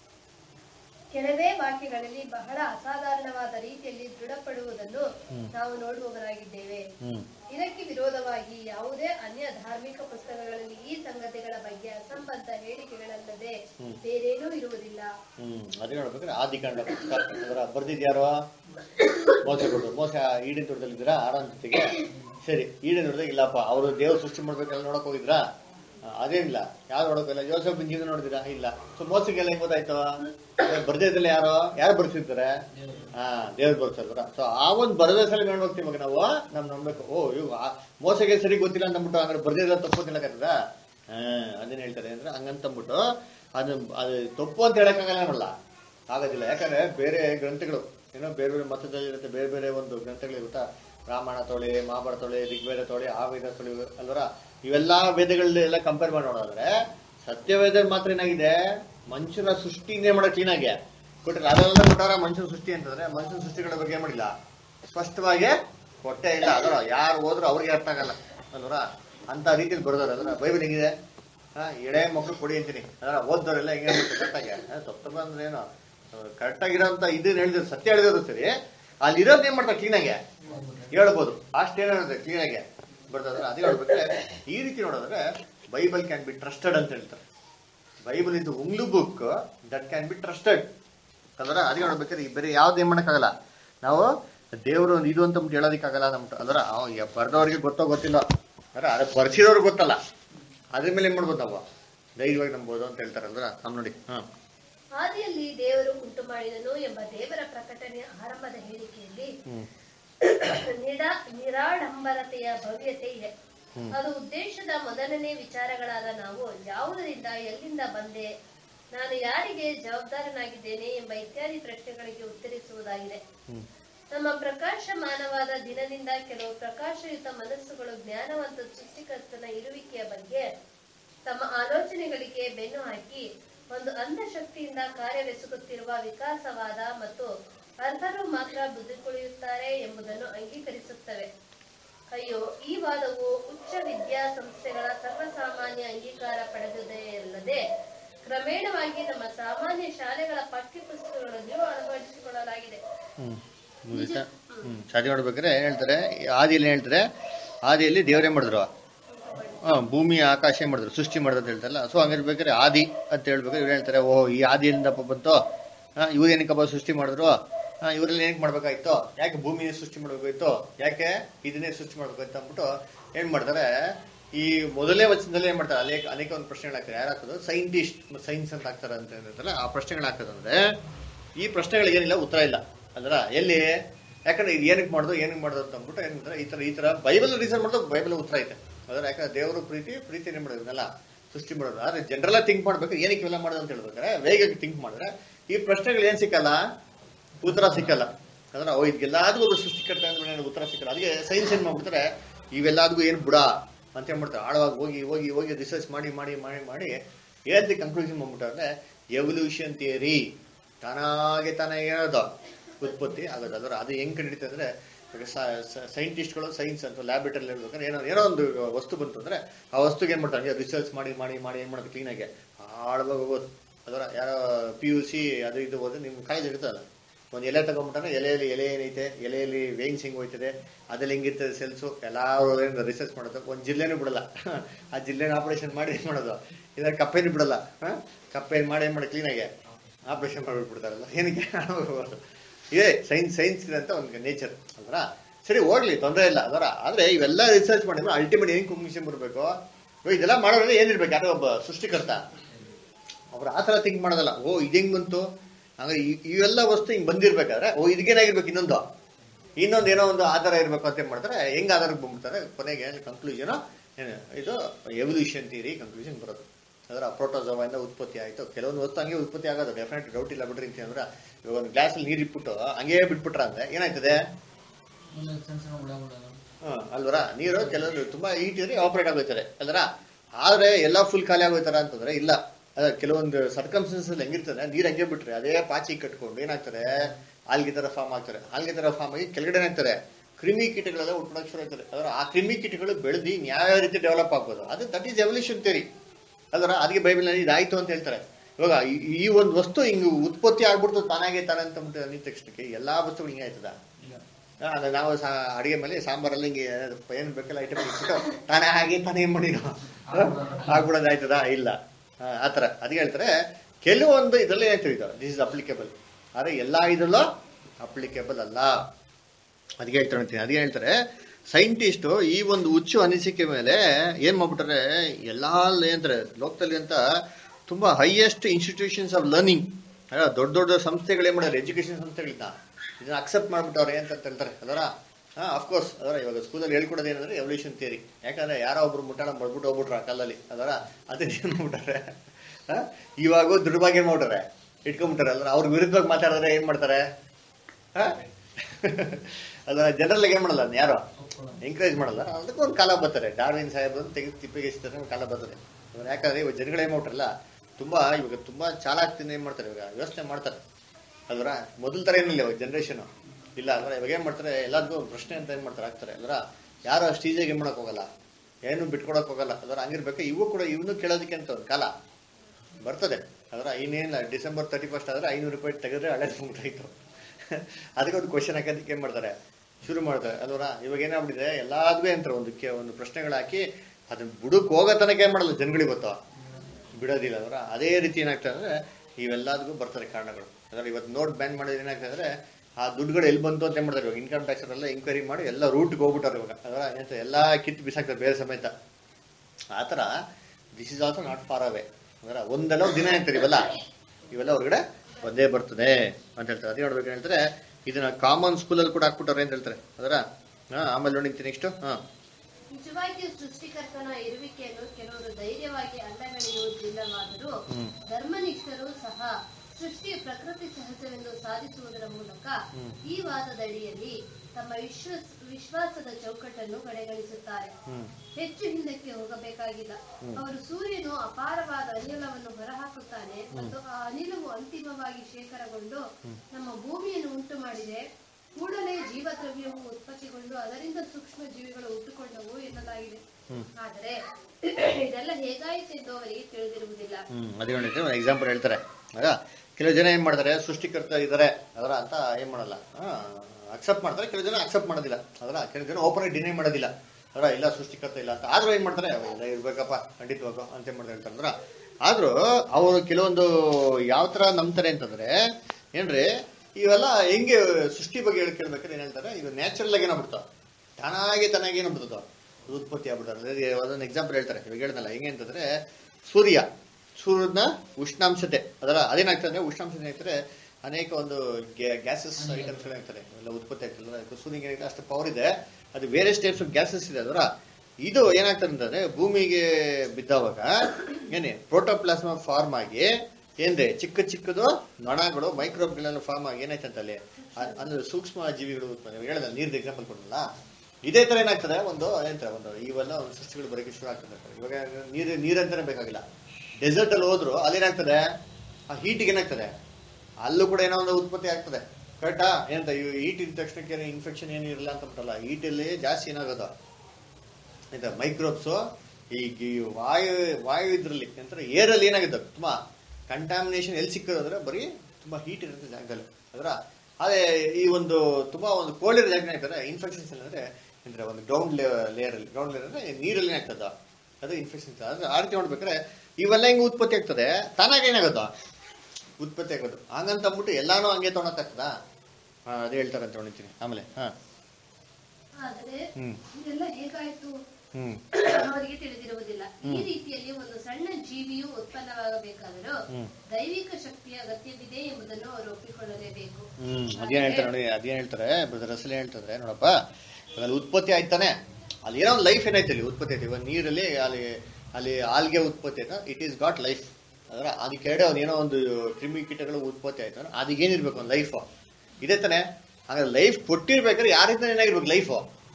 ಕೆಲವೇ ವಾಕ್ಯಗಳಲ್ಲಿ ಬಹಳ ಅಸಾಧಾರಣವಾದ ರೀತಿಯಲ್ಲಿ ದೃಢಪಡುವುದನ್ನು ನಾವು ನೋಡುವವರಾಗಿದ್ದೇವೆ. ಇದಕ್ಕೆ ವಿರೋಧವಾಗಿ ಯಾವುದೇ ಅನ್ಯ ಧಾರ್ಮಿಕ ಪುಸ್ತಕಗಳಲ್ಲಿ ಈ ಸಂಗತಿಗಳ ಬಗ್ಗೆ ಅಸಂಬದ್ಧ ಹೇಳಿಕೆಗಳಲ್ಲದೆ ಬೇರೇನೂ ಇರುವುದಿಲ್ಲ. ಹ್ಮ್ ಅದೇ ನೋಡ್ಬೇಕ್ರೆ ಆದಿಕಾಂಡ ಪುಸ್ತಕ ಬರ್ದಿದ್ಯಾರೋ ಮೋಸ ಕೊಡು ಮೋಸ ಈಡಿನ ತೋಟದಲ್ಲಿದ್ದೀರಾ ಆರಾಮ್ ಜೊತೆಗೆ. ಸರಿ, ಈಡಿನ ತೋಟದಾಗ ಇಲ್ಲಪ್ಪ, ಅವರು ದೇವ್ರ ಸೃಷ್ಟಿ ಮಾಡ್ಬೇಕೆಲ್ಲ ನೋಡಕ್ ಹೋಗಿದ್ರಾ? ಅದೇನಿಲ್ಲ, ಯಾರು ನೋಡೋಕಿಲ್ಲ. ಜೋಸಫ್ ಜೀವನ ನೋಡಿದಿರಾ? ಇಲ್ಲ. ಸೊ ಮೋಸಕ್ಕೆಲ್ಲ ಹೆಂಗ್ ಗೊತ್ತಾಯ್ತು? ಬರ್ದಿದ್ದಲ್ಲ ಯಾರೋ ಯಾರು ಬರ್ಸಿರ್ತಾರೆ? ಹಾ, ದೇವ್ರು ಬರ್ಸಿರ್ತಾರ. ಸೊ ಆ ಒಂದು ಬರದೇ ಸಲ ಮೇಲೆ ಹೋಗ್ತೀವಿ ಇವಾಗ ನಾವು ನಮ್ ನಂಬೇಕು. ಓ ಇವ್ ಮೋಸಗೆ ಸರಿ ಗೊತ್ತಿಲ್ಲ ಅಂತಂದ್ಬಿಟ್ಟು ಹಂಗಾರೆ ಬರ್ದಿಲ್ಲ ತಪ್ಪು ತಿಳಕತ್ತದ. ಹಾ, ಅದೇನ್ ಹೇಳ್ತಾರೆ ಅಂದ್ರೆ ಹಂಗಂತಂದ್ಬಿಟ್ಟು ಅದು ಅದು ತಪ್ಪು ಅಂತ ಹೇಳಕ್ಕಾಗಲ್ಲ, ಆಗೋದಿಲ್ಲ. ಯಾಕಂದ್ರೆ ಬೇರೆ ಗ್ರಂಥಗಳು ಏನೋ ಬೇರೆ ಬೇರೆ ಮತದಲ್ಲಿರುತ್ತೆ, ಬೇರೆ ಬೇರೆ ಒಂದು ಗ್ರಂಥಗಳಿರುತ್ತಾ, ರಾಮಾಯಣ ತೊಳಿ, ಮಹಾಭಾರತ ತೊಳಿ, ಋಗ್ವೇದ ತೊಳಿ, ಆ ವೇದ ತೊಳಿ ಅಲ್ವರ, ಇವೆಲ್ಲಾ ವೇದಗಳೆಲ್ಲ ಕಂಪೇರ್ ಮಾಡಿ ನೋಡೋದಾದ್ರೆ ಸತ್ಯವೇದ ಮಾತ್ರ ಏನಾಗಿದೆ, ಮನುಷ್ಯನ ಸೃಷ್ಟಿನೇ ಮಾಡೋ ಕ್ಲೀನಾಗಿ ಕೊಟ್ಟರೆ. ಅದೆಲ್ಲ ಕೊಟ್ಟಾರ ಮನುಷ್ಯನ ಸೃಷ್ಟಿ ಅಂತಂದ್ರೆ ಮನುಷ್ಯನ ಸೃಷ್ಟಿಗಳ ಬಗ್ಗೆ ಏನ್ ಮಾಡಿಲ್ಲ, ಸ್ಪಷ್ಟವಾಗಿ ಕೊಟ್ಟೆ ಇಲ್ಲ. ಅದರ ಯಾರು ಹೋದ್ರು ಅವ್ರಿಗೆ ಅರ್ಥ ಆಗಲ್ಲ ಅಲ್ವರ, ಅಂತ ರೀತಿಯಲ್ಲಿ ಬರೋದಾರ. ಅದರ ಬೈಬಲ್ ಹೆಂಗಿದೆ, ಹಾ ಎಳೆ ಮಕ್ಳು ಕೊಡಿ ಅಂತೀನಿ, ಅದರ ಓದ್ದವರೆಲ್ಲ ಹೆಂಗೆ ಕರೆಕ್ಟಾಗಿ ತಪ್ಪು ತಪ್ಪ ಅಂದ್ರೆ ಏನು ಕರೆಕ್ಟ್ ಆಗಿರೋಂತ ಇದನ್ನ ಹೇಳಿದ್ರು, ಸತ್ಯ ಹೇಳಿದ್ರು ಸರಿ, ಅಲ್ಲಿ ಇರೋದ್ ಏನ್ ಮಾಡ್ತಾರೆ ಕ್ಲೀನಾಗೆ ಹೇಳ್ಬೋದು. ಅಷ್ಟೇನ ಹೇಳಿದ್ರೆ ಕ್ಲೀನಾಗೆ ಬರ್ದಾದ್ರೆ ಅದೇ ಹೇಳ್ಬೇಕ್ರೆ ಈ ರೀತಿ ನೋಡಿದ್ರೆ ಬೈಬಲ್ ಕ್ಯಾನ್ ಬಿ ಟ್ರಸ್ಟೆಡ್ ಅಂತ ಹೇಳ್ತಾರೆ. ಬೈಬಲ್ ಇದು ಉಂಗ್ಲು book that can be trusted ಅಲ್ವರ. ಅದೇ ನೋಡ್ಬೇಕಾದ್ರೆ ಬೇರೆ ಯಾವ್ದು ಏನ್ ಮಾಡಕ್ಕಾಗಲ್ಲ, ನಾವು ದೇವರು ಇದು ಅಂತ ಹೇಳೋದಿಕ್ಕಾಗಲ್ಲ ನಮ್ಗೆ. ಅಂದ್ರೆ ಬರ್ದವ್ರಿಗೆ ಗೊತ್ತೋ ಗೊತ್ತಿಲ್ಲ, ಅಂದ್ರೆ ಅದ ಬರ್ಸಿದವ್ರಿಗೆ ಗೊತ್ತಲ್ಲ, ಅದ್ರ ಮೇಲೆ ಏನ್ ಮಾಡ್ಬೋದು ನಾವು ಧೈರ್ಯವಾಗಿ ನಂಬೋದು ಅಂತ ಹೇಳ್ತಾರಲ್ವ. ನಮ್ ನೋಡಿ, ಹಾ ಆದಿಯಲ್ಲಿ ದೇವರು ಉಂಟು ಮಾಡಿದನು ಎಂಬ ದೇವರ ಪ್ರಕಟಣೆಯ ಆರಂಭದ ಹೇಳಿಕೆಯಲ್ಲಿ ನಿಡ ನಿರಾಡಂಬರತೆಯ ಭವ್ಯತೆ ಇದೆ. ಅದು ಉದ್ದೇಶದ ಮೊದಲನೇ ವಿಚಾರಗಳಾದ ನಾವು ಯಾವುದರಿಂದ ಎಲ್ಲಿಂದ ಬಂದೆ, ನಾನು ಯಾರಿಗೆ ಜವಾಬ್ದಾರನಾಗಿದ್ದೇನೆ ಎಂಬ ಇತ್ಯಾದಿ ಪ್ರಶ್ನೆಗಳಿಗೆ ಉತ್ತರಿಸುವುದಾಗಿದೆ. ನಮ್ಮ ಪ್ರಕಾಶಮಾನವಾದ ದಿನದಿಂದ ಕೆಲವು ಪ್ರಕಾಶಯುತ ಮನಸ್ಸುಗಳು ಜ್ಞಾನವಂತ ಸೃಷ್ಟಿಕರ್ತನ ಇರುವಿಕೆಯ ಬಗ್ಗೆ ತಮ್ಮ ಆಲೋಚನೆಗಳಿಗೆ ಬೆನ್ನು ಹಾಕಿ ಒಂದು ಅಂಧಶಕ್ತಿಯಿಂದ ಕಾರ್ಯವೆಸಗುತ್ತಿರುವ ವಿಕಾಸವಾದ ಮತ್ತು ಅರ್ಹರು ಮಾತ್ರ ಬುದ್ಧಿಕೊಳ್ಳುತ್ತಾರೆ ಎಂಬುದನ್ನು ಅಂಗೀಕರಿಸುತ್ತವೆ. ಅಯ್ಯೋ, ಈ ವಾದವು ಉಚ್ಚ ವಿದ್ಯಾಸಂಸ್ಥೆಗಳ ಸರ್ವಸಾಮಾನ್ಯ ಅಂಗೀಕಾರ ಪಡೆದುದೆಯಲ್ಲದೆ ಕ್ರಮೇಣವಾಗಿ ನಮ್ಮ ಸಾಮಾನ್ಯ ಶಾಲೆಗಳ ಪಠ್ಯಪುಸ್ತಕಗಳಲ್ಲಿಯೂ ಅಳವಡಿಸಿಕೊಳ್ಳಲಾಗಿದೆ. ಹ್ಮ್ ಸಾಧ್ಯ ನೋಡ್ಬೇಕಾದ್ರೆ ಹೇಳ್ತಾರೆ ಆದಿಯಲ್ಲಿ ಹೇಳ್ತಾರೆ ಆದಿಯಲ್ಲಿ ದೇವರೇ ಮಾಡಿದ್ರು ಭೂಮಿ ಆಕಾಶ ಏನ್ ಮಾಡಿದ್ರು ಸೃಷ್ಟಿ ಮಾಡಿದ್ರು ಅಂತ ಹೇಳ್ತಾರಲ್ಲ. ಸೊ ಹಂಗಿರ್ಬೇಕಾದ್ರೆ ಆದಿ ಅಂತ ಹೇಳ್ಬೇಕಾದ್ರೆ ಇವ್ರು ಹೇಳ್ತಾರೆ ಓ ಈ ಆದಿಯಿಂದಪ್ಪ ಬಂತು, ಇವ್ರು ಏನಕ್ಕಪ್ಪ ಸೃಷ್ಟಿ ಮಾಡಿದ್ರು, ಇವರೆಲ್ಲ ಏನಕ್ಕೆ ಮಾಡ್ಬೇಕಾಯ್ತು, ಯಾಕೆ ಭೂಮಿನೇ ಸೃಷ್ಟಿ ಮಾಡ್ಬೇಕಾಯ್ತು, ಯಾಕೆ ಇದನ್ನೇ ಸೃಷ್ಟಿ ಮಾಡ್ಬೇಕಾಯ್ತು ಅಂದ್ಬಿಟ್ಟು ಏನ್ ಮಾಡ್ತಾರೆ, ಈ ಮೊದಲೇ ವಚನದಲ್ಲಿ ಏನ್ ಮಾಡ್ತಾರೆ ಅನೇಕ ಅನೇಕ ಒಂದು ಪ್ರಶ್ನೆಗಳು ಹಾಕ್ತಾರೆ. ಯಾರು ಹಾಕೋದು, ಸೈಂಟಿಸ್ಟ್ ಸೈನ್ಸ್ ಅಂತ ಹಾಕ್ತಾರೆ ಅಂತ ಹೇಳ್ತಾರೆ. ಆ ಪ್ರಶ್ನೆಗಳು ಹಾಕೋದಂದ್ರೆ ಈ ಪ್ರಶ್ನೆಗಳಿಗೆ ಏನಿಲ್ಲ ಉತ್ತರ ಇಲ್ಲ ಅಲ್ರ ಎಲ್ಲಿ, ಯಾಕಂದ್ರೆ ಇದು ಏನಕ್ಕೆ ಮಾಡೋದು ಏನಕ್ಕೆ ಮಾಡೋದು ಅಂತ ಅಂದ್ಬಿಟ್ಟು ಏನ್ ಮಾಡ್ತಾರೆ ಈ ತರ ಈ ತರ ಬೈಬಲ್ ರಿಸರ್ವ್ ಮಾಡೋದು ಬೈಬಲ್ ಉತ್ತರ ಐತೆ ಅದ್ರ. ಯಾಕಂದ್ರೆ ದೇವರು ಪ್ರೀತಿ ಪ್ರೀತಿ ಏನ್ ಮಾಡೋದನ್ನೆಲ್ಲ ಸೃಷ್ಟಿ ಮಾಡೋದು. ಆದ್ರೆ ಜನರಲ್ಲ ಥಿಂಕ್ ಮಾಡ್ಬೇಕು ಏನಕ್ಕೆ ಇವೆಲ್ಲ ಮಾಡೋದು ಅಂತ ಹೇಳ್ಬೇಕಾರೆ ವೇಗವಾಗಿ ಥಿಂಕ್ ಮಾಡಿದ್ರೆ ಈ ಪ್ರಶ್ನೆಗಳು ಏನ್ ಸಿಕ್ಕಲ್ಲ, ಉತ್ತರ ಸಿಕ್ಕಲ್ಲ ಅದ್ರ. ಓ ಇದೆಲ್ಲದಕ್ಕೂ ಒಂದು ಸೃಷ್ಟಿಕರ್ತ ಅಂದ್ರೆ ಉತ್ತರ ಸಿಕ್ಕಲ್ಲ. ಅದಕ್ಕೆ ಸೈನ್ಸ್ ಏನ್ ಮಾಡ್ಬಿಡ್ತಾರೆ ಇವೆಲ್ಲದಕ್ಕೂ ಏನ್ ಬುಡ ಅಂತ ಹೇಳ್ಬಿಡ್ತಾರೆ. ಆಳವಾಗಿ ಹೋಗಿ ಹೋಗಿ ಹೋಗಿ ರಿಸರ್ಚ್ ಮಾಡಿ ಮಾಡಿ ಮಾಡಿ ಮಾಡಿ ಏನಂತ ಕನ್ಕ್ಲೂಷನ್ ಮಾಡ್ಬಿಟ್ಟಾರೆ ಎವಲ್ಯೂಷನ್ ಥಿಯರಿ, ತಾನಾಗೆ ತಾನೇ ಹೇಳೋದು ಉತ್ಪತ್ತಿ ಆಗೋದು. ಅದರ ಅದು ಹೆಂಗ್ ಕಂಡಿಡಿತೆ ಅಂದ್ರೆ ಸೈಂಟಿಸ್ಟ್ಗಳು ಸೈನ್ಸ್ ಅಂತ ಲ್ಯಾಬ್ರೇಟರಿ ಹೇಳ್ಬೇಕಾದ್ರೆ ಏನೋ ಏನೋ ಒಂದು ವಸ್ತು ಬಂತು ಅಂದ್ರೆ ಆ ವಸ್ತುಗೆ ಏನ್ ಮಾಡ್ತಾರೆ ರಿಸರ್ಚ್ ಮಾಡಿ ಮಾಡಿ ಮಾಡಿ ಏನ್ ಮಾಡೋದು ಕ್ಲೀನಾಗಿ ಆಳವಾಗಿ ಹೋಗೋದು. ಅದರ ಯಾರೋ ಪಿ ಯು ಸಿ ಅದು ಇದು ಹೋದ್ರೆ ನಿಮ್ ಕಾಯ್ದೆ ಇರ್ತದಲ್ಲ, ಒಂದು ಎಲೆ ತಗೊಂಡ್ಬಿಟ್ಟಾನೆ ಎಲೆಯಲ್ಲಿ ಎಲೆ ಏನೈತೆ, ಎಲೆಯಲ್ಲಿ ವೇನ್ಸ್ ಹೆಂಗ್ ಹೋಯ್ತದೆ, ಅದ್ರಲ್ಲಿ ಹೆಂಗಿರ್ತದೆ ಸೆಲ್ಸು ಎಲ್ಲಾರು ರಿಸರ್ಚ್ ಮಾಡೋದು. ಒಂದು ಜಿಲ್ಲೆನೂ ಬಿಡಲ್ಲ, ಆ ಜಿಲ್ಲೆನ ಆಪರೇಷನ್ ಮಾಡಿ ಏನ್ ಮಾಡೋದು, ಇದ್ರ ಕಪ್ಪೇನು ಬಿಡಲ್ಲ, ಕಪ್ಪೇನು ಮಾಡಿ ಏನ್ ಮಾಡಿ ಕ್ಲೀನಾಗೆ ಆಪರೇಷನ್ ಮಾಡಿಬಿಡ್ತಾರಲ್ಲ. ಏನಕ್ಕೆ ಇದೇ ಸೈನ್ಸ್ ಸೈನ್ಸ್ ಅಂತ ಒಂದು ನೇಚರ್ ಅಲ್ರ. ಸರಿ ಹೋಗ್ಲಿ ತೊಂದರೆ ಇಲ್ಲ ಅದರ. ಆದ್ರೆ ಇವೆಲ್ಲ ರಿಸರ್ಚ್ ಮಾಡಿದ್ರೆ ಅಲ್ಟಿಮೇಟ್ ಏನ್ ಕನ್ಕ್ಲೂಷನ್ ಬರಬೇಕು, ಇದೆಲ್ಲ ಮಾಡೋದ್ರೆ ಏನಿರ್ಬೇಕು, ಯಾರೋ ಒಬ್ಬ ಸೃಷ್ಟಿಕರ್ತ ಅವ್ರು ಆತರ ಥಿಂಕ್ ಮಾಡೋದಲ್ಲ. ಓ ಇದು ಹೆಂಗ್ ಬಂತು ಹಂಗ ಇವೆಲ್ಲ ವಸ್ತು ಹಿಂಗ್ ಬಂದಿರ್ಬೇಕಾದ್ರೆ ಓ ಇದಕ್ಕೇನಾಗಿರ್ಬೇಕು, ಇನ್ನೊಂದು ಇನ್ನೊಂದು ಏನೋ ಒಂದು ಆಧಾರ ಇರ್ಬೇಕು ಅಂತ ಏನ್ ಮಾಡ್ತಾರೆ, ಹೆಂಗ್ ಆಧಾರಕ್ಕೆ ಬಂದ್ಬಿಡ್ತಾರೆ. ಕೊನೆಗೆ ಕನ್ಕ್ಲೂಷನ್ ಏನು ಇದು ಎವಲ್ಯೂಷನ್ ಥಿಯರಿ ಕನ್ಕ್ಲೂಷನ್ ಬರೋದು. ಅದರ ಪ್ರೋಟೋಜೋವಾಯಿಂದ ಉತ್ಪತ್ತಿ ಆಯ್ತು. ಕೆಲವೊಂದು ವಸ್ತು ಹಂಗೆ ಉತ್ಪತ್ತಿ ಆಗೋದು ಡೆಫಿನೆಟ್ ಡೌಟ್ ಇಲ್ಲ ಬಿಡ್ರಿ ಅಂತ ಅಂದ್ರೆ. ಇವಾಗ ಒಂದು ಗ್ಲಾಸ್ ಅಲ್ಲಿ ನೀರು ಇಟ್ಬಿಟ್ಟು ಹಂಗೇ ಬಿಟ್ಬಿಟ್ರ ಅಂದ್ರೆ ಏನಾಯ್ತದೆ, ಹ್ಮ್ ಅಲ್ವರ ನೀರು ಕೆಲವೊಂದು ತುಂಬಾ ಹೀಟ್ ಇದ್ರೆ ಆಪರೇಟ್ ಆಗೋಯ್ತಾರೆ ಅಲ್ವರ. ಆದ್ರೆ ಎಲ್ಲಾ ಫುಲ್ ಖಾಲಿ ಆಗೋಯ್ತಾರ ಅಂತಂದ್ರೆ ಇಲ್ಲ. ಅದ ಕೆಲವೊಂದು ಸರ್ಕಮ್ಸ್ಟೆನ್ಸಸ್ ಅಲ್ಲಿ ಹೆಂಗಿರ್ತದೆ, ನೀರ್ ಹಂಗೆ ಬಿಟ್ರೆ ಅದೇ ಪಾಚಿ ಕಟ್ಕೊಂಡು ಏನಾಗ್ತಾರೆ ಆಲ್ಗೆ ತರ ಫಾರ್ಮ್ ಆಗ್ತಾರೆ. ಆಲ್ಗೆ ತರ ಫಾರ್ಮ್ ಆಗಿ ಕೆಳಗಡೆ ಏನಾಗ್ತಾರೆ ಕ್ರಿಮಿ ಕೀಟಗಳೆಲ್ಲ ಹುಟ್ಕೊಳಕ್ ಶುರು ಆಗ್ತಾರೆ. ಅದರ ಆ ಕ್ರಿಮಿ ಕೀಟಗಳು ಬೆಳೆದಿ ಯಾವ ರೀತಿ ಡೆವಲಪ್ ಆಗ್ಬೋದು, ಅದು ದಟ್ ಈಸ್ ಎವಲ್ಯೂಷನ್ ಥಿಯರಿ ಅಲ್ವರ. ಅದಕ್ಕೆ ಬೈಬಲ್ ನಲ್ಲಿ ಇದಾಯ್ತು ಅಂತ ಹೇಳ್ತಾರೆ. ಇವಾಗ ಈ ಒಂದು ವಸ್ತು ಹಿಂಗ್ ಉತ್ಪತ್ತಿ ಆಗ್ಬಿಡ್ತು ತಾನಾಗೆ ತಾನೆ ಅಂತ ಅಂದ ತಕ್ಷಣಕ್ಕೆ ಎಲ್ಲಾ ವಸ್ತುಗಳು ಹಿಂಗೆ ಆಯ್ತದ. ಅದ ನಾವು ಅಡಿಗೆ ಮೇಲೆ ಸಾಂಬಾರಲ್ಲಿ ಹಿಂಗೆ ಏನ್ ಬೇಕಲ್ಲ ಐಟಮ್ ಇಟ್ಬಿಟ್ಟು ತಾನೇ ಹಾಗೆ ತಾನೇ ಏನ್ ಮಾಡಿರೋ ಆಗ್ಬಿಡೋದು ಆಯ್ತದ ಇಲ್ಲ ಆತರ. ಅದಕ್ಕೆ ಹೇಳ್ತಾರೆ ಕೆಲವೊಂದು ಇದ್ರಲ್ಲಿ ಏನ್ ತಿಳಿತಾವ ದಿಸ್ ಇಸ್ ಅಪ್ಲಿಕೇಬಲ್, ಆದ್ರೆ ಎಲ್ಲಾ ಇದ್ರಲ್ಲೂ ಅಪ್ಲಿಕೇಬಲ್ ಅಲ್ಲ. ಅದಕ್ಕೆ ಹೇಳ್ತಾರೆ ಅಂತೀನಿ. ಅದಕ್ಕೆ ಹೇಳ್ತಾರೆ ಸೈಂಟಿಸ್ಟ್ ಈ ಒಂದು ಹುಚ್ಚು ಅನಿಸಿಕೆ ಮೇಲೆ ಏನ್ ಮಾಡ್ಬಿಟ್ರೆ ಎಲ್ಲಾ ಏನಂತಾರೆ ಲೋಕದಲ್ಲಿ ಅಂತ ತುಂಬಾ ಹೈಯೆಸ್ಟ್ ಇನ್ಸ್ಟಿಟ್ಯೂಷನ್ಸ್ ಆಫ್ ಲರ್ನಿಂಗ್ ದೊಡ್ಡ ದೊಡ್ಡ ಸಂಸ್ಥೆಗಳು ಏನ್ ಮಾಡ್ಯಾರ, ಎಜುಕೇಶನ್ ಸಂಸ್ಥೆಗಳನ್ನ ಇದನ್ನ ಅಕ್ಸೆಪ್ಟ್ ಮಾಡ್ಬಿಟ್ಟವ್ರೆ ಅಂತ ಹೇಳ್ತಾರೆ ಅದರ. ಹಾ ಅಫ್ಕೋರ್ಸ್ ಅದರ ಇವಾಗ ಸ್ಕೂಲಲ್ಲಿ ಹೇಳ್ಕೊಡೋದು ಏನಂದ್ರೆ ಎವಲ್ಯೂಷನ್ ಥಿಯರಿ. ಯಾಕಂದ್ರೆ ಯಾರೋ ಒಬ್ರು ಮುಟ್ಟಾಳ ಮಾಡ್ಬಿಟ್ಟು ಹೋಗ್ಬಿಟ್ರ ಆ ಕಾಲದಲ್ಲಿ ಅದರ. ಅದನ್ನ ಏನ್ ಮಾಡ್ಬಿಟ್ಟಾರೆ ಇವಾಗ ದುರ್ಭಾಗ್ಯ ಏನ್ ಮಾಡ್ಬಿಟ್ಟಾರೆ ಇಟ್ಕೊಂಡ್ಬಿಟ್ಟಾರೆ ಅಲ್ರ. ಅವ್ರ ವಿರುದ್ಧವಾಗಿ ಮಾತಾಡಿದ್ರೆ ಏನ್ ಮಾಡ್ತಾರೆ ಅದನ್ನ ಜನರಲ್ ಏನ್ ಮಾಡಲ್ಲ, ಯಾರೋ ಎಂಕರೇಜ್ ಮಾಡಲ್ಲ. ಅದಕ್ಕೆ ಒಂದು ಕಾಲ ಬರ್ತಾರೆ ಡಾರ್ವಿನ್ ಸಾಹೇಬ್ ತೆಗೆದು ತಿಪ್ಪಿಗೆ ಒಂದು ಕಾಲ ಬರ್ತದೆ. ಯಾಕಂದ್ರೆ ಇವಾಗ ಜನಗಳು ಏನ್ ಮಾಡ್ಬಿಟ್ರಲ್ಲ ತುಂಬಾ ಇವಾಗ ತುಂಬಾ ಚಾಲಾಕ್ತಿನ ಏನ್ ಮಾಡ್ತಾರೆ ಇವಾಗ ಯೋಚನೆ ಮಾಡ್ತಾರೆ ಅಲ್ವರ. ಮೊದಲ ತರ ಏನಿಲ್ಲ ಇವಾಗ ಜನರೇಷನ್ ಇಲ್ಲ ಅಲ್ವರ. ಇವಾಗ ಏನ್ ಮಾಡ್ತಾರೆ ಎಲ್ಲರಿಗೂ ಪ್ರಶ್ನೆ ಅಂತ ಏನ್ ಮಾಡ್ತಾರೆ ಆಗ್ತಾರೆ ಅಲ್ವರ. ಯಾರು ಅಷ್ಟು ಈಜಿಯಾಗಿ ಏನ್ ಮಾಡಕ್ ಹೋಗಲ್ಲ, ಏನು ಬಿಟ್ಕೊಡಕ್ ಹೋಗಲ್ಲ ಅದರ. ಹಂಗಿರ್ಬೇಕು ಇವು ಕೂಡ ಇವನು ಕೇಳೋದಕ್ಕೆ ಅಂತ ಒಂದು ಕಾಲ ಬರ್ತದೆ ಅದರ. ಇನ್ನೇನಿಲ್ಲ ಡಿಸೆಂಬರ್ ತರ್ಟಿ ಫಸ್ಟ್ ಆದ್ರೆ ಐನೂರು ರೂಪಾಯಿ ತೆಗೆದ್ರೆ ಹಳೆ ಮುಗ್ದಾಯ್ತು. ಅದಕ್ಕೆ ಒಂದು ಕ್ವಶನ್ ಹಾಕೋದಕ್ಕೆ ಏನ್ ಮಾಡ್ತಾರೆ ಶುರು ಮಾಡ್ತಾರೆ ಅಲ್ವರ. ಇವಾಗ ಏನಾಗ್ಬಿಟ್ಟಿದೆ ಎಲ್ಲಾದ್ಗೂ ಅಂತಾರೆ ಒಂದಕ್ಕೆ ಒಂದು ಪ್ರಶ್ನೆಗಳು ಹಾಕಿ ಅದನ್ನ ಬುಡಕ್ ಹೋಗೋ ತನಕ ಏನ್ ಮಾಡಲ್ಲ ಜನಗಳಿಗೆ ಗೊತ್ತಾ ಬಿಡೋದಿಲ್ಲ ಅವರ. ಅದೇ ರೀತಿ ಏನಾಗ್ತದೆ ಅಂದ್ರೆ ಇವೆಲ್ಲದಕ್ಕೂ ಬರ್ತಾರೆ ಕಾರಣಗಳು ಅಂದ್ರೆ. ಇವತ್ತು ನೋಟ್ ಬ್ಯಾನ್ ಮಾಡಿದ್ರೆ ಏನಾಗ್ತದೆ ಅಂದ್ರೆ ಆ ದುಡ್ಡುಗಳು ಎಲ್ಲಿ ಬಂತು ಅಂತ ಏನ್ ಮಾಡ್ತಾರೆ ಇವಾಗ ಇನ್ಕಮ್ ಟ್ಯಾಕ್ಸ್ ಎಲ್ಲ ಎಂಕ್ವೈರಿ ಮಾಡಿ ಎಲ್ಲ ರೂಟ್ಗೆ ಹೋಗ್ಬಿಟ್ಟಾರೆ ಇವಾಗ ಅದರ. ಎಂತ ಎಲ್ಲಾ ಕಿತ್ತು ಬಿಸಾಕ್ತಾರೆ ಬೇರೆ ಸಮೇತ ಆತರ. This is also not far away ಅಂದ್ರೆ ಒಂದೆಲ್ಲ ದಿನ ಅಂತಾರೆ ಇವೆಲ್ಲ ಇವೆಲ್ಲ ಹೊರಗಡೆ ಒಂದೇ ಬರ್ತದೆ ಅಂತ ಹೇಳ್ತಾರೆ. ಅದೇ ನೋಡ್ಬೇಕು ಹೇಳ್ತಾರೆ ಇದನ್ನ ಕಾಮನ್ ಸ್ಕೂಲಲ್ಲಿ ಕೂಡ ಹಾಕ್ಬಿಟ್ಟಾರೆ ಅಂತ ಹೇಳ್ತಾರೆ ಅದರ. ಹಾ ಆಮೇಲೆ ನೋಡಿ ನೆಕ್ಸ್ಟ್ ಹಾ ನಿಜವಾಗಿಯೂ ಸೃಷ್ಟಿಕರ್ತನ ಇರುವಿಕೆಯನ್ನು ಕೆಲವರು ಧೈರ್ಯವಾಗಿ ಅಲ್ಲಗಳೆಯುವುದಿಲ್ಲವಾದರೂ ಧರ್ಮನಿಷ್ಠರು ಸಹ ಸೃಷ್ಟಿಯ ಪ್ರಕೃತಿ ಸಹಜವೆಂದು ಸಾಧಿಸುವುದರ ಮೂಲಕ ಈ ವಾದದಡಿಯಲ್ಲಿ ತಮ್ಮ ವಿಶ್ವಾಸ ವಿಶ್ವಾಸದ ಚೌಕಟ್ಟನ್ನು ಕಡೆಗಣಿಸುತ್ತಾರೆ. ಹೆಚ್ಚು ಹಿಂದಕ್ಕೆ ಹೋಗಬೇಕಾಗಿಲ್ಲ. ಅವರು ಸೂರ್ಯನು ಅಪಾರವಾದ ಅನಿಲವನ್ನು ಹೊರಹಾಕುತ್ತಾನೆ ಮತ್ತು ಆ ಅನಿಲವು ಅಂತಿಮವಾಗಿ ಶೇಖರಗೊಂಡು ನಮ್ಮ ಭೂಮಿಯನ್ನು ಉಂಟು ಮಾಡಿದೆ. ಕೂಡಲೇ ಜೀವದ್ರವ್ಯವು ಉತ್ಪತ್ತಿಗೊಂಡು ಅದರಿಂದ ಸೂಕ್ಷ್ಮ ಜೀವಿಗಳು ಹುಟ್ಟುಕೊಂಡವು ಎನ್ನಲಾಗಿದೆ. ಆದರೆ ಇದೆಲ್ಲ ಹೇಗಾಯಿತೆಂದು ಅವರಿಗೆ ತಿಳಿದಿರುವುದಿಲ್ಲ. ಹ್ಮ್ ಅದೇ ಒಂದು ಎಕ್ಸಾಂಪಲ್ ಹೇಳ್ತಾರೆ ಆಗ. ಕೆಲವು ಜನ ಏನ್ ಮಾಡ್ತಾರೆ ಸೃಷ್ಟಿಕರ್ತ ಇದಾರೆ ಅದರ ಅಂತ ಏನ್ ಮಾಡಲ್ಲ, ಅಕ್ಸೆಪ್ಟ್ ಮಾಡ್ತಾರೆ. ಕೆಲವು ಜನ ಅಕ್ಸೆಪ್ಟ್ ಮಾಡೋದಿಲ್ಲ ಅದರ. ಕೆಲವು ಜನ ಓಪನ್ ಆಗಿ ಡಿನೈ ಮಾಡೋದಿಲ್ಲ. ಅವರ ಇಲ್ಲ ಸೃಷ್ಟಿಕರ್ತ ಇಲ್ಲ ಅಂತ. ಆದ್ರೂ ಏನ್ ಮಾಡ್ತಾರೆ, ಇಲ್ಲ ಇರ್ಬೇಕಪ್ಪ ಖಂಡಿತವಾಗೋ ಅಂತ ಏನ್ ಮಾಡ್ತಾರೆ ಹೇಳ್ತಾರಂದ್ರ. ಆದ್ರೂ ಅವರು ಕೆಲವೊಂದು ಯಾವ ತರ ನಂಬ್ತಾರೆ ಅಂತಂದ್ರೆ ಏನ್ರಿ, ಇವೆಲ್ಲ ಹೆಂಗೆ ಸೃಷ್ಟಿ ಬಗ್ಗೆ ಹೇಳಿ ಕೇಳ್ಬೇಕಾದ್ರೆ ಏನ್ ಹೇಳ್ತಾರೆ, ಇದು ನ್ಯಾಚುರಲ್ ಆಗಿ ಏನಾಗ್ಬಿಡ್ತಾವ, ತಾನಾಗೆ ತಾನಾಗಿ ಏನಾಗ್ಬಿಡ್ತದ ಉತ್ಪತ್ತಿ ಆಗ್ಬಿಡ್ತಾರೆ. ಅದೊಂದು ಎಕ್ಸಾಂಪಲ್ ಹೇಳ್ತಾರೆ, ಇವಾಗ ಹೇಳ್ದಲ್ಲ ಹೆಂಗೆ ಅಂತಂದ್ರೆ, ಸೂರ್ಯ ಸೂರ್ಯನ ಉಷ್ಣಾಂಶತೆ ಅದರ ಅದೇನಾಗ್ತದೆ ಅಂದ್ರೆ, ಉಷ್ಣಾಂಶತೆ ಆಗ್ತದೆ ಅನೇಕ ಒಂದು ಗ್ಯಾಸಸ್ ಐಟಮ್ಸ್ ಆಗ್ತದೆ ಎಲ್ಲ ಉತ್ಪತ್ತಿ ಆಗ್ತದೆ. ಸೂರ್ಯಗೆ ಏನಾಗ್ತದೆ ಅಷ್ಟು ಪವರ್ ಇದೆ, ಅದು ಬೇರೆ ಟೈಪ್ಸ್ ಆಫ್ ಗ್ಯಾಸಸ್ ಇದೆ ಅದರ. ಇದು ಏನಾಗ್ತದೆ ಅಂತಂದ್ರೆ, ಭೂಮಿಗೆ ಬಿದ್ದವಾಗ ಏನೇ ಪ್ರೋಟೋಪ್ಲಾಸ್ಮಾ ಫಾರ್ಮ್ ಆಗಿ ಏನ್ರಿ ಚಿಕ್ಕ ಚಿಕ್ಕದು ನೊಣಗಳು ಮೈಕ್ರೋಬ್ಗಳೆಲ್ಲ ಫಾರ್ಮ್ ಆಗಿ ಏನಾಯ್ತಂತ ಅಲ್ಲಿ ಅಂದ್ರೆ ಸೂಕ್ಷ್ಮ ಜೀವಿಗಳು ಹೇಳಲ್ಲ, ನೀರ್ದು ಎಕ್ಸಾಂಪಲ್ ಕೊಡಲ್ಲ. ಇದೇ ತರ ಏನಾಗ್ತದೆ, ಒಂದು ಏನಂತ ಒಂದು ಇವೆಲ್ಲ ಒಂದು ಸೃಷ್ಟಿಗಳು ಬರೋಕೆ ಶುರು ಆಗ್ತದೆ. ಇವಾಗ ನೀರು ನೀರಂತಾನೆ ಬೇಕಾಗಿಲ್ಲ, ಡೆಸರ್ಟ್ ಅಲ್ಲಿ ಹೋದ್ರು ಅಲ್ಲೇನಾಗ್ತದೆ, ಆ ಹೀಟಿಗೆ ಏನಾಗ್ತದೆ ಅಲ್ಲೂ ಕೂಡ ಏನೋ ಒಂದು ಉತ್ಪತ್ತಿ ಆಗ್ತದೆ. ಕರೆಕ್ಟಾ? ಏನಂತ ಹೀಟ್ ಇದ್ದ ತಕ್ಷಣಕ್ಕೆ ಇನ್ಫೆಕ್ಷನ್ ಏನು ಇರಲ್ಲ ಅಂತ ಬಿಟ್ಟಲ್ಲ, ಹೀಟಲ್ಲಿ ಜಾಸ್ತಿ ಏನಾಗೋದು ಆಯ್ತಾ ಮೈಕ್ರೋಬ್ಸು. ಈಗ ವಾಯು ವಾಯು ಇದ್ರಲ್ಲಿ ಅಂತಾರೆ ಏರಲ್ಲಿ ಏನಾಗುತ್ತೆ ತುಂಬಾ ಕಂಟಾಮಿನೇಷನ್ ಎಲ್ಲಿ ಸಿಕ್ಕೋದಂದ್ರೆ ಬರೀ ತುಂಬಾ ಹೀಟ್ ಇರುತ್ತೆ ಜಾಗದಲ್ಲಿ ಅದರ. ಅದೇ ಈ ಒಂದು ತುಂಬಾ ಒಂದು ಕೋಲ್ಡ್ ಇರೋ ಜಾಗ ಏನಾಗ್ತದೆ ಇನ್ಫೆಕ್ಷನ್ಸ್ ಅಂದ್ರೆ ಅಂದ್ರೆ ಒಂದು ಗ್ರೌಂಡ್ ಲೇಯರ್ ಅಲ್ಲಿ ಗ್ರೌಂಡ್ ಲೇಯರ್ ಅಂದ್ರೆ ನೀರಲ್ಲಿ ಆಗ್ತದ ಅದು ಇನ್ಫೆಕ್ಷನ್ಸ್. ಅಂದ್ರೆ ಆ ರೀತಿ ನೋಡ್ಬೇಕಾದ್ರೆ ಇವೆಲ್ಲ ಹಿಂಗೆ ಉತ್ಪತ್ತಿ ಆಗ್ತದೆ, ತಾನಾಗ ಏನಾಗೋದು ಉತ್ಪತ್ತಿ ಆಗೋದು. ಹಂಗಂತ ಅಂದ್ಬಿಟ್ಟು ಎಲ್ಲಾನು ಹಂಗೆ ತೊಗೊಳಕ್ಕಾಗ್ತದ? ಅದೇ ಹೇಳ್ತಾರೆ ಅಂತ ತೊಗೊಂಡಿದ್ದೀನಿ ಆಮೇಲೆ. ಹಾ ಆದರೆ ಹ್ಮ್ ಇದೆಲ್ಲ ಹೇಗಾಯ್ತು ಹ್ಮ್ ಅವರಿಗೆ ತಿಳಿದಿರುವುದಿಲ್ಲ. ಈ ರೀತಿಯಲ್ಲಿ ಒಂದು ಸಣ್ಣ ಜೀವಿಯು ಉತ್ಪನ್ನವಾಗಬೇಕಾದರೂ ದೈವಿಕ ಶಕ್ತಿಯ ಅಗತ್ಯವಿದೆ ಎಂಬುದನ್ನು ಅವರು ಒಪ್ಪಿಕೊಳ್ಳಲೇಬೇಕು. ಹ್ಮ್ ಅದೇನ್ ಹೇಳ್ತಾರೆ ನೋಡಿ, ಅದೇನ್ ಹೇಳ್ತಾರೆ ಬ್ರದರ್ ಅಸಲ್ ಹೇಳ್ತಾರೆ ನೋಡಪ್ಪ, ಅಲ್ಲಿ ಉತ್ಪತ್ತಿ ಆಯ್ತಾನೆ, ಅಲ್ಲಿ ಏನೋ ಒಂದು ಲೈಫ್ ಏನಾಯ್ತು ಅಲ್ಲಿ ಉತ್ಪತ್ತಿ ಆಯ್ತು. ಇವಾಗ ನೀರಲ್ಲಿ ಅಲ್ಲಿ ಅಲ್ಲಿ ಆಲ್ಗೆ ಉತ್ಪತ್ತಿ ಆಯ್ತಾ, ಇಟ್ ಈಸ್ ಗಾಟ್ ಲೈಫ್ ಅದರ. ಅದಕ್ಕೆ ಎರಡೇ ಒಂದು ಏನೋ ಒಂದು ಕ್ರಿಮಿ ಕೀಟಗಳು ಉತ್ಪತ್ತಿ ಆಯ್ತು ಅಂದ್ರೆ ಅದಕ್ಕೇನಿರ್ಬೇಕು ಒಂದು ಲೈಫ್ ಇದೇ ತಾನೆ. ಹಾಗಾದ್ರೆ ಲೈಫ್ ಕೊಟ್ಟಿರ್ಬೇಕಾದ್ರೆ ಯಾರಿಂದ ಏನಾಗಿರ್ಬೇಕು, ಲೈಫ್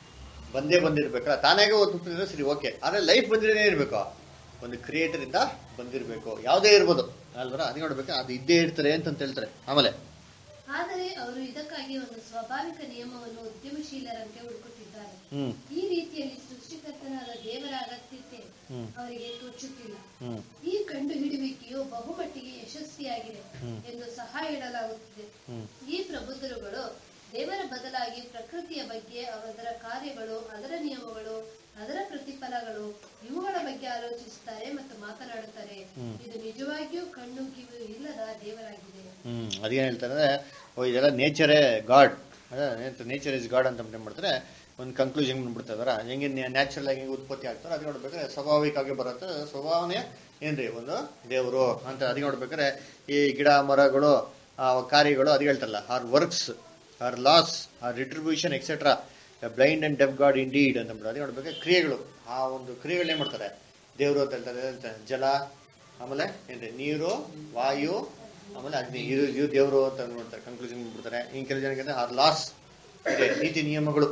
ಬಂದೇ ಬಂದಿರ್ಬೇಕಲ್ಲ, ತಾನಾಗೆ ಉತ್ಪತ್ತಿ ಸರಿ ಓಕೆ. ಆದ್ರೆ ಲೈಫ್ ಬಂದಿರೇ ಇರ್ಬೇಕು, ಒಂದು ಕ್ರಿಯೇಟರ್ ಇಂದ ಬಂದಿರ್ಬೇಕು, ಯಾವುದೇ ಇರ್ಬೋದು ಅಲ್ವರ. ಅದೇ ನೋಡ್ಬೇಕು, ಅದು ಇದ್ದೇ ಇರ್ತಾರೆ ಅಂತ ಹೇಳ್ತಾರೆ ಆಮೇಲೆ. ಆದರೆ ಅವರು ಇದಕ್ಕಾಗಿ ಒಂದು ಸ್ವಾಭಾವಿಕ ನಿಯಮವನ್ನು ಉದ್ಯಮಶೀಲರಂತೆ ಹುಡುಕುತ್ತಿದ್ದಾರೆ. ಹ್ಮ್ ಈ ರೀತಿಯಲ್ಲಿ ಸೃಷ್ಟಿಕರ್ತನಾದ ದೇವರ ಅಗತ್ಯತೆ ಅವರಿಗೆ ತೋಚುತ್ತಿಲ್ಲ. ಈ ಕಂಡುಹಿಡುವಿಕೆಯು ಬಹುಮಟ್ಟಿಗೆ ಯಶಸ್ವಿಯಾಗಿದೆ ಎಂದು ಸಹ ಹೇಳಲಾಗುತ್ತಿದೆ. ಈ ಪ್ರಬುದ್ಧರುಗಳು ದೇವರ ಬದಲಾಗಿ ಪ್ರಕೃತಿಯ ಬಗ್ಗೆ, ಅದರ ಕಾರ್ಯಗಳು, ಅದರ ನಿಯಮಗಳು, ಅದರ ಪ್ರತಿಫಲಗಳು ಇವುಗಳ ಬಗ್ಗೆ ಆಲೋಚಿಸುತ್ತಾರೆ ಮತ್ತು ಮಾತನಾಡುತ್ತಾರೆ. ಇದು ನಿಜವಾಗಿಯೂ ಕಣ್ಣು ಕಿವಿ ಇಲ್ಲದ ದೇವರಾಗಿದೆ. ಹ್ಮ್ ಅದೇನ್ ಹೇಳ್ತಾರೆ, ಓ ಇದೆಲ್ಲ ನೇಚರೇ ಗಾಡ್, ನೇಚರ್ ಇಸ್ ಗಾಡ್ ಅಂತ ಮಾಡ್ತಾರೆ. ಒಂದು ಕನ್ಕ್ಲೂಷನ್ ಬಂದ್ಬಿಡ್ತಾರ, ಹೆಂಗೆ ನ್ಯಾಚುರಲ್ ಆಗಿ ಉತ್ಪತ್ತಿ ಆಗ್ತಾರೆ ಅದು ನೋಡ್ಬೇಕಾದ್ರೆ ಸ್ವಾಭಾವಿಕವಾಗಿ ಬರುತ್ತೆ. ಸ್ವಭಾವನೆ ಏನ್ರಿ ಒಂದು ದೇವರು ಅಂತ ಅದಕ್ಕೆ ನೋಡ್ಬೇಕಾದ್ರೆ ಈ ಗಿಡ ಮರಗಳು ಆ ಕಾರ್ಯಗಳು ಅದು ಹೇಳ್ತಾರಲ್ಲ, or works or laws or retribution etcetera blind and deaf God indeed ಅಂತ ಅದೇ ನೋಡ್ಬೇಕಾದ್ರೆ ಕ್ರಿಯೆಗಳು, ಆ ಒಂದು ಕ್ರಿಯೆಗಳು ಏನ್ ಮಾಡ್ತಾರೆ ದೇವರು ಅಂತ ಹೇಳ್ತಾರೆ. ಜಲ, ಆಮೇಲೆ ಏನ್ರಿ ನೀರು, ವಾಯು, ಆಮೇಲೆ ಅಗ್ನಿ, ಇದು ಇದು ದೇವರು ಅಂತ ನೋಡ್ತಾರೆ, ಕನ್ಕ್ಲೂಷನ್ ಬಿಡ್ತಾರೆ. ಇನ್ ಕೆಲವು ಜನಕ್ಕೆ ಆರ್ ಲಾಸ್ ನೀತಿ ನಿಯಮಗಳು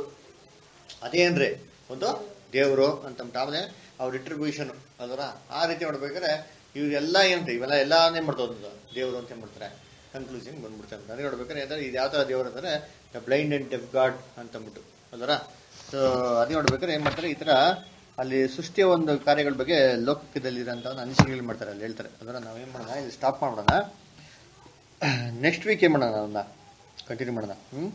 ಅದೇನ್ರಿ ಒಂದು ದೇವರು ಅಂತ. ಆಮೇಲೆ ಅವ್ರ ರಿಟ್ರಿಬ್ಯೂಷನ್ ಅದರ ಆ ರೀತಿ ನೋಡ್ಬೇಕಾದ್ರೆ ಇವೆಲ್ಲ ಏನ್ರಿ ಇವೆಲ್ಲ ಎಲ್ಲ ಏನ್ ಮಾಡ್ತಾವ ದೇವರು ಅಂತ ಏನ್ ಮಾಡ್ತಾರೆ ಕನ್ಕ್ಲೂಷನ್ ಬಂದ್ಬಿಡ್ತಾರೆ. ಅದೇ ನೋಡ್ಬೇಕಾದ್ರೆ ಅಂದ್ರೆ ಇದು ಯಾವ ತರ ದೇವರು ಅಂದ್ರೆ the blind and deaf God ಅಂತಂದ್ಬಿಟ್ಟು ಅದರ. ಸೊ ಅದೇ ನೋಡ್ಬೇಕಾದ್ರೆ ಏನ್ ಮಾಡ್ತಾರೆ, ಈ ತರ ಅಲ್ಲಿ ಸೃಷ್ಟಿಯ ಒಂದು ಕಾರ್ಯಗಳ ಬಗ್ಗೆ ಲೋಕದಲ್ಲಿರೋಂಥ ಒಂದು ಅನಿಸಿಕೆಗಳು ಮಾಡ್ತಾರೆ ಅಲ್ಲಿ ಹೇಳ್ತಾರೆ. ಅದರ ನಾವೇನ್ ಮಾಡೋಣ, ಇಲ್ಲಿ ಸ್ಟಾಪ್ ಮಾಡೋಣ, ನೆಕ್ಸ್ಟ್ ವೀಕ್ ಏನ್ ಮಾಡೋಣ, ಅದನ್ನ ಕಂಟಿನ್ಯೂ ಮಾಡೋಣ. ಹ್ಮ್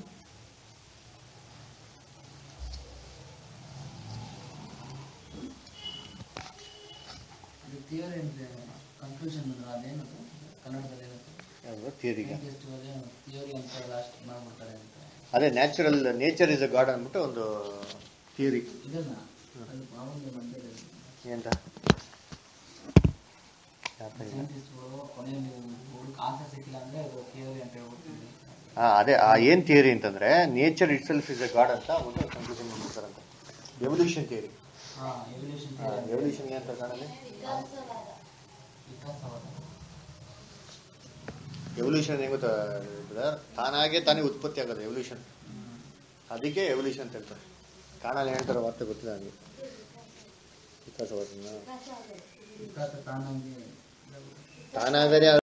ಕನ್ಕ್ಲೂಷನ್ ಅದೇನದು ಕನ್ನಡದಲ್ಲಿ ಥಿಯರಿಗೆ ಥಿಯರಿ ಅಂತ ಲಾಸ್ಟ್ ಮಾಡ್ಬಿಡ್ತಾರೆ ಅಂತ. ಅದೇ natural nature is a God ಅಂದ್ಬಿಟ್ಟು ಒಂದು ಥಿಯರಿ. ಇದನ್ನ ಅದು ಮಾಮೂಲಿ ಮಂಡ್ಯದಲ್ಲಿ ಎಂತ ಸೈಂಟಿಸ್ಟ್ಗಳು ಕೊನೆಯಲ್ಲಿ ಹುಡುಕ ಆನ್ಸರ್ ಸಿಕ್ಕಿಲ್ಲ ಅಂದ್ರೆ ಅದು ಥಿಯರಿ ಅಂತ ಹೇಳ್ಬಿಡ್ತೀವಿ. ಹಾ ಅದೇ ಆ ಏನ್ ಥಿಯರಿ ಅಂತಂದ್ರೆ nature itself is a God ಅಂತ ಒಂದು ಕನ್ಕ್ಲೂಷನ್ ಮಾಡ್ಬಿಡ್ತಾರಂತ. Evolution theory. ಹಾ ಎವಲ್ಯೂಷನ್ ಎವಲ್ಯೂಷನ್ ಅಂತ ಕಾಣಲಿ, ಎವಲ್ಯೂಷನ್ ಹೆಂಗ್ ಗೊತ್ತಾ, ತಾನಾಗೆ ತಾನೇ ಉತ್ಪತ್ತಿ ಆಗೋದು ಎವಲ್ಯೂಷನ್, ಅದಕ್ಕೆ ಎವಲ್ಯೂಷನ್ ಅಂತ ಹೇಳ್ತಾರೆ. ಕಾಣಲ್ಲ ಹೇಳ್ತಾರೆ ವಾರ್ತೆ ಗೊತ್ತಿಲ್ಲ ನನಗೆ. ವಿಕಾಸವಾದ ವಿಕಾಸ ತಾನಾಗಿ ತಾನಾಗದೇ